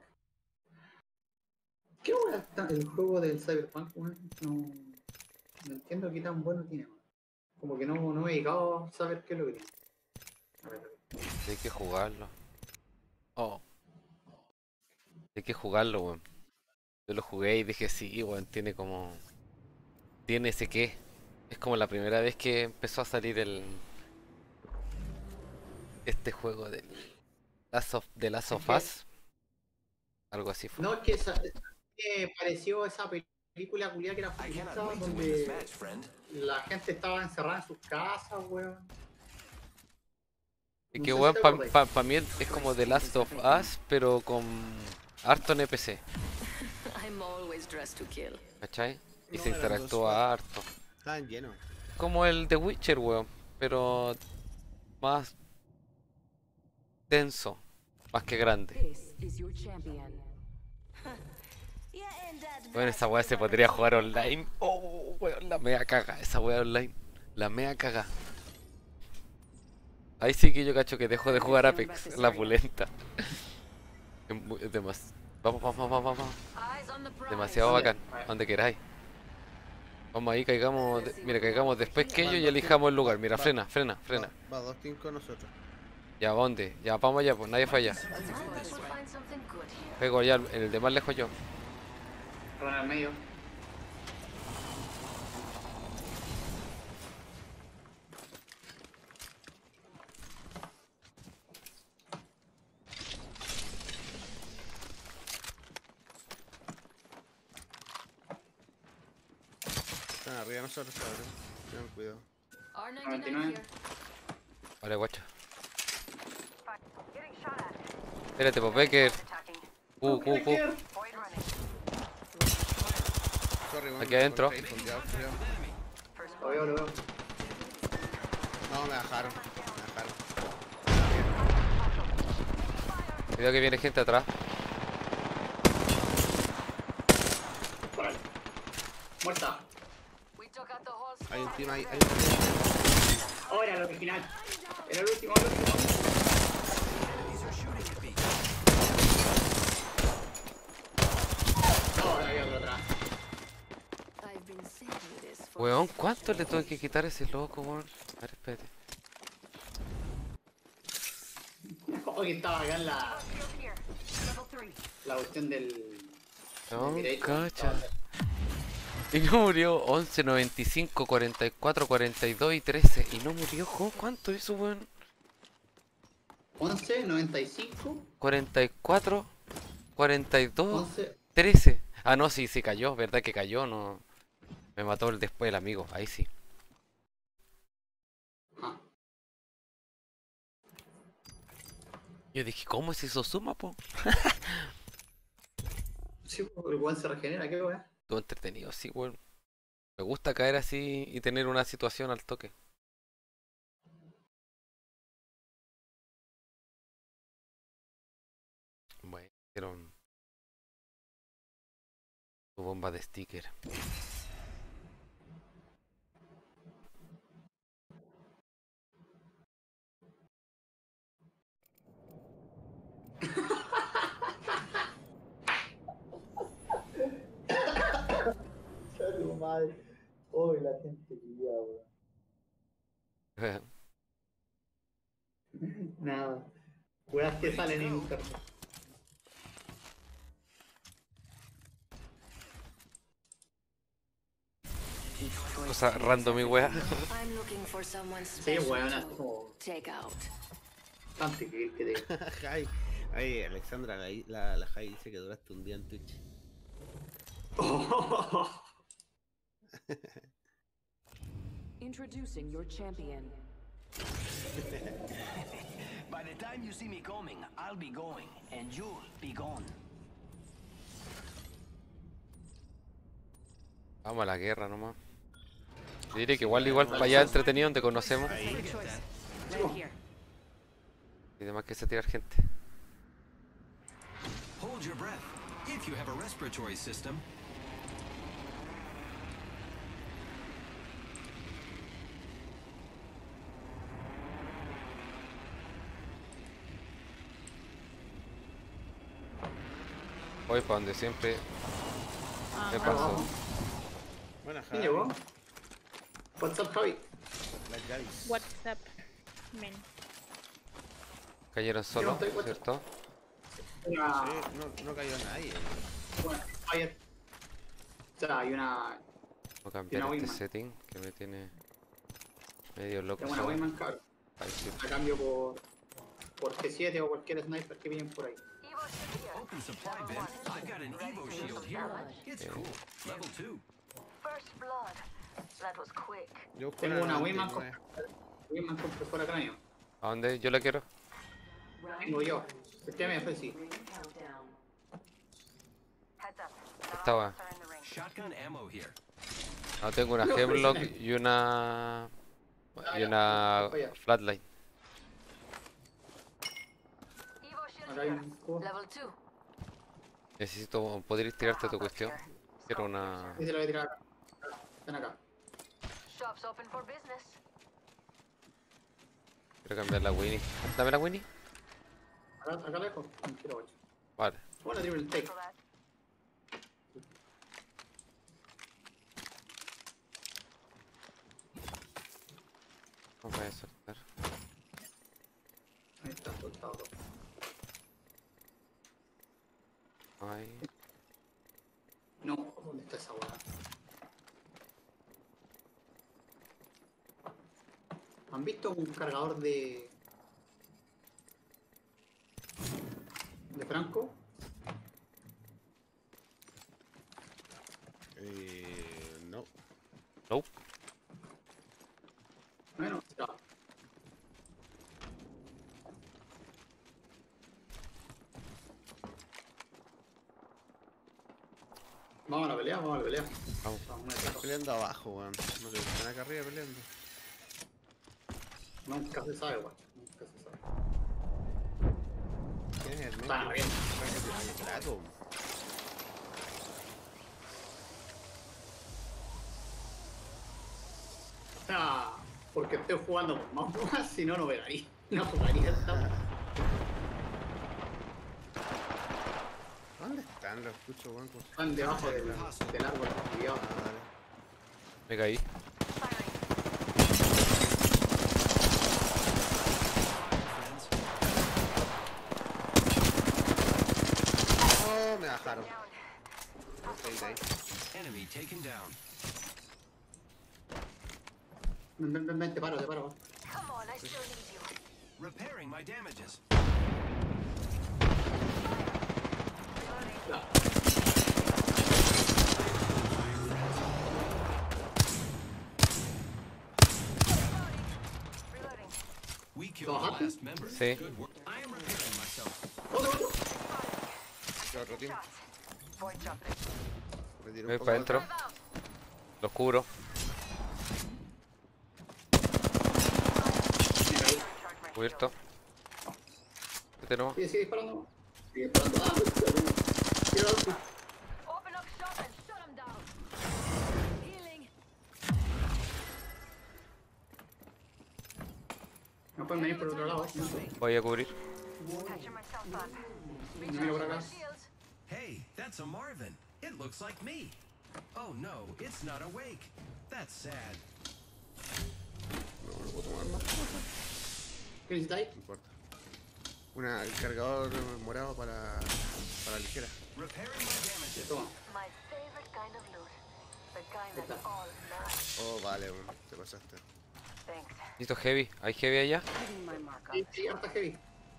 ¿Qué hora está el juego del Cyberpunk, weón? No entiendo qué tan bueno tiene, weón. Como que no me he dedicado a saber qué es lo que tiene. A ver. Hay que jugarlo. Oh. Hay que jugarlo, weón. Yo lo jugué y dije, sí, weón, tiene como... Tiene ese qué. Es como la primera vez que empezó a salir este juego del de Last of Us. Algo así fue. No, es que pareció esa película culiada que era I futurista, cannot wait to win donde this match, friend. la gente estaba encerrada en sus casas, weón. Y no que sé weón, si te acordáis. para mí es como The Last of Us, pero con harto NPC. I'm always dressed to kill. ¿Cachai? Y No, se eran interactúa harto. Estaban llenos. Como el de Witcher, weón. Pero más denso. Más que grande. This is your champion. Bueno, esa weá se podría jugar online. Oh, weón, la mea caga. Esa weá online. La mea caga. Ahí sí que yo cacho que dejo de jugar Apex. La pulenta. Es vamos. Eyes on the prize. Demasiado bacán. Donde queráis. Vamos ahí, caigamos. Mira, caigamos después que ellos y elijamos el lugar. Mira, frena. Va 2 teams con nosotros. Ya, ¿a dónde? Ya, vamos allá, pues nadie falla. I think we'll find something good here. Pego allá, en el de más lejos yo. Ron al medio. Bueno, arriba de nosotros, cabrón. Tengan cuidado. R99 99. here. Vale, guacho. Getting shot at. Espérate, pues Becker. Attacking. Becker. Void running. Sorry, weón, Aquí adentro. encontré ahí, fondeado, creo. First Lo veo, lo veo. No, me bajaron. Me bajaron. Cuidado que viene gente atrás. Por ahí. Muerta. We took out the whole Hay un squad. team ahí, hay un team. Ahora el original. Era el último, el último. Enemies are shooting at me. Ahora hay otro atrás. I've been saving this for Weón, ¿cuánto le tuve que quitar a ese loco, weón? A ver, espérate. Oh, que estaba acá en la, Shield here. Level 3. la cuestión del... No, del cacha. Y no murió 11, 95, 44, 42 y 13. Y no murió, ¿cuánto hizo, weón? 11, 95, 44, 42, 11... 13. Ah, no, sí, sí cayó, ¿verdad que cayó? No. Me mató el después el amigo, ahí sí. Ah, Yo dije, ¿cómo se hizo suma, po? sí, el weón se regenera, qué weón. Todo entretenido, sí, weón. Me gusta caer así y tener una situación al toque. Bueno, hicieron su bomba de sticker. Tu madre. Uy, la gente que weón. Nada. Weas que salen en internet. Cosa random y wea. I'm looking for someone Sí, special weón, es to como take out. bastante que te... Jai. Ay, Alexandra, la Jai dice que duraste un día en Twitch. Introducing your champion. By the time you see me coming, I'll be going, and you'll be gone. Vamos a la guerra nomás. Te diré que igual para allá entretenido donde conocemos. Make a choice. Right here. Y demás que se tirar gente. Hold your breath. If you have a respiratory system, Voy para donde siempre me Ajá. pasó. Buena ¿Quién Javi. llegó? What's up, Javi? Las Javis. WhatsApp. Men. Cayeron solo, estoy guacho. ¿cierto? Una... Sí, no cayó nadie. Bueno, Fire. O sea, hay una... Voy a cambiar Una este Wingman. setting que me tiene medio loco. Tengo una solo. Wingman, cabrón. Ahí sí. A cambio por G7 o cualquier sniper que vienen por ahí. Evo shield here. open supply bin. I've got an Evo shield here. It's cool. Level 2. First blood. That was quick. Yo busco Tengo una Wingman 99. Wingman con profesora cráneo. ¿A dónde? Yo la quiero. Tengo yo. Este me ofrecí. Heads up. Estaba. Are in the ring. Shotgun ammo here. No, tengo una No, Hemlock pero y una. Ah, Y ya. una Vaya. Flatline. Evo shield Acá hay here. un cubo. Level 2. Necesito poder tirarte tu cuestión. Quiero una. Y se lo voy a tirar acá. Ven acá. Shop's open for business. Quiero cambiar la Winnie. Dame la Winnie. Acá lejos. Quiero 8. Vale. Bueno, triple take. For that. Vamos a soltar. Ahí está soltado. Ahí. No, ¿dónde está esa weá? ¿Han visto un cargador de Franco? No. pelea, vamos a la pelea. Vamos. Vamos a Están una peleando abajo, weón. No sé, están acá arriba peleando. Nunca se sabe, weón. Nunca se sabe. ¿Quién es el Está medio? bien. Claro. Ah, porque estoy jugando con mouse, si no, no pegaría. No jugaría esta. ¿Dónde están? Los escucho, weón. Están debajo del árbol, cuidado. Ah, dale. Me caí. Oh, me bajaron. Ahí. Enemy taken down. Ven, te paro. Come on, I still need you. Repairing my damages. Ya. Reloading. We killed the last member. Sí. Good work. I am repairing myself. Otro. ¿Qué otro team? Void dropping. Me tiró Voy un poco para adentro. Lo cubro. Cubierto. Este no. Sigue disparando. Sigue disparando. Ah, cuidado. Open up shop and shut him down. Healing. No pueden venir por otro lado. Voy a cubrir. Patching myself up. Mira por acá. Shields. Hey, that's a Marvin. It looks like me. Oh no, it's not awake. That's sad. No puedo tomar más. ¿Qué necesitáis? No importa. El cargador morado para ligera. Repairing my damages. Toma. My favorite kind of loot. The kind that's all nice. Oh, vale, weón. Te pasaste. Thanks. Listo, heavy. ¿Hay heavy allá? Putting my mark on. Sí, harta heavy.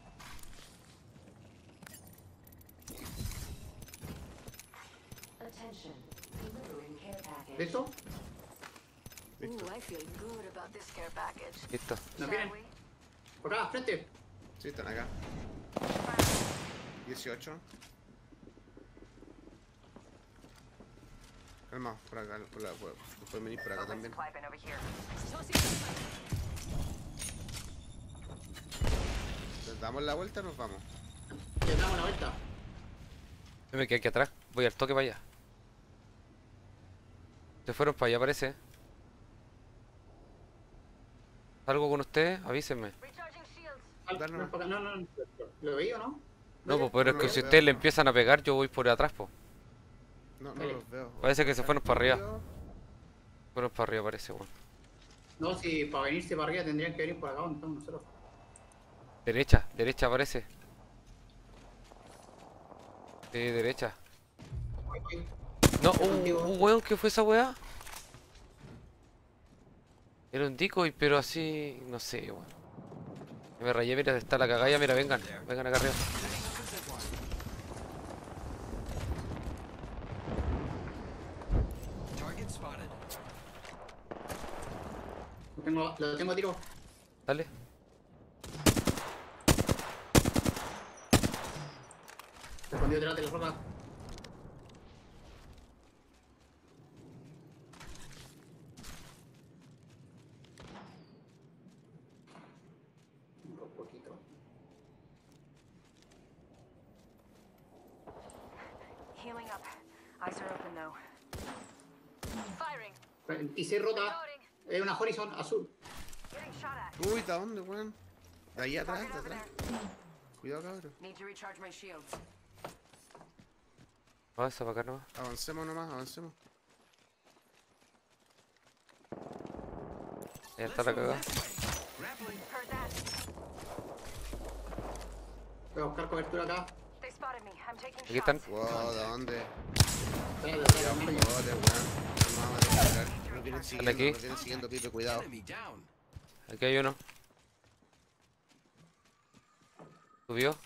Attention. Delivering care package. ¿Listo? Listo. Ooh, I feel good about this care package. Listo. ¿Nos Shall vienen? we? Por acá, frente. Sí, están acá. 18. Calma, por acá. Pueden venir por acá también. Swiping over here. ¿Les damos la vuelta o nos vamos? Le damos la vuelta. Yo me quedé aquí atrás. Voy al toque para allá. Se fueron para allá, parece. ¿Salgo con ustedes? Avísenme. Recharging shields. Dale, No, no. ¿Lo veía o no? No, pues, pero es no que lo si veo. ustedes le empiezan a pegar, yo voy por atrás, pues. No Dale. los veo. Parece que se fueron para arriba. Fueron para arriba, parece, weón. No, si para venirse para arriba tendrían que venir por acá donde estamos nosotros. Derecha parece. Sí, derecha. Voy. No, Contigo. un weón, ¿qué fue esa weá? Era un decoy, pero así, no sé, weón. Me rayé, mira, está la cagalla, mira, vengan acá arriba. Target spotted. Lo tengo a tiro. Dale. Se escondió detrás de la roca. Un poquito. Healing up. Eyes are open though. Firing. Y se rota. Reloading. Es una Horizon azul. Getting shot at. Uy, ¿de dónde, weón? De ahí atrás, de atrás. Cuidado, cabrón. Need to recharge my shields. Avanza para acá nomás. Avancemos nomás, avancemos. Ya está la cagada. Grappling. Heard that. Voy a buscar cobertura acá. They spotted me. I'm taking Aquí están. shots. Wow, ¿de dónde? Detrás, Cuidado, hermano. joder, weón. No vamos a disparar. Nos vienen siguiendo, aquí. nos vienen siguiendo, Pipe, cuidado. Enemy down. Aquí hay uno. Subió.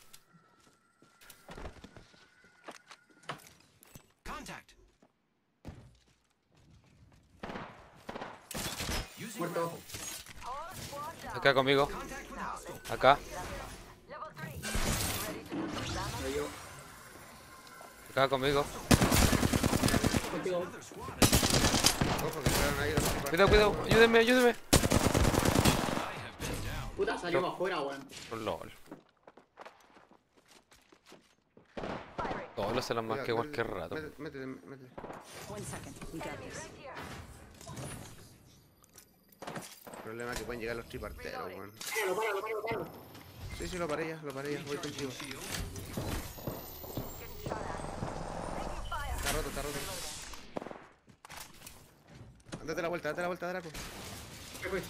Contact. Using Muerto. rifle. All squad down. Acá conmigo. Contact with hostile. Acá. Level 3. Ready to do some damage? Lo llevo. Acá conmigo. Contigo. Ojo que fueron ahí los triparteros, Cuidado, cuidado, weón. ayúdenme, ayúdenme. Puta, salió para afuera, weón. LOL. Todos los se las marqué Cuidado, cualquier rato. Métete, métete. 1 second. We got this. El problema es que pueden llegar los triparteros, weón. Páralo. Sí, lo paré ya, voy contigo. Está roto. Date la vuelta, Draco. Voy.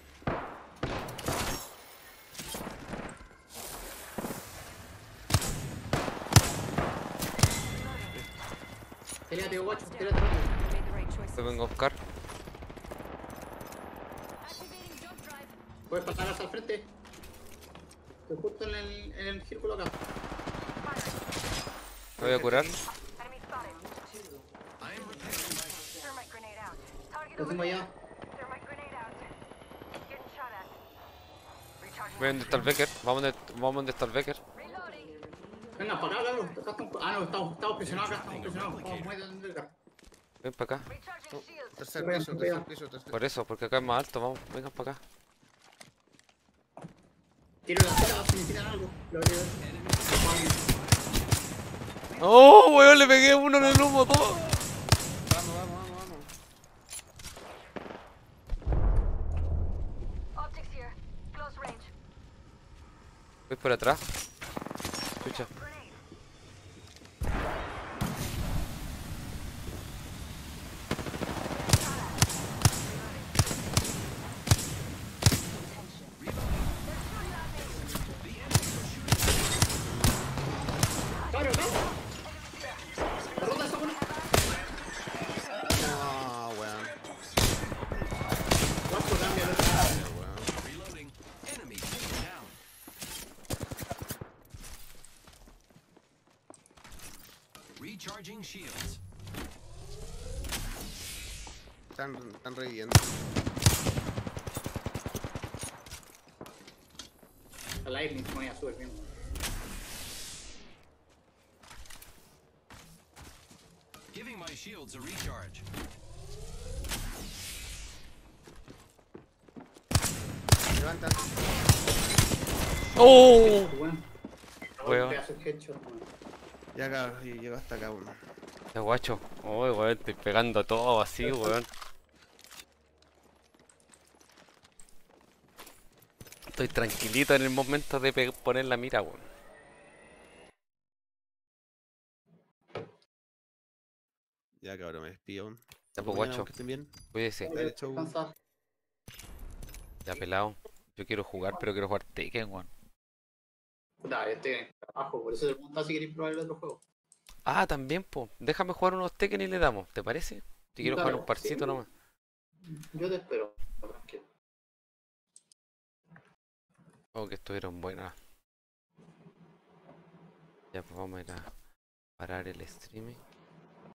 Tírate, guacho, tírate rápido. You made the right choice. Te vengo a buscar. Puedes pasar hasta el frente. Estoy justo en el círculo acá. Me voy a curar. Enemy spotted. Thermite grenade out. Target Lo tengo allá. Thermite grenade out. Getting shot at. Recharging. Voy donde está el Becker. Vamos donde está el Becker. Reloading. Venga, para acá, Acá no, estamos presionados acá, Estamos muy de acá. Ven para acá. Recharging shields. Tercer piso. Por eso, porque acá es más alto. Vamos, vengan para acá. Tiro la tela, si me tiran algo. Lo voy a ver. ¡Oh, weón! Le pegué uno en el humo, todo. Vamos. Optics here. Close range. Voy por atrás. Escucha. ¡Claro, no! ¡La ronda esa buena! No, weón. Guacho, cámbialo. Reloading. Enemy taken down. Recharging shields. Están reviviendo. La lightning se ponía súper bien. Giving my shields a recharge. Levanta. ¡Oh! Bueno. Weón. Pedazo de headshot, weón. Ya acá, y llegó hasta acá uno. Ya guacho. Uy, weón, estoy pegando todo así, weón. Estoy tranquilito en el momento de poner la mira, weón. Ya cabrón, me despido. Ya pues, Mañana, guacho. que estén bien. Cuídese. Dale, chau. Descansa. Ya pelado. Yo quiero jugar, pero quiero jugar Tekken, weón. Puta, estoy en el trabajo, por eso te preguntaba si queréis probar el otro juego. Ah, también, po. Déjame jugar unos Tekken y le damos, ¿te parece? Te quiero Dale, jugar un parcito sí. nomás. Yo te espero, tranquilo. Oh, que estuvieron buenas. Ya, pues vamos a ir a parar el streaming.